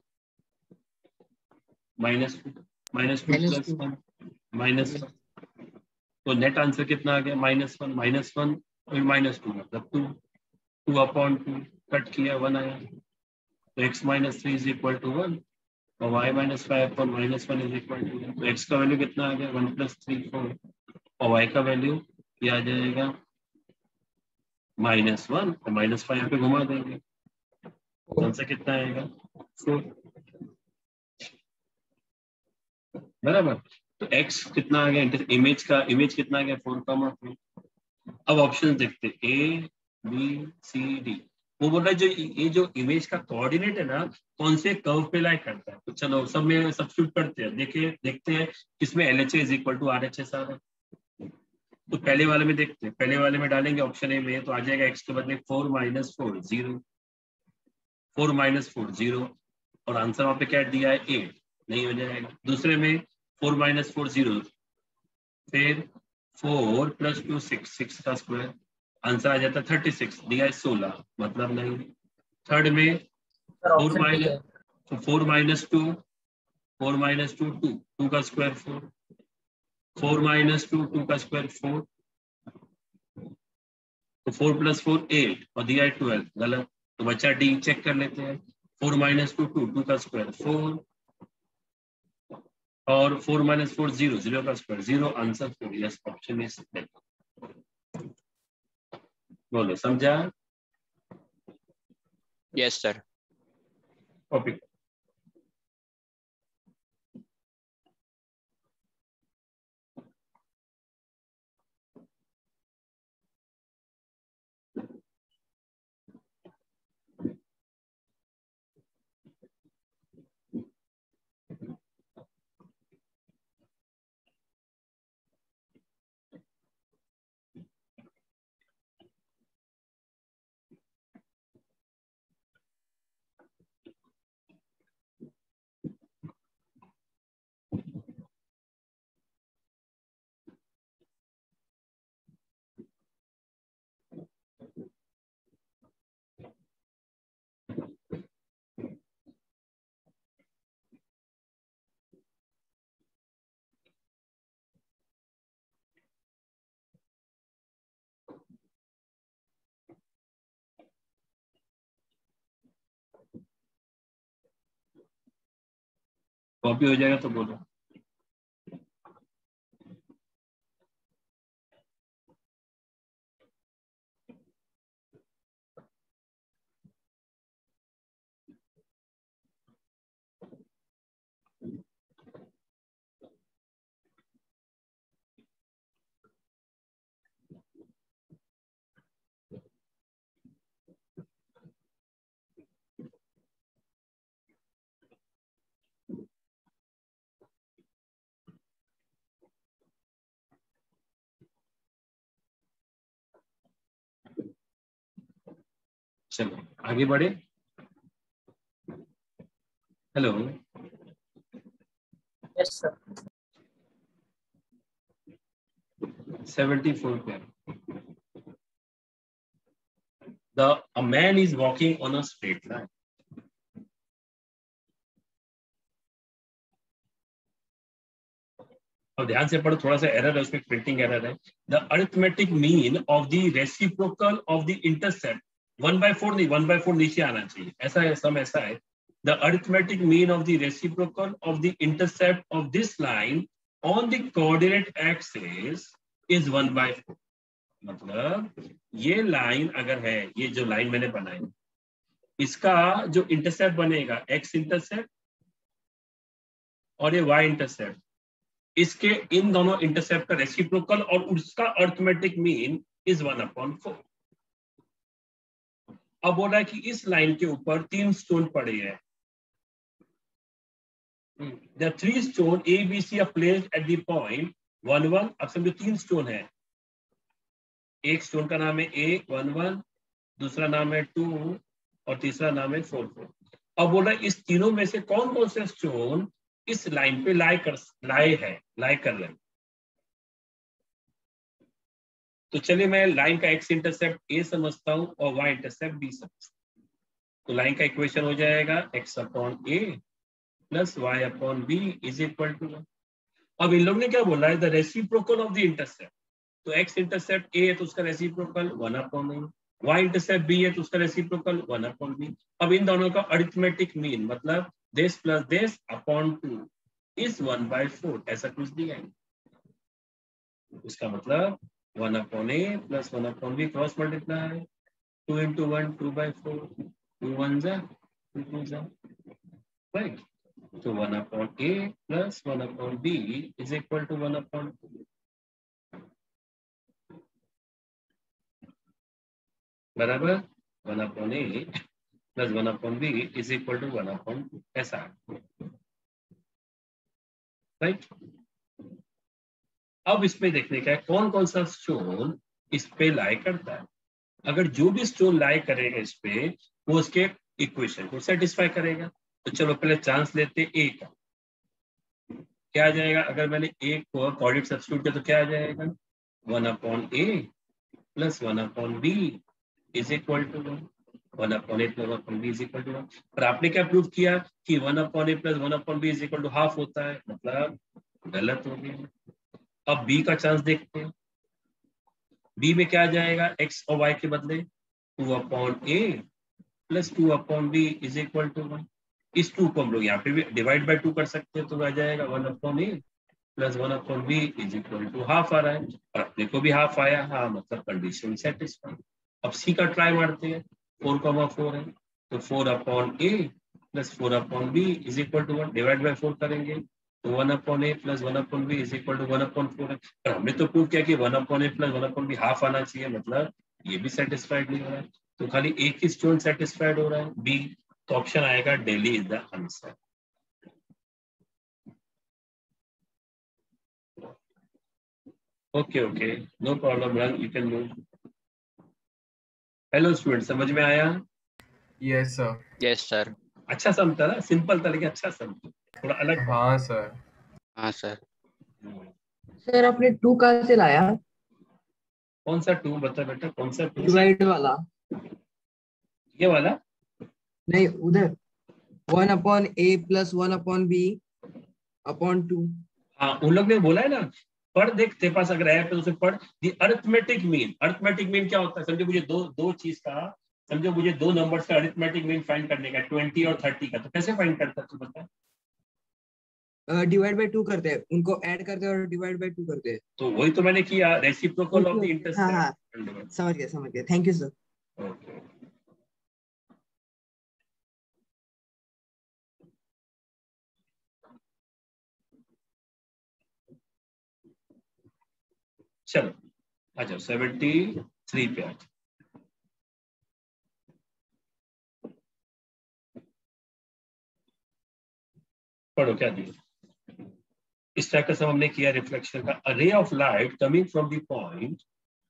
minus two, minus two plus one minus one, तो नेट आंसर कितना आ गया? माइनस वन, माइनस वन और माइनस टू मतलब two, two upon two cut किया वन आया, तो X minus three is equal to one और Y minus five upon minus one is equal to one. तो एक्स का वैल्यू कितना आ गया? वन प्लस थ्री फोर, और वाई का वैल्यू ये आ जाएगा माइनस वन और माइनस फाइव पे घुमा देंगे, आंसर कितना आएगा? फोर, बराबर। तो x कितना आ गया? इमेज का इमेज कितना आ गया? Four comma four. अब ऑप्शन देखते ए बी सी डी। वो बोल रहा है जो ये जो इमेज का कोऑर्डिनेट है ना कौन से कर्व पे लाई करता है, तो चलो सब में सब्स्टिट्यूट करते हैं। देखिए देखते हैं किसमें L H is equal to R H S आ रहा है, तो पहले वाले में देखते हैं। पहले वाले में डालेंगे ऑप्शन ए में तो आ जाएगा एक्स के बदले four minus four zero, four minus four zero, और आंसर वहां पे क्या दिया है? एट, नहीं हो जाएगा। दूसरे में फोर माइनस फोर जीरो, फिर four plus two six, six का स्क्वायर, आंसर आ जाता है थर्टी सिक्स, दिया है सोलह, मतलब नहीं। थर्ड में four minus four minus two, four minus two two, two का square four, four minus two, two का स्क्वायर फोर, तो फोर प्लस फोर एट और दिया है ट्वेल्व, गलत। तो बच्चा डी, चेक कर लेते हैं। Four minus two two, two का स्क्वायर फोर और four minus four zero, zero का square zero, answer four. Yes, option is बोलो, समझा? Yes sir. कॉपी। कॉपी हो जाएगा तो बोलो। चलो आगे बढ़े। Hello. Yes sir. Seventy four पे the a man is walking on a straight line. और ध्यान से पढ़ो, थोड़ा सा एरर है उसमें, प्रिंटिंग एरर है। The arithmetic mean of the reciprocal of the intercept, one by four नहीं, वन बाय फोर नीचे आना चाहिए, ऐसा है, सम ऐसा है। The arithmetic mean of the reciprocal of the intercept of this line on the coordinate axis is one by four. मतलब ये लाइन अगर है, ये जो लाइन मैंने बनाई, इसका जो इंटरसेप्ट बनेगा एक्स इंटरसेप्ट और ये वाई इंटरसेप्ट, इसके इन दोनों इंटरसेप्ट का रेसिप्रोकल और उसका arithmetic mean is one upon four. अब बोल रहा है कि इस लाइन के ऊपर तीन स्टोन पड़े हैं। The three stone A, B, C are placed at the point one one। अब समझो तीन स्टोन है, एक स्टोन का नाम है A वन वन, दूसरा नाम है टू और तीसरा नाम है फोर फोर। अब बोल रहा है इस तीनों में से कौन कौन से स्टोन इस लाइन पे लाई कर लाए है लाई कर रहे हैं। तो चलिए मैं लाइन का एक्स इंटरसेप्ट ए समझता हूं और वाई इंटरसेप्ट बी समझता हूं। तो लाइन का इक्वेशन हो जाएगा X upon A plus Y upon B is equal to one. अब इन लोग ने क्या बोला है, the reciprocal of the intercept. तो एक्स इंटरसेप्ट ए है तो उसका reciprocal one upon A, Y intercept B है तो उसका रेसिप्रोकल वन अपॉन बी। अब इन दोनों का अरिथमेटिक मीन मतलब this plus this upon two is one by four, ऐसा कुछ दिया है। उसका मतलब one upon A plus one upon B cross multiply, two into one two by four, two one जा टू टू जा, राइट। तो one upon A plus one upon B is equal to one upon two, बराबर। One upon A plus one upon B is equal to one upon two, ऐसा, राइट। अब इसमें देखने का है कौन कौन सा स्टोन इस पे लाई करता है। अगर जो भी स्टोन लाई करेगा इस पे, वो उसके इक्वेशन को सेटिस्फाई करेगा। तो चलो पहले चांस लेते ए का। क्या आ जाएगा, अगर मैंने ए को कोऑर्डिनेट सब्स्टिट्यूट किया तो क्या आ जाएगा, one upon A plus one upon B is equal to one, one upon A plus one upon B is equal to one. पर आपने क्या प्रूव किया कि one upon A plus one upon B is equal to half होता है, मतलब गलत हो गया। अब बी का चांस देखते हैं। बी में क्या आ जाएगा, एक्स और वाई के बदले two upon A plus two upon B is equal to one, इस टू को हम लोग यहाँ पे भी डिवाइड बाय टू कर सकते हैं, तो आ जाएगा one upon A plus one upon B is equal to half आ रहा है, और अपने को भी हाफ आया, हाँ मतलब कंडीशन सेटिस्फाई। अब सी का ट्राई मारते हैं, फोर कॉमा फोर है तो four upon A plus four upon B is equal to one, divide by four करेंगे तो one upon A plus one upon B is equal to one upon four है। पर हमने तो प्रूव किया कि one upon A plus one upon B half आना चाहिए, मतलब ये भी सेटिस्फाइड नहीं हो रहा है, तो खाली एक ही स्टूडेंट सेटिस्फाइड हो रहा है, बी, तो ऑप्शन आएगा Delhi is the answer. Okay okay no problem run, you can move. Hello student, समझ में आया? Yes sir. Yes sir. अच्छा सम था ना, सिंपल था लेकिन अच्छा सम, थोड़ा अलग। हाँ सर। हाँ सर। सर आपने टू कहाँ से लाया? कौन सा टू बता बेटा, कौन सा टू? डिवाइड वाला। ये वाला नहीं, उधर one upon A plus one upon B upon two. हाँ उन लोग ने बोला है ना, पढ़ देख तेरे पास अगर है तो उसे पढ़। The arithmetic mean, arithmetic mean क्या होता है समझो, मुझे दो दो चीज का, समझो मुझे दो नंबर्स का अरिथमेटिक मीन फाइंड करने का, ट्वेंटी और थर्टी का, तो कैसे फाइंड करता है तू बता? डिवाइड बाय टू करते हैं, उनको ऐड करते हैं और डिवाइड बाय टू करते हैं। तो वही तो मैंने किया, रेसिप्रोकल ऑफ द हाँ इंटरसेप्ट। हाँ समझ गया समझ गया, थैंक यू सर। ओके चलो आ जाओ सेवेंटी थ्री पे आ जाओ। पढ़ो क्या दिया इस टाइप का सब हमने किया रिफ्लेक्शन का। A ray of light coming from the point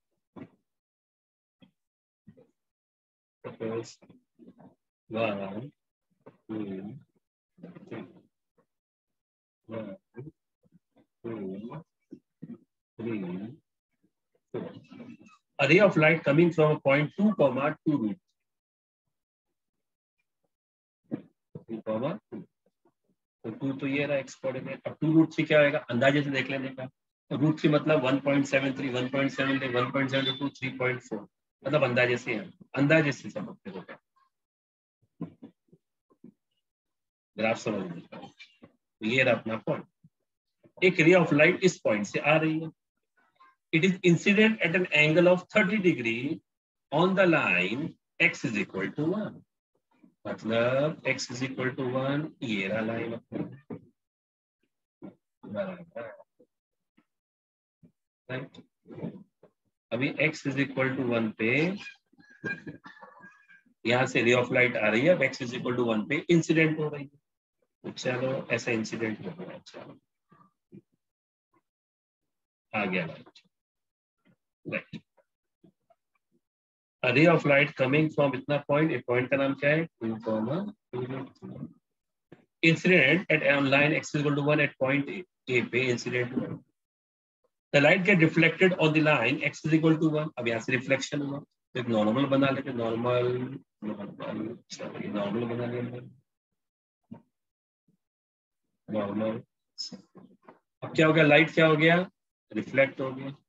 one two three one two three, four. A ray of light coming from a point two comma two root two comma two, तो two तो ये रहा एक्स कोऑर्डिनेट। अब two root थ्री क्या आएगा अंदाजे से देख लेने का, तो रूट थ्री मतलब one point seven three, one point seven three, one point seven two, three point four, मतलब अंदाजे से है, अंदाजे से सब अपने को ग्राफ समझ लीजिए। ये रहा अपना पॉइंट, एक रे ऑफ लाइट इस पॉइंट से आ रही है, it is incident at an angle of thirty degree on the line x is equal to one, मतलब x is equal to one, ये रहा लाइन राइट। अभी x is equal to one पे यहां से रे ऑफ लाइट आ रही है, अब x is equal to one पे इंसिडेंट हो रही है, तो चलो ऐसा इंसिडेंट हो रहा है, चलो आ गया light. Right. A ray of light coming from इतना point, एक point का नाम क्या है? two comma two. Incident at on line x is equal to one at point A, A पे incident हुआ। The light get reflected on the line x is equal to one। अब यहाँ से reflection हुआ, तो एक normal बना लेते, normal normal चलो normal बना लेंगे, normal। अब क्या हो गया, light क्या हो गया, reflect हो गया।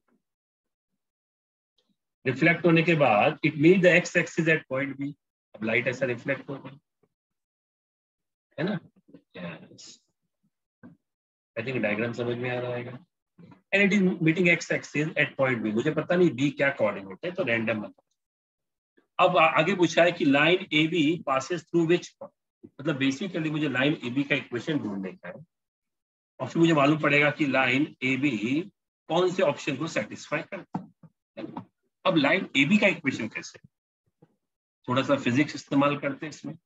रिफ्लेक्ट होने के बाद it mean the X axis at point B, अब लाइट ऐसा रिफ्लेक्ट हो गई है ना, यस आई थिंक डायग्राम समझ में आ रहा है। And it is meeting X axis at point B, मुझे पता नहीं बी क्या कोऑर्डिनेट है तो रैंडम बता। अब आगे पूछा है कि line A B passes through which, मतलब बेसिकली मुझे लाइन ए बी का इक्वेशन ढूंढने का है, और फिर मुझे मालूम पड़ेगा कि लाइन ए बी कौन से ऑप्शन को सेटिस्फाई करता है। अब लाइन ए बी का इक्वेशन कैसे, थोड़ा सा फिजिक्स इस्तेमाल करते हैं इसमें।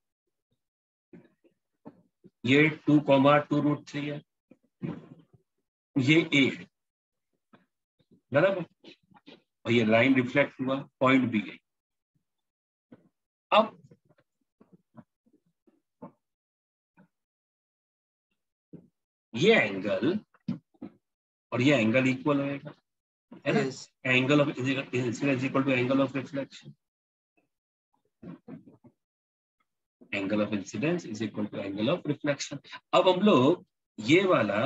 ये two comma two root three है, ये ए है बराबर, और ये लाइन रिफ्लेक्ट हुआ पॉइंट बी है। अब ये एंगल और ये एंगल इक्वल होएगा है ना, angle of incidence equal to angle of reflection, angle of incidence is equal to angle of reflection. अब हम लोग ये वाला,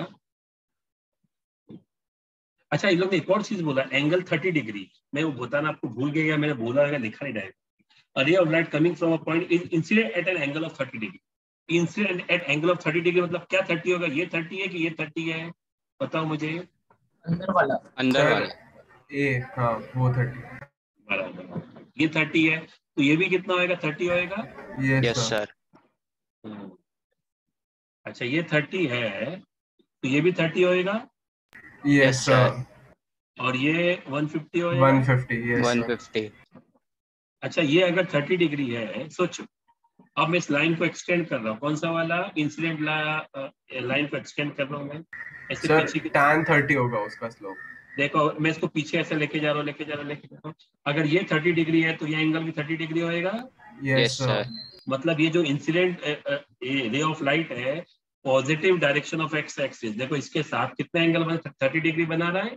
अच्छा इन लोग ने एक और चीज बोला एंगल थर्टी डिग्री, मैं वो बताना आपको भूल गया, मैंने बोला है लिखा नहीं रहेगा। A ray of light coming from a point is incident at an angle of thirty degree, incident at angle of thirty degree मतलब क्या थर्टी होगा? ये थर्टी है कि ये थर्टी है? बताओ मुझे। अंदर वाला अंदर सर वाला ए हाँ वो थर्टी। बराबर, ये थर्टी है तो ये भी कितना होएगा? थर्टी होएगा। Yes yes sir. सर। अच्छा ये थर्टी है तो ये भी थर्टी होएगा। Yes yes sir. सर। और ये वन फिफ्टी होएगा। One fifty yes one sir. Fifty. अच्छा ये अगर थर्टी डिग्री है, सोचो अब मैं इस लाइन को एक्सटेंड कर रहा हूँ, कौन सा वाला? इंसिडेंट लाइन को एक्सटेंड कर रहा हूँ मैं ऐसे सर पीछे की। tan थर्टी होगा उसका स्लोप। देखो मैं इसको पीछे ऐसे लेके जा रहा हूँ लेके जा रहा हूँ लेके जा रहा हूँ। अगर ये थर्टी डिग्री है तो ये एंगल भी थर्टी डिग्री होएगा। Yes yes sir. सर। मतलब ये जो इंसिडेंट रे ऑफ लाइट है positive direction of x axis, देखो इसके साथ कितना एंगल बना? थर्टी डिग्री बना रहा है।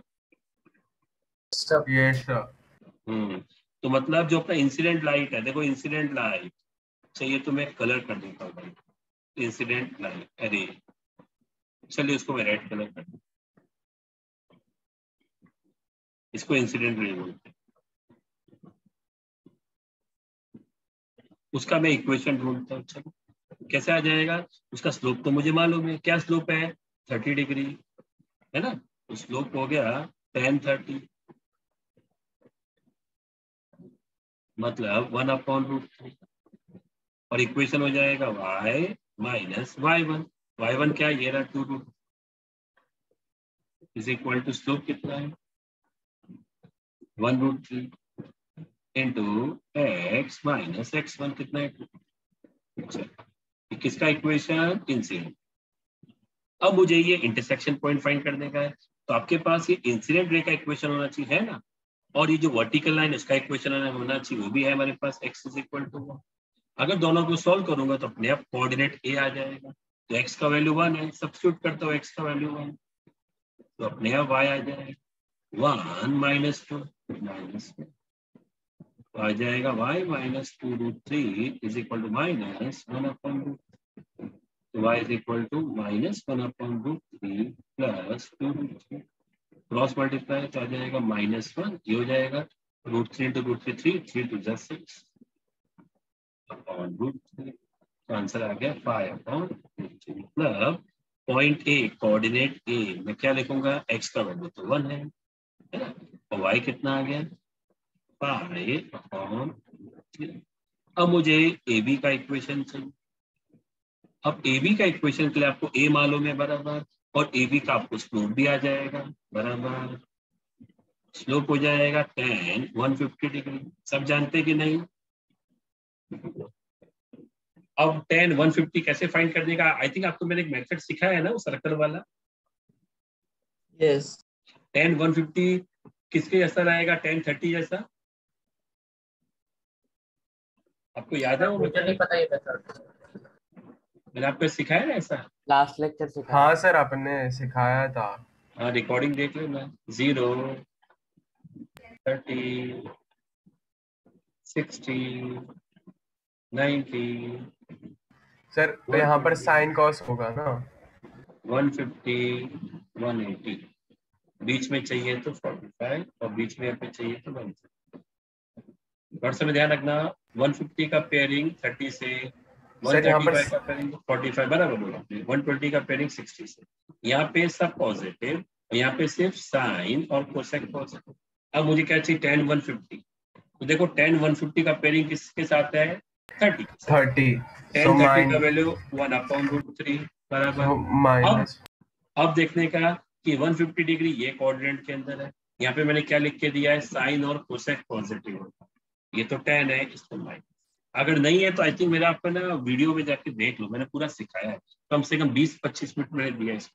Yes sir. हम्म तो मतलब जो अपना इंसिडेंट लाइट है, देखो इंसिडेंट लाइट चाहिए तो मैं कलर कर देता हूँ भाई। इंसिडेंट लाइट अरे चलिए उसको मैं रेड कलर कर दूँ, इसको इंसिडेंट रे बोलते हैं। उसका मैं इक्वेशन ढूंढता हूँ। चलो कैसे आ जाएगा? उसका स्लोप तो मुझे मालूम है, क्या स्लोप है? थर्टी डिग्री है ना। तो स्लोप हो गया टेन थर्टी, मतलब वन अपॉन रूट थ्री, और इक्वेशन हो जाएगा y minus y one. Y one क्या है? ये रहा two root is equal to slope कितना है? One root three into x minus x one कितना है? अच्छा किसका इक्वेशन? इंसिडेंट। अब मुझे ये इंटरसेक्शन पॉइंट फाइंड करने का है, तो आपके पास ये इंसिडेंट रे का इक्वेशन होना चाहिए है ना, और ये जो वर्टिकल लाइन उसका इक्वेशन होना चाहिए, वो भी है हमारे पास x इज इक्वल टू। अगर दोनों को सॉल्व करूंगा तो अपने आप कोऑर्डिनेट a आ जाएगा। तो x का वैल्यू वन है, सब्स्टिट्यूट करता हूँ x का वैल्यू वन, तो अपने आप y आ जाएगा one minus two minus two, तो आ जाएगा y minus two root three is equal to minus one upon root, तो y is equal to minus one upon root three plus two root three, cross multiply तो आ जाएगा माइनस वन, ये हो जाएगा root three into root three, three three two जा सिक्स अपॉन रूट थ्री, तो आंसर आ गया फाइव अपॉन रूट थ्री। मतलब पॉइंट ए कोऑर्डिनेट ए मैं क्या लिखूंगा? x का वैल्यू तो वन है, है ना, और y कितना आ गया? Five upon three. अब मुझे ए बी का इक्वेशन चाहिए। अब ए बी का इक्वेशन के लिए आपको a मालूम है बराबर, और ए बी का आपको स्लोप भी आ जाएगा बराबर। स्लोप हो जाएगा टेन वन फिफ्टी डिग्री, सब जानते कि नहीं? अब टेन वन फिफ्टी कैसे फाइंड करने का? आई थिंक आपको मैंने एक मेथड सिखाया है ना, वो सर्कल वाला। यस टेन वन फिफ्टी किसके जैसा रहेगा? टेन थर्टी जैसा। आपको याद है वो? मुझे नहीं पता ये मेथड। मैंने आपको सिखाया ना ऐसा। लास्ट लेक्चर सिखाया। हाँ सर आपने सिखाया था। हाँ रिकॉर्डिंग देख लेना। Zero thirty sixty ninety sir तो यहाँ पर साइन कॉस होगा ना? वन फिफ्टी वन एटी, बीच में चाहिए तो फोर्टी फाइव और बीच में पे चाहिए तो वन। वर्ष में ध्यान रखना वन फिफ्टी का पेयरिंग थर्टी से, वन थर्टी फाइव का पेयरिंग फोर्टी फाइव बराबर बोला, वन ट्वेंटी का पेयरिंग सिक्सटी से। यहाँ पे सब पॉजिटिव, यहाँ पे सिर्फ साइन और कोसेक पॉजिटिव। अब मुझे क्या चाहिए? Tan one fifty. तो देखो टेन वन फिफ्टी का पेयरिंग किसके साथ है? Thirty thirty. टेन थर्टी का value one upon root three बराबर माइनस। अब, अब देखने का कि वन फिफ्टी डिग्री ये कोऑर्डिनेट के अंदर है। यहाँ पे मैंने क्या लिख के दिया है? साइन और कोसेक पॉजिटिव होता है। ये तो टेन है, इसको माइनस। अगर नहीं है तो आई थिंक मेरा आपको ना वीडियो में जाके देख लो, मैंने पूरा सिखाया है, कम से कम बीस पच्चीस मिनट मैंने दिया इसको।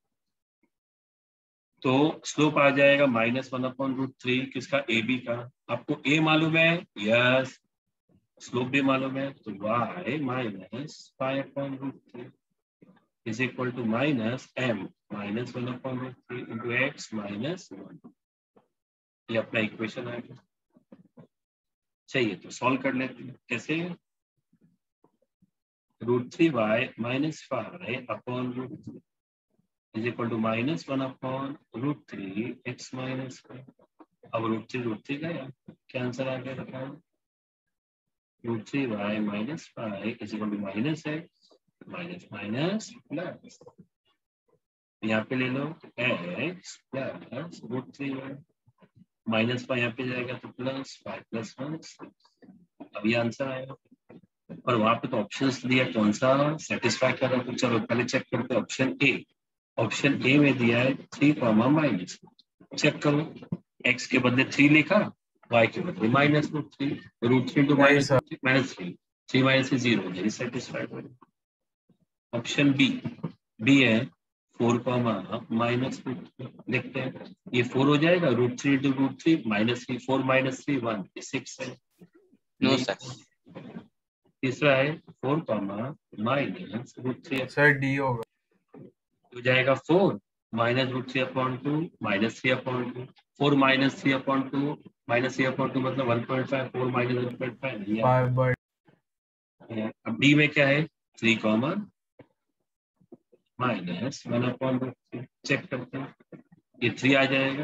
तो स्लोप आ जाएगा minus one upon root three किसका? ए बी का। आपको ए मालूम है? यस। स्लोप भी मालूम है, तो y minus five upon root three is equal to minus M minus one upon root three into x minus one. ये अपना इक्वेशन आ गया। चाहिए तो सॉल्व कर लेते हैं। कैसे? Root three y minus five upon root three is equal to minus one upon root three x minus five. अब रूट थ्री रूट थ्री गया, क्या आंसर आ गया? Root three y minus five is equal to minus x minus minus plus, यहाँ पे ले लो x plus root three y, minus five यहाँ पे जाएगा तो प्लस फाइव प्लस वन, अभी आंसर आएगा। और वहां पे तो ऑप्शंस दिया कौन सा सेटिस्फाई कर रहा है, तो चलो पहले चेक करते हैं ऑप्शन ए। ऑप्शन ए में दिया है थ्री कॉमा माइनस, चेक करो, एक्स के बदले थ्री लिखा, वाई के बदले minus root three, root three two minus minus three, three minus zero हो जाएगी, सेटिस्फाइड। ऑप्शन बी, बी है four comma minus root three, देखते हैं ये फोर हो जाएगा, root three into root three minus three, four minus three one, six है। No sir. तीसरा है four comma minus root three, sir D होगा, हो जाएगा four minus root three upon two minus three upon two, four minus three upon two minus three upon two मतलब one point five, four minus one point five. अब डी में क्या है, three comma minus one upon root three, check करते हैं, ये थ्री आ जाएगा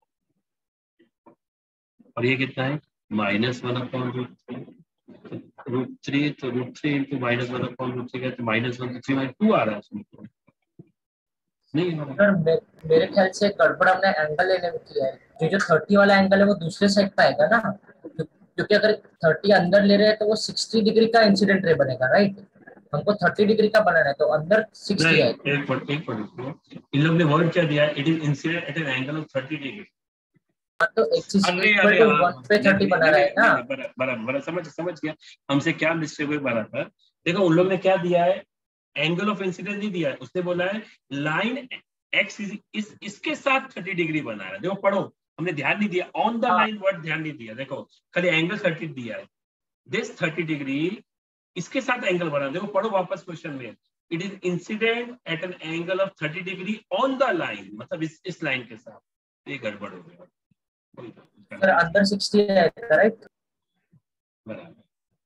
और ये कितना है minus one upon root three, root three तो root three into minus one upon root three, तो माइनस वन तो थ्री माइनस टू आ रहा है उसमें, नहीं सर मे, मेरे ख्याल से गड़बड़ हमने एंगल लेने में किया है, जो जो थर्टी वाला एंगल है वो दूसरे साइड पे आएगा ना, क्योंकि अगर थर्टी अंदर ले रहे हैं तो वो सिक्सटी डिग्री का इंसिडेंट रे बनेगा, राइट? हमको थर्टी डिग्री का बनाना है तो अंदर सिक्सटी है। एक मिनट एक मिनट, इन लोग ने वर्ड क्या दिया है, it is incident at an angle of thirty degree, तो एक्सिस इक्वल टू वन पे थर्टी बना रहा है ना, बराबर बराबर, समझ समझ गया हमसे क्या मिस्टेक हुई बराबर। देखो उन लोग ने क्या दिया है, एंगल ऑफ इंसिडेंस नहीं दिया है, उसने बोला है लाइन एक्स इस इसके साथ थर्टी डिग्री बना रहा है, देखो पढ़ो, हमने ध्यान नहीं दिया, ऑन द लाइन वर्ड ध्यान नहीं दिया, देखो खाली एंगल थर्टी दिया है, दिस थर्टी डिग्री इसके साथ एंगल बना, देखो पढ़ो वापस क्वेश्चन में, it is incident at an angle of thirty degree on the line, मतलब इस इस लाइन के साथ, ये गड़बड़ हो गया सर, अंदर सिक्सटी है, राइट? बराबर,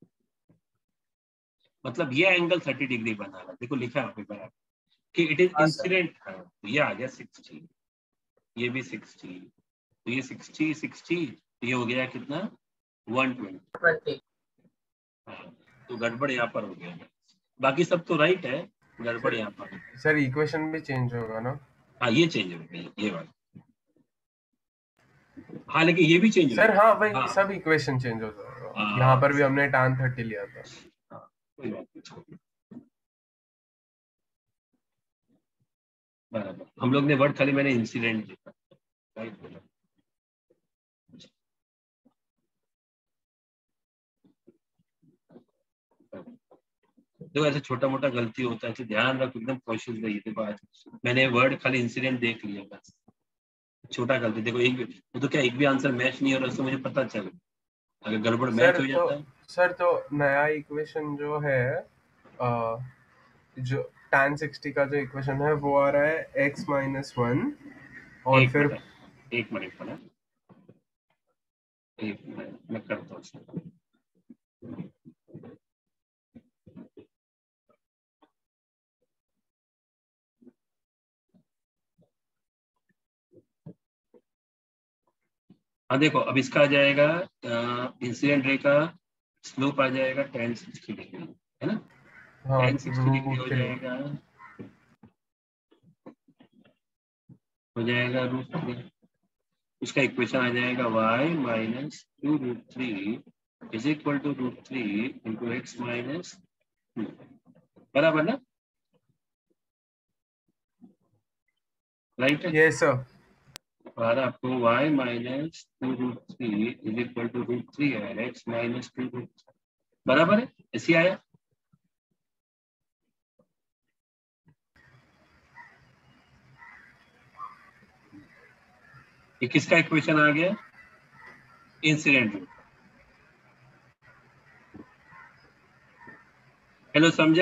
मतलब ये एंगल थर्टी डिग्री बना रहा है, देखो लिखा है बराबर कि इट इज इंसिडेंट, ये आ गया सिक्सटी, ये भी सिक्सटी, तो ये सिक्सटी सिक्सटी, ये हो गया कितना वन ट्वेंटी, हाँ, तो गड़बड़ यहाँ पर हो गया, बाकी सब तो राइट है, गड़बड़ यहाँ पर। सर इक्वेशन भी चेंज होगा ना? हाँ ये चेंज हो गया, ये वाला, हाँ लेकिन ये भी चेंज सर, हाँ भाई, हाँ, सब इक्वेशन चेंज हो जाएगा, यहाँ पर भी हमने tan थर्टी लिया था, हाँ, कोई बात नहीं, बराबर, हम लोग ने वर्ड खाली मैंने इंसिडेंट लिखा, राइट बोला। देखो ऐसे छोटा मोटा गलती होता है, तो ध्यान रखो, एकदम कॉशियस रहिए। देखो आज मैंने वर्ड खाली इंसिडेंट देख लिया, बस छोटा गलती, देखो एक भी वो तो क्या एक भी आंसर मैच नहीं हो रहा, उससे मुझे पता चल, अगर गड़बड़ मैच हो जाता है। सर तो नया इक्वेशन जो है, आ, जो tan सिक्सटी का जो इक्वेशन है वो आ रहा है x माइनस वन, और एक फिर मिनट, एक मिनट पर एक मिनट मैं करता हूँ, हाँ देखो अब इसका आ जाएगा इंसिडेंट रे का स्लोप आ जाएगा tan सिक्सटी डिग्री, है ना, हाँ, tan सिक्सटी डिग्री हो जाएगा हो जाएगा रूट थ्री, उसका इक्वेशन आ जाएगा y minus two root three is equal to root three into x minus two, बराबर ना, राइट है? Yes sir. और आपको y minus two root three is equal to root three है एक्स माइनस टू रूट, बराबर है, ऐसे आया। ये किसका इक्वेशन आ गया, इंसिडेंट रूट। हेलो समझा?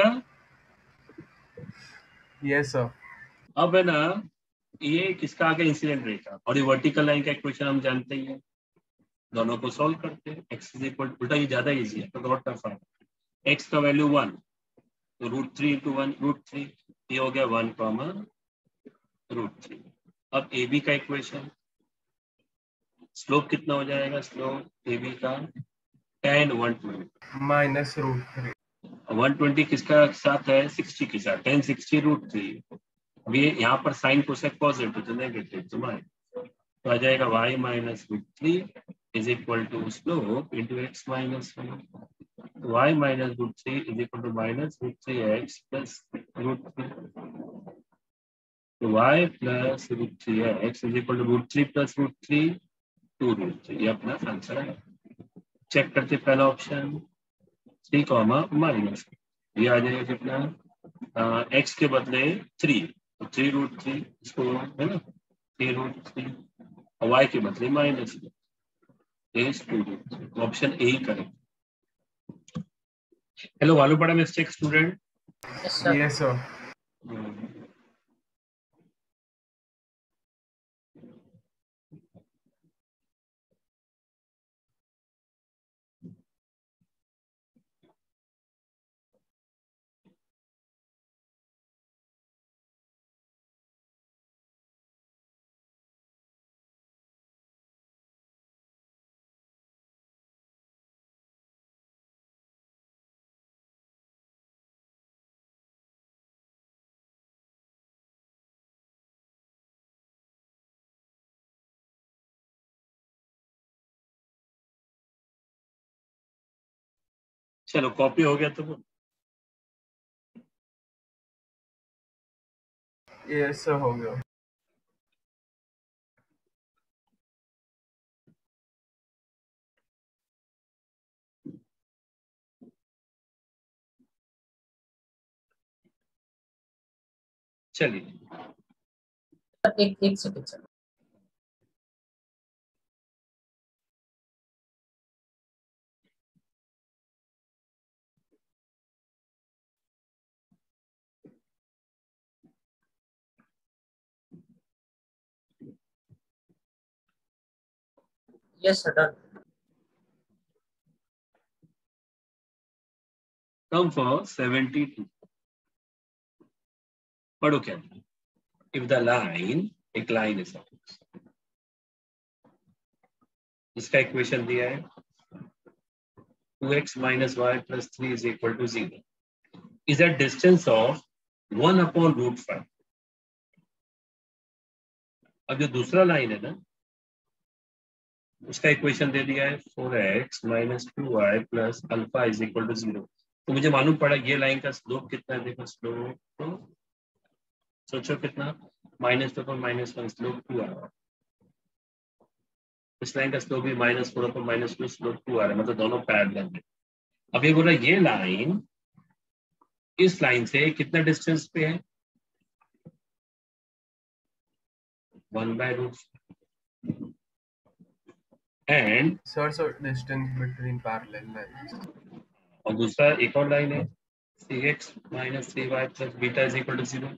Yes sir. अब है ना, ये किसका आ गया, इंसिडेंट रे का, और ये वर्टिकल लाइन का इक्वेशन हम जानते ही हैं, दोनों को सॉल्व करते हैं, x इज इक्वल टू, उल्टा ये ज्यादा इजी है, तो बहुत टफ है, x का वैल्यू वन, तो root three into one root three, ये हो गया वन कॉमा रूट थ्री। अब ए बी का इक्वेशन, स्लोप कितना हो जाएगा, स्लोप ए बी का tan one twenty minus root three, one twenty किसका साथ है, सिक्सटी के साथ, टेन सिक्सटी रूट थ्री। अभी यहाँ पर साइन कोसेक पॉजिटिव तो नेगेटिव तो माइनस, तो आ जाएगा y minus root three is equal to slope into x minus one. y minus root three is equal to minus root three x plus root three. तो y plus root three x is equal to root three plus root three two root three, ये अपना आंसर है। चेक करते पहला ऑप्शन थ्री कॉमा माइनस, ये आ जाएगा कितना, एक्स के बदले थ्री, तो थ्री रूट थ्री इसको है ना, थ्री रूट थ्री, और वाई के बदले minus two root three, option A ही करें। हेलो वालू पड़ा मिस्टेक स्टूडेंट? Yes sir. चलो कॉपी हो गया तो यस सर हो गया। चलिए एक एक second sir. Yes sir done. Come for seventy-two. पढ़ो क्या, if the line, एक लाइन है सपोज, इसका इक्वेशन दिया है two x minus y plus three is equal to zero, is a distance of one upon root five. अब जो दूसरा लाइन है ना, उसका इक्वेशन दे दिया है four x minus two y plus alpha is equal to zero. तो मुझे मालूम पड़ा ये लाइन का स्लोप कितना है, देखो स्लोप तो सोचो कितना, माइनस टू पर माइनस वन, स्लोप टू आ रहा है। इस लाइन का स्लोप भी माइनस फोर पर माइनस टू, स्लोप टू आ रहा है, मतलब दोनों पैरेलल है। अब ये बोला ये लाइन इस लाइन से कितना डिस्टेंस पे है, one by root, and sir sir distance between parallel lines, और दूसरा एक और लाइन है C x minus three y plus beta is equal to zero.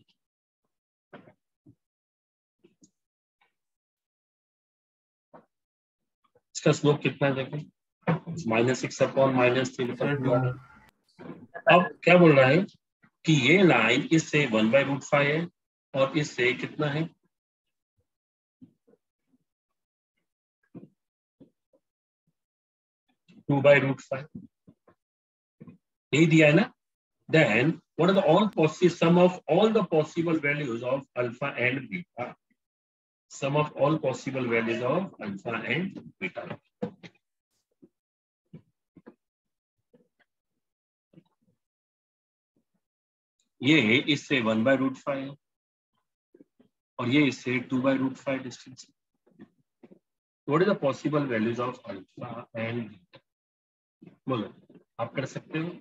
इसका स्लोप कितना है देखो, minus six upon minus three. अब क्या बोल रहा है कि ये लाइन इससे वन बाय रूट फाइव है और इससे कितना है, टू बाय रूट फाइव, यही दिया है ना। Then what are the all possible sum of all the possible values of alpha and beta? Sum of all possible values of alpha and beta. ये इससे वन बाय रूट फाइव और ये इससे two by root five distance. What are the possible values of alpha and beta? बोलो, आप कर सकते हो?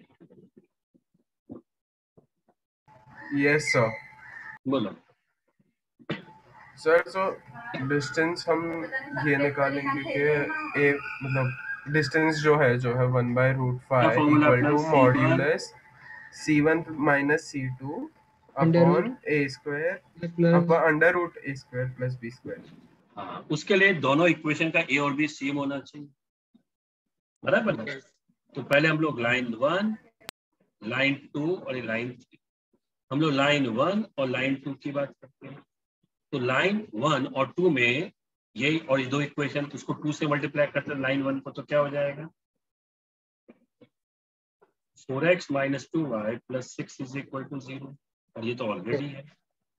Yes sir. बोलो सर। सो डिस्टेंस हम ये निकालेंगे कि ए मतलब डिस्टेंस जो है जो है one by root five equal to modulus C one minus C two upon A square upon under root A square plus B square. हाँ, उसके लिए दोनों इक्वेशन का ए और बी सेम होना चाहिए, बराबर है। तो पहले हम लोग लाइन वन, लाइन टू और लाइन थ्री, हम लोग लाइन वन और लाइन टू की बात करते हैं। तो लाइन वन और टू में यही और ये दो इक्वेशन, तो उसको टू से मल्टीप्लाई करते हैं लाइन वन को, तो क्या हो जाएगा, four x minus two y plus six is equal to zero, और ये तो ऑलरेडी है।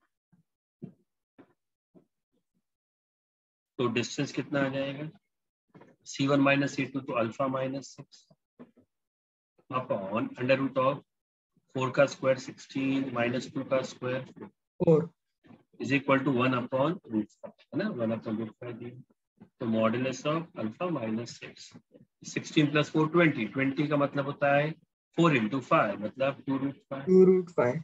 तो डिस्टेंस कितना आ जाएगा, C one minus C two, तो alpha minus six upon under root of four का स्क्वायर सिक्सटीन माइनस टू का square four is equal to one upon root five, है ना, वन अपॉन रूट फाइव दिया। तो modulus of alpha minus six, sixteen plus four twenty, twenty का मतलब होता है फोर इंटू फाइव, मतलब two root five, two root five.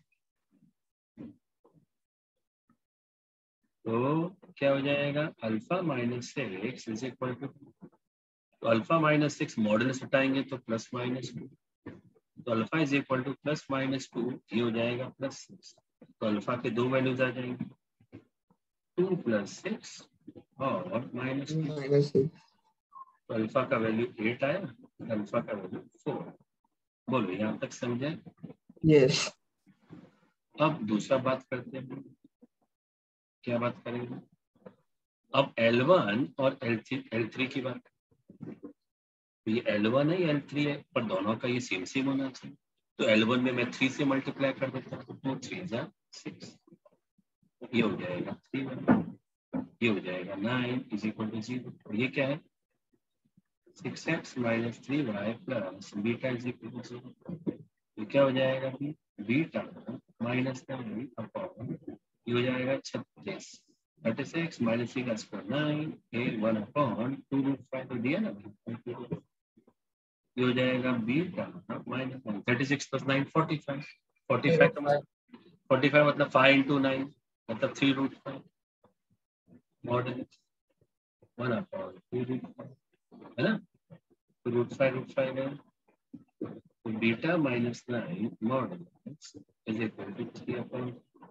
तो क्या हो जाएगा, alpha minus six is equal to, तो अल्फा माइनस सिक्स मॉडुलस हटाएंगे तो प्लस माइनस टू, तो alpha is equal to plus minus two, ये हो जाएगा प्लस सिक्स। तो अल्फा के दो वैल्यूज आ जाएंगे, टू प्लस सिक्स और माइनस टू, माइनस सिक्स। तो अल्फा का वैल्यू एट आया, अल्फा का वैल्यू फोर। बोलो यहाँ तक समझे? यस। अब दूसरा बात करते हैं, क्या बात करेंगे, अब एल वन और एल थ्री एल थ्री की बात। ये एल वन है, एल थ्री है, पर दोनों का ये सेम सेम होना चाहिए। तो एल वन में मैं थ्री से मल्टीप्लाई कर देता हूँ, तो थ्री जा सिक्स, ये हो जाएगा थ्री वन, ये हो जाएगा nine is equal to zero. और ये क्या है, six x minus three y plus beta is equal to zero. ये क्या हो जाएगा, बीटा माइनस नाइन अपॉन, ये हो जाएगा छत्तीस, थर्टी सिक्स माइनस थ्री का square nine, a one upon two root five, तो दिया ना, ये हो जाएगा beta minus nine, thirty six plus nine forty five, forty five का मतलब फोर्टी फाइव मतलब फाइव इंटू नाइन मतलब three root five, modulus one upon two root five, है ना, तो रूट फाइव रूट फाइव है, तो beta minus nine modulus is equal to three upon,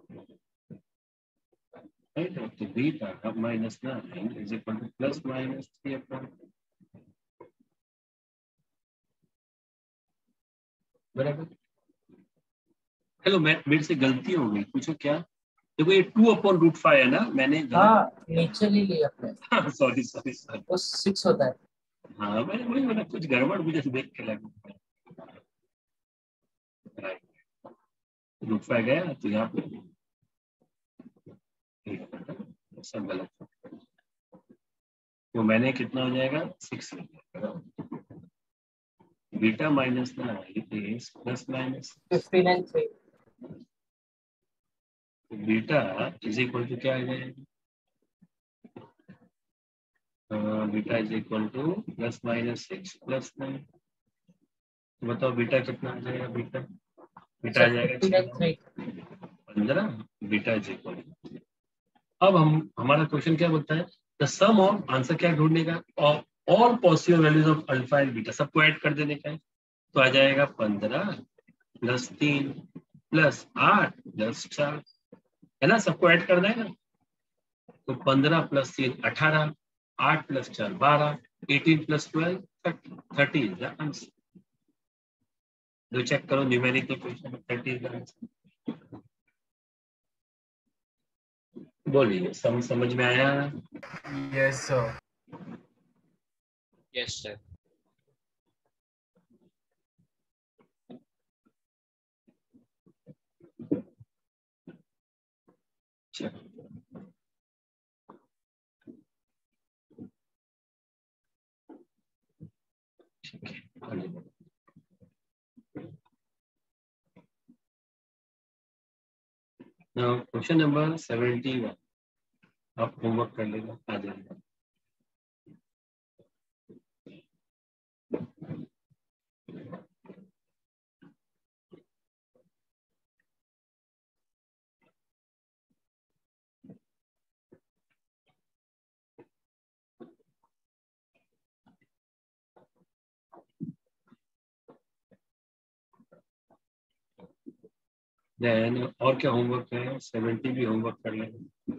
right, तो beta minus nine is equal to plus minus three upon, बराबर। हेलो, मैं मेरे से गलती हो गई, पूछो क्या। देखो ये टू अपॉन रूट फाइव है ना, मैंने हाँ नीचे ले लिया आपने, सॉरी सॉरी सॉरी, वो सिक्स होता है। हाँ मैंने वही मैंने कुछ गड़बड़ मुझे देख के लगा, रूट फाइव गया तो यहाँ पे सब गलत, तो मैंने कितना हो जाएगा six, beta minus nine plus minus fifteen and three, beta is equal to क्या आ जाएगा, beta is equal to plus minus six plus nine, तो बताओ बीटा कितना आ जाएगा, बीटा बीटा आ जाएगा पंद्रह, बीटा इज इक्वल टू। अब हम हमारा क्वेश्चन क्या बोलता है, द सम ऑफ, आंसर क्या ढूंढने का, of all possible values of alpha and beta, सबको ऐड कर देने का है, तो आ जाएगा पंद्रह प्लस तीन प्लस आठ प्लस चार, है ना, सबको ऐड करना है ना, तो पंद्रह प्लस तीन अठारह, आठ प्लस चार बारह, eighteen plus twelve thirty, thirty is the answer. जो चेक करो numerical question, thirty is the answer. बोलिए, सम समझ में आया? Yes sir. Yes sir. ठीक है, now question number seventy one, आप होमवर्क कर लेना, आ जाएगा। देन और क्या होमवर्क है, सेवेंटी भी होमवर्क कर लेंगे,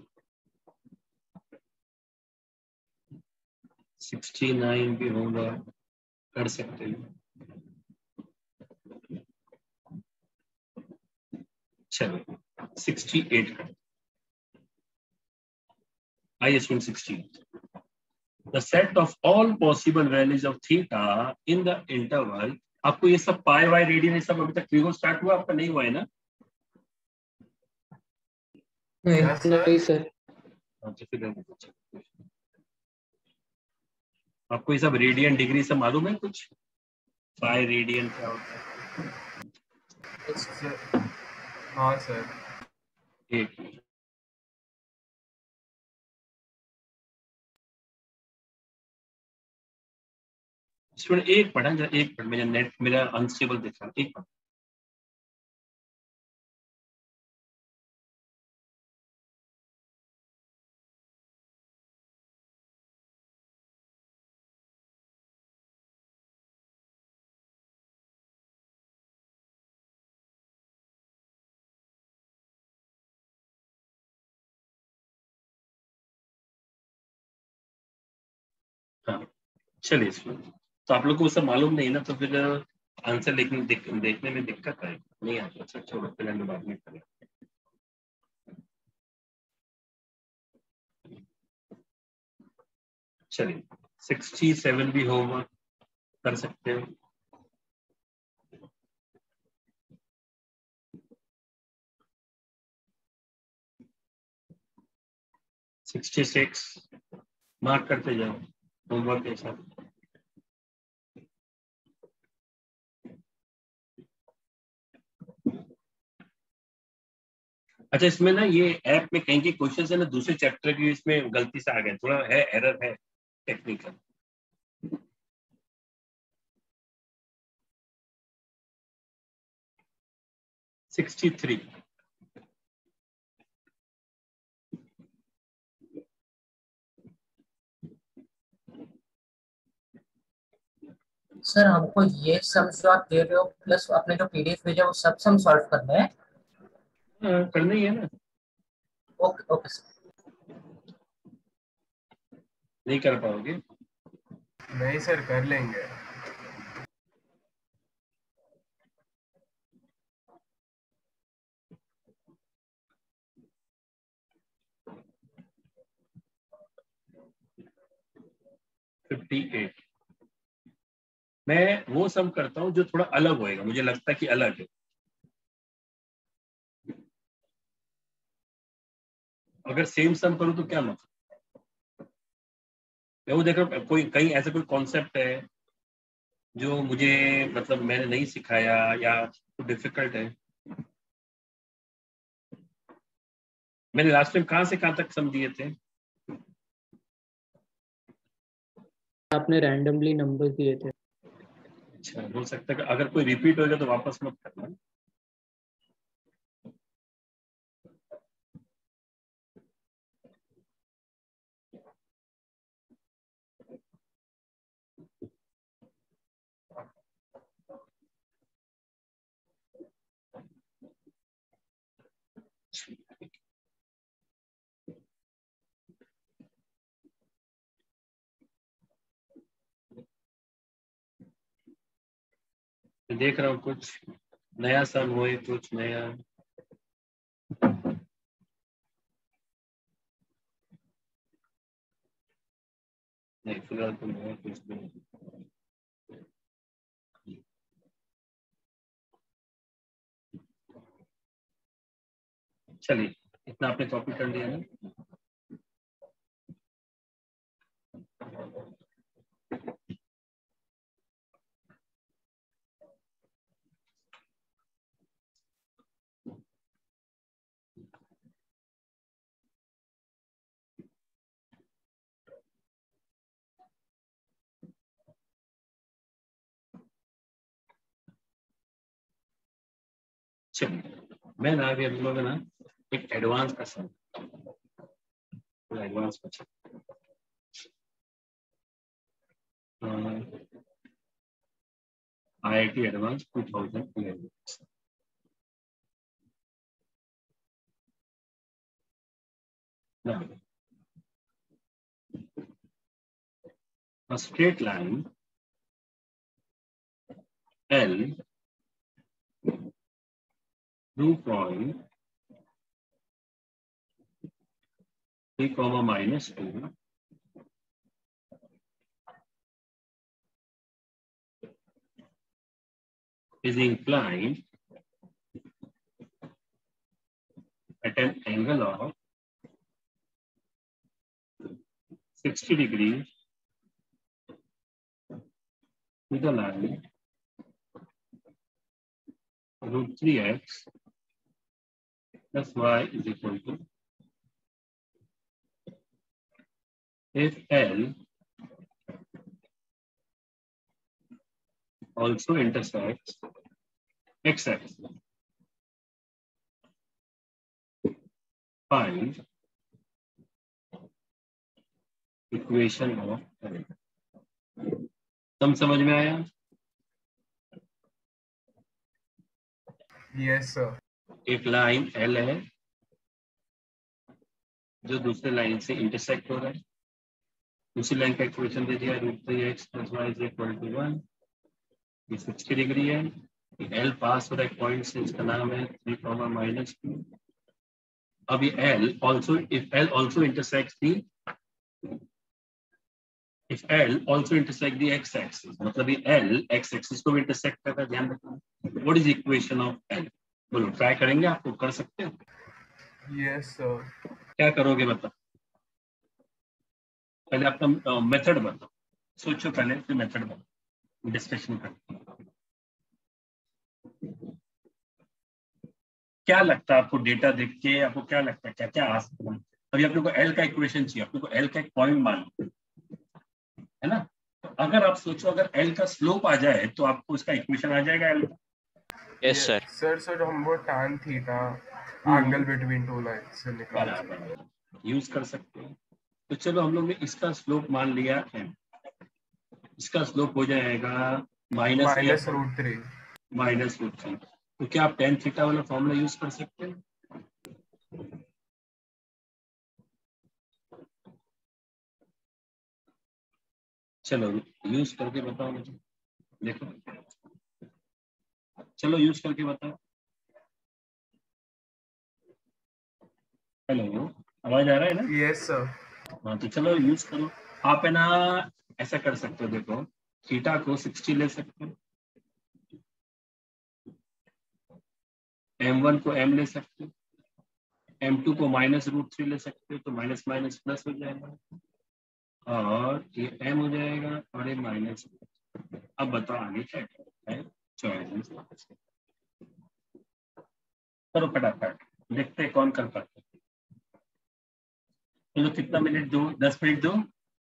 सिक्सटी नाइन भी होमवर्क कर सकते हैं। चलो सिक्सटी एट का, आइए सुन sixty eight. The set of all possible values of theta in the interval आपको ये सब पाई वाई रेडियन ये सब अभी तक फ्रीगो स्टार्ट हुआ आपका नहीं हुआ है ना? नहीं सर। अच्छा फिर आपको ये सब रेडियन डिग्री सब मालूम है कुछ? पाई रेडियन क्या होता है? हाँ सर। एक स्टूडेंट एक पढ़ा जरा, एक पढ़, मेरा नेट मेरा अनस्टेबल दिख रहा है, एक पढ़। हाँ चलिए स्टूडेंट, तो आप लोग को सब मालूम नहीं ना, तो फिर आंसर लिखने देख, देखने में दिक्कत है नहीं आता। अच्छा छोड़ो, फिर हम बाद में करें। चलिए सिक्सटी सेवन भी होमवर्क कर सकते हो। सिक्सटी सिक्स मार्क करते जाओ होमवर्क के साथ। अच्छा इसमें ना ये ऐप में कहीं के क्वेश्चन है ना दूसरे चैप्टर की, इसमें गलती से आ गए, थोड़ा है एरर है टेक्निकल। सिक्सटी थ्री सर हमको ये सम जो आप दे रहे हो प्लस आपने जो पीडीएफ भेजा वो सब सम सॉल्व करने हैं। हाँ करना ही है ना। Okay okay sir. नहीं कर पाओगे? नहीं सर कर लेंगे। फिफ्टी एट मैं वो सम करता हूँ जो थोड़ा अलग होएगा, मुझे लगता है कि अलग है। अगर सेम सम करूँ तो क्या मतलब? मैं वो देख रहा हूँ कोई कहीं ऐसा कोई कॉन्सेप्ट है जो मुझे मतलब मैंने नहीं सिखाया या डिफिकल्ट है। मैंने लास्ट टाइम कहाँ से कहाँ तक सम दिए थे? आपने रैंडमली नंबर दिए थे। अच्छा हो सकता है कि अगर कोई रिपीट हो गया तो वापस मत करना। देख रहा हूँ कुछ नया सम हो, कुछ नया। नहीं फिलहाल तो नया कुछ नहीं। चलिए इतना आपने कॉपी कर लिया ना। चलिए मैं ना अभी हम लोग ना एक एडवांस का सम एडवांस का I I T advance two thousand eleven. A straight line L through point three comma minus two is inclined at an angle of sixty degrees with the line root three x plus y is equal to if L also intersects x-axis. Find equation of L. तुम समझ में आया? Yes sir. एक लाइन L है जो दूसरे लाइन से इंटरसेक्ट हो रहा है. दूसरी लाइन का इक्वेशन दे दिया root three x plus Y is equal to one. ये सिक्सटी डिग्री है. L पास हो रहा है पॉइंट से, इसका नाम है थ्री कॉमा माइनस टू. अब ये L also if L also intersects the if L also intersect the x-axis, मतलब ये L x-axis को भी intersect कर रहा है. ध्यान रखना. What is the equation of L? बोलो, ट्राई करेंगे. आपको कर सकते हो? Yes sir. क्या करोगे बताओ? पहले अपना मेथड बताओ. सोचो पहले फिर मेथड बताओ. डिस्कशन करते हैं. क्या लगता है आपको डेटा देख के? आपको क्या लगता है क्या क्या आ सकता है? अभी अपने को L का इक्वेशन चाहिए. अपने को L का एक पॉइंट मान है ना. तो अगर आप सोचो अगर L का स्लोप आ जाए तो आपको उसका इक्वेशन आ जाएगा L का. Yes sir. सर सर हम वो tan theta angle between two lines से निकाल सकते यूज कर सकते हैं. तो चलो हम लोग ने इसका स्लोप मान लिया M. इसका स्लोप हो जाएगा minus minus root three minus root three. तो क्या आप टेन थीटा वाला फॉर्मूला यूज कर सकते हैं? चलो यूज करके बताओ मुझे. देखो चलो यूज करके बताओ. हेलो, आवाज आ रहा है ना? Yes sir. हाँ तो चलो यूज करो. आप है ना ऐसा कर सकते हो. देखो थीटा को सिक्सटी ले सकते हो. एम वन को m ले सकते हो. एम टू को माइनस रूट थ्री ले सकते हो. तो माइनस माइनस प्लस हो जाएगा और ये m हो जाएगा और ये माइनस. अब बताओ आगे क्या करना है. चॉइस करो फटाफट. देखते हैं कौन कर पाता है. चलो कितना मिनट दो? दस मिनट दो.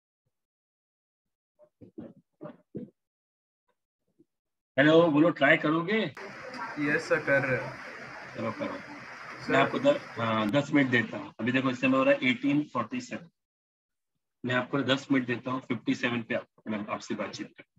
हेलो बोलो, ट्राई करोगे? यस सर कर रहे हैं. चलो करो. मैं आपको दस हाँ दस मिनट देता हूँ. अभी देखो इस समय हो रहा है एटीन फोर्टी सेवन. मैं आपको दस मिनट देता हूँ. फिफ्टी सेवन पे आप, मैं आपसे बातचीत करता हूँ.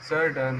Sir done.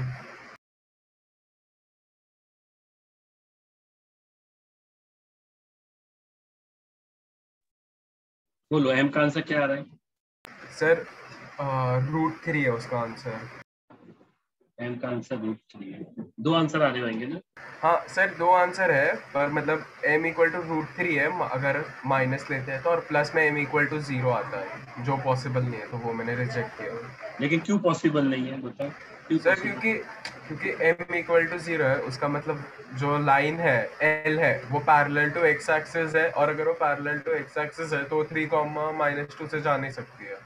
बोलो एम का आंसर क्या आ रहा है? सर रूट थ्री है उसका आंसर। एम का आंसर रूट थ्री है। दो आंसर आ रहे होंगे ना? हाँ सर दो आंसर है, पर मतलब m equal to root three है अगर माइनस लेते हैं तो, और प्लस में m इक्वल टू जीरो आता है जो पॉसिबल नहीं है, तो वो मैंने रिजेक्ट किया। लेकिन क्यों पॉसिबल नहीं है बताओ? क्यों सर possible? क्योंकि क्योंकि m इक्वल टू जीरो है, उसका मतलब जो लाइन है l है वो पैरेलल टू x एक्सिस है, और अगर वो पैरेलल टू x एक्सिस है तो थ्री कॉमा माइनस टू से जा नहीं सकती है।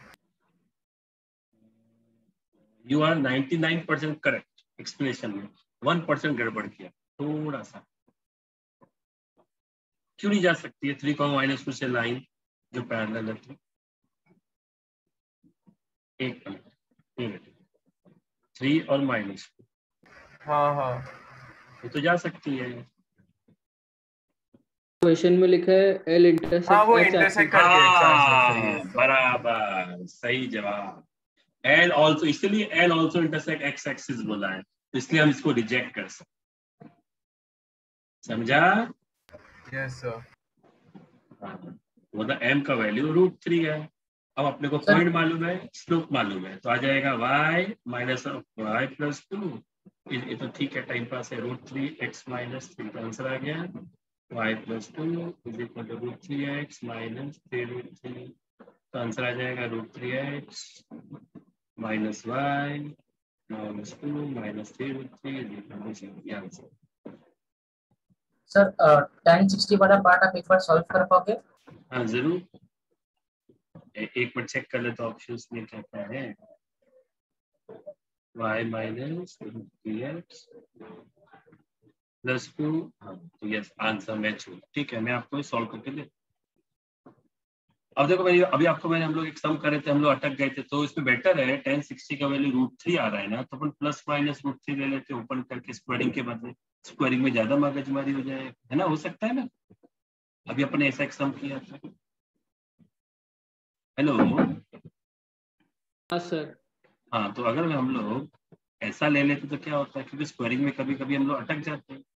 You are ninety nine percent correct explanation में, वन परसेंट गड़बड़ किया थोड़ा सा। क्यों नहीं जा सकती है थ्री कॉमा माइनस टू से लाइन जो पैरेलल है? तो एक मिनट, थ्री और माइनस टू, हाँ हाँ ये तो जा सकती है। क्वेश्चन में लिखा है एल इंटरसेक्ट हाँ वो H इंटरसेक्ट axis। हाँ, बराबर सही जवाब। एल ऑल्सो, इसलिए L also intersect X axis बोला है, तो इसलिए हम इसको रिजेक्ट कर सकते। समझा? Yes sir. वो तो एम का वैल्यू रूट थ्री है। अब अपने को पॉइंट मालूम है, स्लोप मालूम है, तो आ जाएगा y minus y plus two. ये तो ठीक है, टाइम पास है। Root three x minus three का आंसर आ गया। y plus two is equal to root three x minus three root three, तो आंसर आ जाएगा root three x minus y minus two minus three root three is equal to zero. Answer sir tan sixty वाला पार्ट आप एक बार सॉल्व कर पाओगे? हाँ जरूर, ए, एक बार चेक कर ले तो ऑप्शंस में क्या क्या है। y minus three x plus two, हाँ तो यस आंसर मैच हो। ठीक है, मैं आपको सॉल्व करके दे। अब देखो मैंने अभी आपको मैंने हम लोग एक सम करे थे, हम लोग अटक गए थे, तो इसमें बेटर है टेन सिक्सटी का वैल्यू रूट थ्री आ रहा है ना, तो अपन प्लस माइनस रूट थ्री ले लेते ओपन करके स्क्वायरिंग के बदले। स्क्वायरिंग में ज्यादा मगजमारी हो जाए, है ना? हो सकता है ना? अभी अपन ने ऐसा एक सम किया था। हेलो हाँ सर। हाँ, तो अगर हम लोग ऐसा ले लेते तो क्या होता है, क्योंकि स्क्वायरिंग में कभी कभी हम लोग अटक जाते हैं।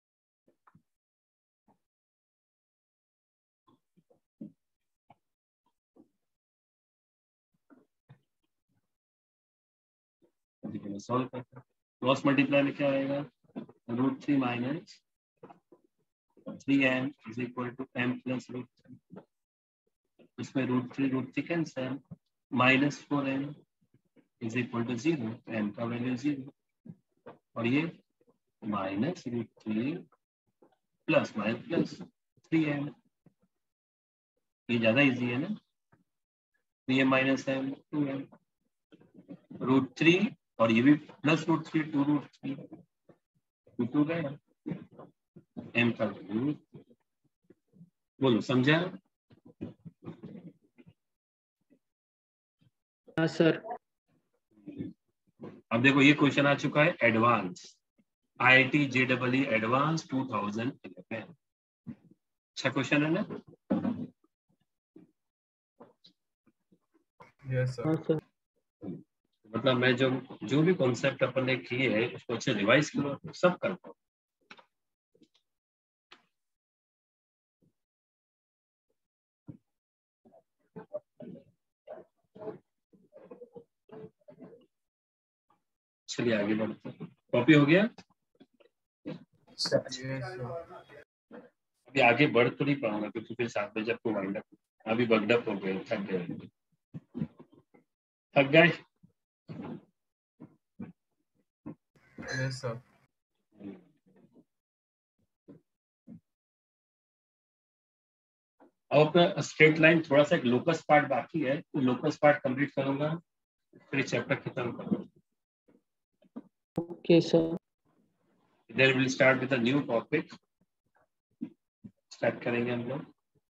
सॉल्व करते हैं, क्रॉस मल्टीप्लाई में क्या आएगा, root three minus three M is equal to M plus root three. इसमें root three root three cancel, minus four M is equal to zero, M का वैल्यू जीरो, और ये minus root three plus minus plus three M, ये ज्यादा इजी है ना। Three M minus M two M, root three और ये भी plus root three, two root three, two two गया, एम का वैल्यू। बोलो समझा? हाँ सर। अब देखो ये क्वेश्चन आ चुका है advance, I I T J double E advance two thousand eleven. अच्छा क्वेश्चन है ना? Yes sir. हाँ सर। मतलब मैं जो जो भी कॉन्सेप्ट अपन ने किए है उसको अच्छे रिवाइज करो, सब कर पाओ। चलिए आगे बढ़ते हैं। कॉपी हो गया? अभी आगे बढ़ तो नहीं पाऊंगा क्योंकि फिर सात बजे आपको वाइंड अप, अभी बगडप हो गए, थक गए थक गए यस सर। अब अपना स्ट्रेट लाइन थोड़ा सा एक लोकस पार्ट बाकी है, तो लोकस पार्ट कंप्लीट करूंगा फिर चैप्टर खत्म करूंगा। Okay sir. There will start with a new topic. Start करेंगे हम लोग,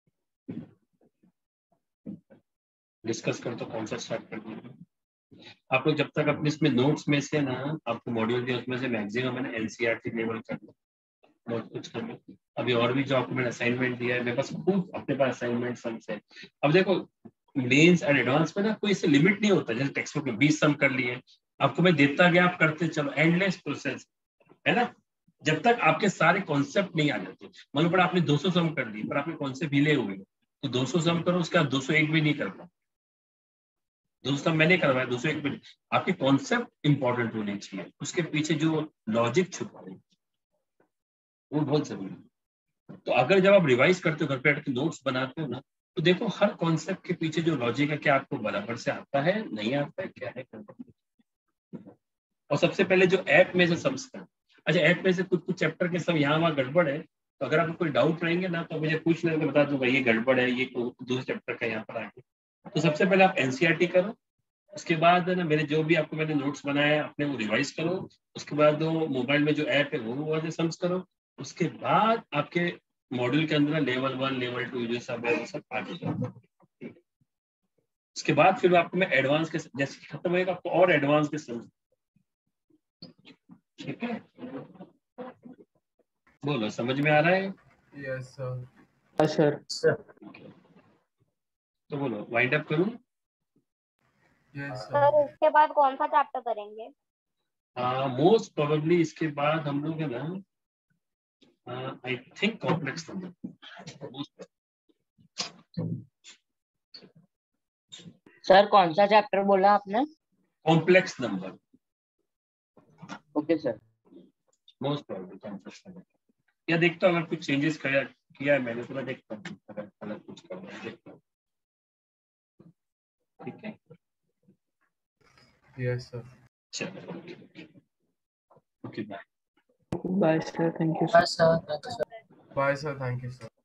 डिस्कस कर तो कौन सा स्टार्ट कर देंगे। आप लोग जब तक अपने इसमें नोट्स में से ना आपको मॉड्यूल दिया उसमें से मैक्सिमम मैंने एनसीईआरटी लेवल कर लो, बहुत कुछ कर लो। अभी और भी जो आपको मैंने असाइनमेंट दिया है, मेरे पास खूब अपने पास असाइनमेंट सम्स है। अब देखो मेंस एंड एडवांस में ना कोई इससे लिमिट नहीं होता, जैसे टेक्स्ट बुक में बीस सम कर लिए, आपको मैं देता गया, आप करते चलो, एंडलेस प्रोसेस है ना, जब तक आपके सारे कॉन्सेप्ट नहीं आ जाते। मान लो पड़ा आपने दो सौ सम कर दी पर आपके कॉन्सेप्ट हिले हुए, तो दो सौ सम करो, उसके बाद दो सौ एक भी नहीं कर पाओ, दो सौ मैंने करवाया, दो सौ एक भी। आपके कॉन्सेप्ट इंपॉर्टेंट होने चाहिए, उसके पीछे जो लॉजिक छुपा है वो बहुत जरूरी है। तो अगर जब आप रिवाइज करते हो, घर पे बैठ के नोट्स बनाते हो ना, तो देखो हर कॉन्सेप्ट के पीछे जो लॉजिक है, क्या आपको बराबर से आता है, नहीं आता है, क्या है। और सबसे पहले जो ऐप में से सम्स का, अच्छा ऐप में से कुछ कुछ चैप्टर के सब यहाँ वहाँ गड़बड़ है, तो अगर आपको कोई डाउट रहेंगे ना तो मुझे पूछ लेंगे, बता दूंगा ये गड़बड़ है, ये दूसरे चैप्टर का यहाँ पर आगे। तो सबसे पहले आप एनसीईआरटी करो, उसके बाद ना मेरे जो भी आपको मैंने नोट्स बनाए अपने वो रिवाइज करो, उसके बाद वो मोबाइल में जो ऐप है वो वाले सम्स करो, उसके बाद आपके मॉड्यूल के अंदर लेवल वन लेवल टू जो सब है वो सब आगे जाओ। उसके बाद फिर आपको मैं एडवांस के, जैसे खत्म होएगा आपको और एडवांस के समझ, ठीक है। बोलो समझ में आ रहा है? Yes sir. सर तो बोलो वाइंड अप करूं? यस सर इसके बाद कौन सा चैप्टर करेंगे? मोस्ट प्रोबेबली इसके बाद हम लोग है ना, I think complex number. Sir कौन सा चैप्टर बोला आपने? Complex number. Okay sir. Most probably complex number. या देखता हूँ अगर कुछ चेंजेस किया किया है मैंने तो मैं देखता हूँ, अगर अलग कुछ करना है देखता हूँ, ठीक है। Yes sir. चलो okay bye. Bye sir, thank you bye sir, thank you sir. Bye sir, thank you sir.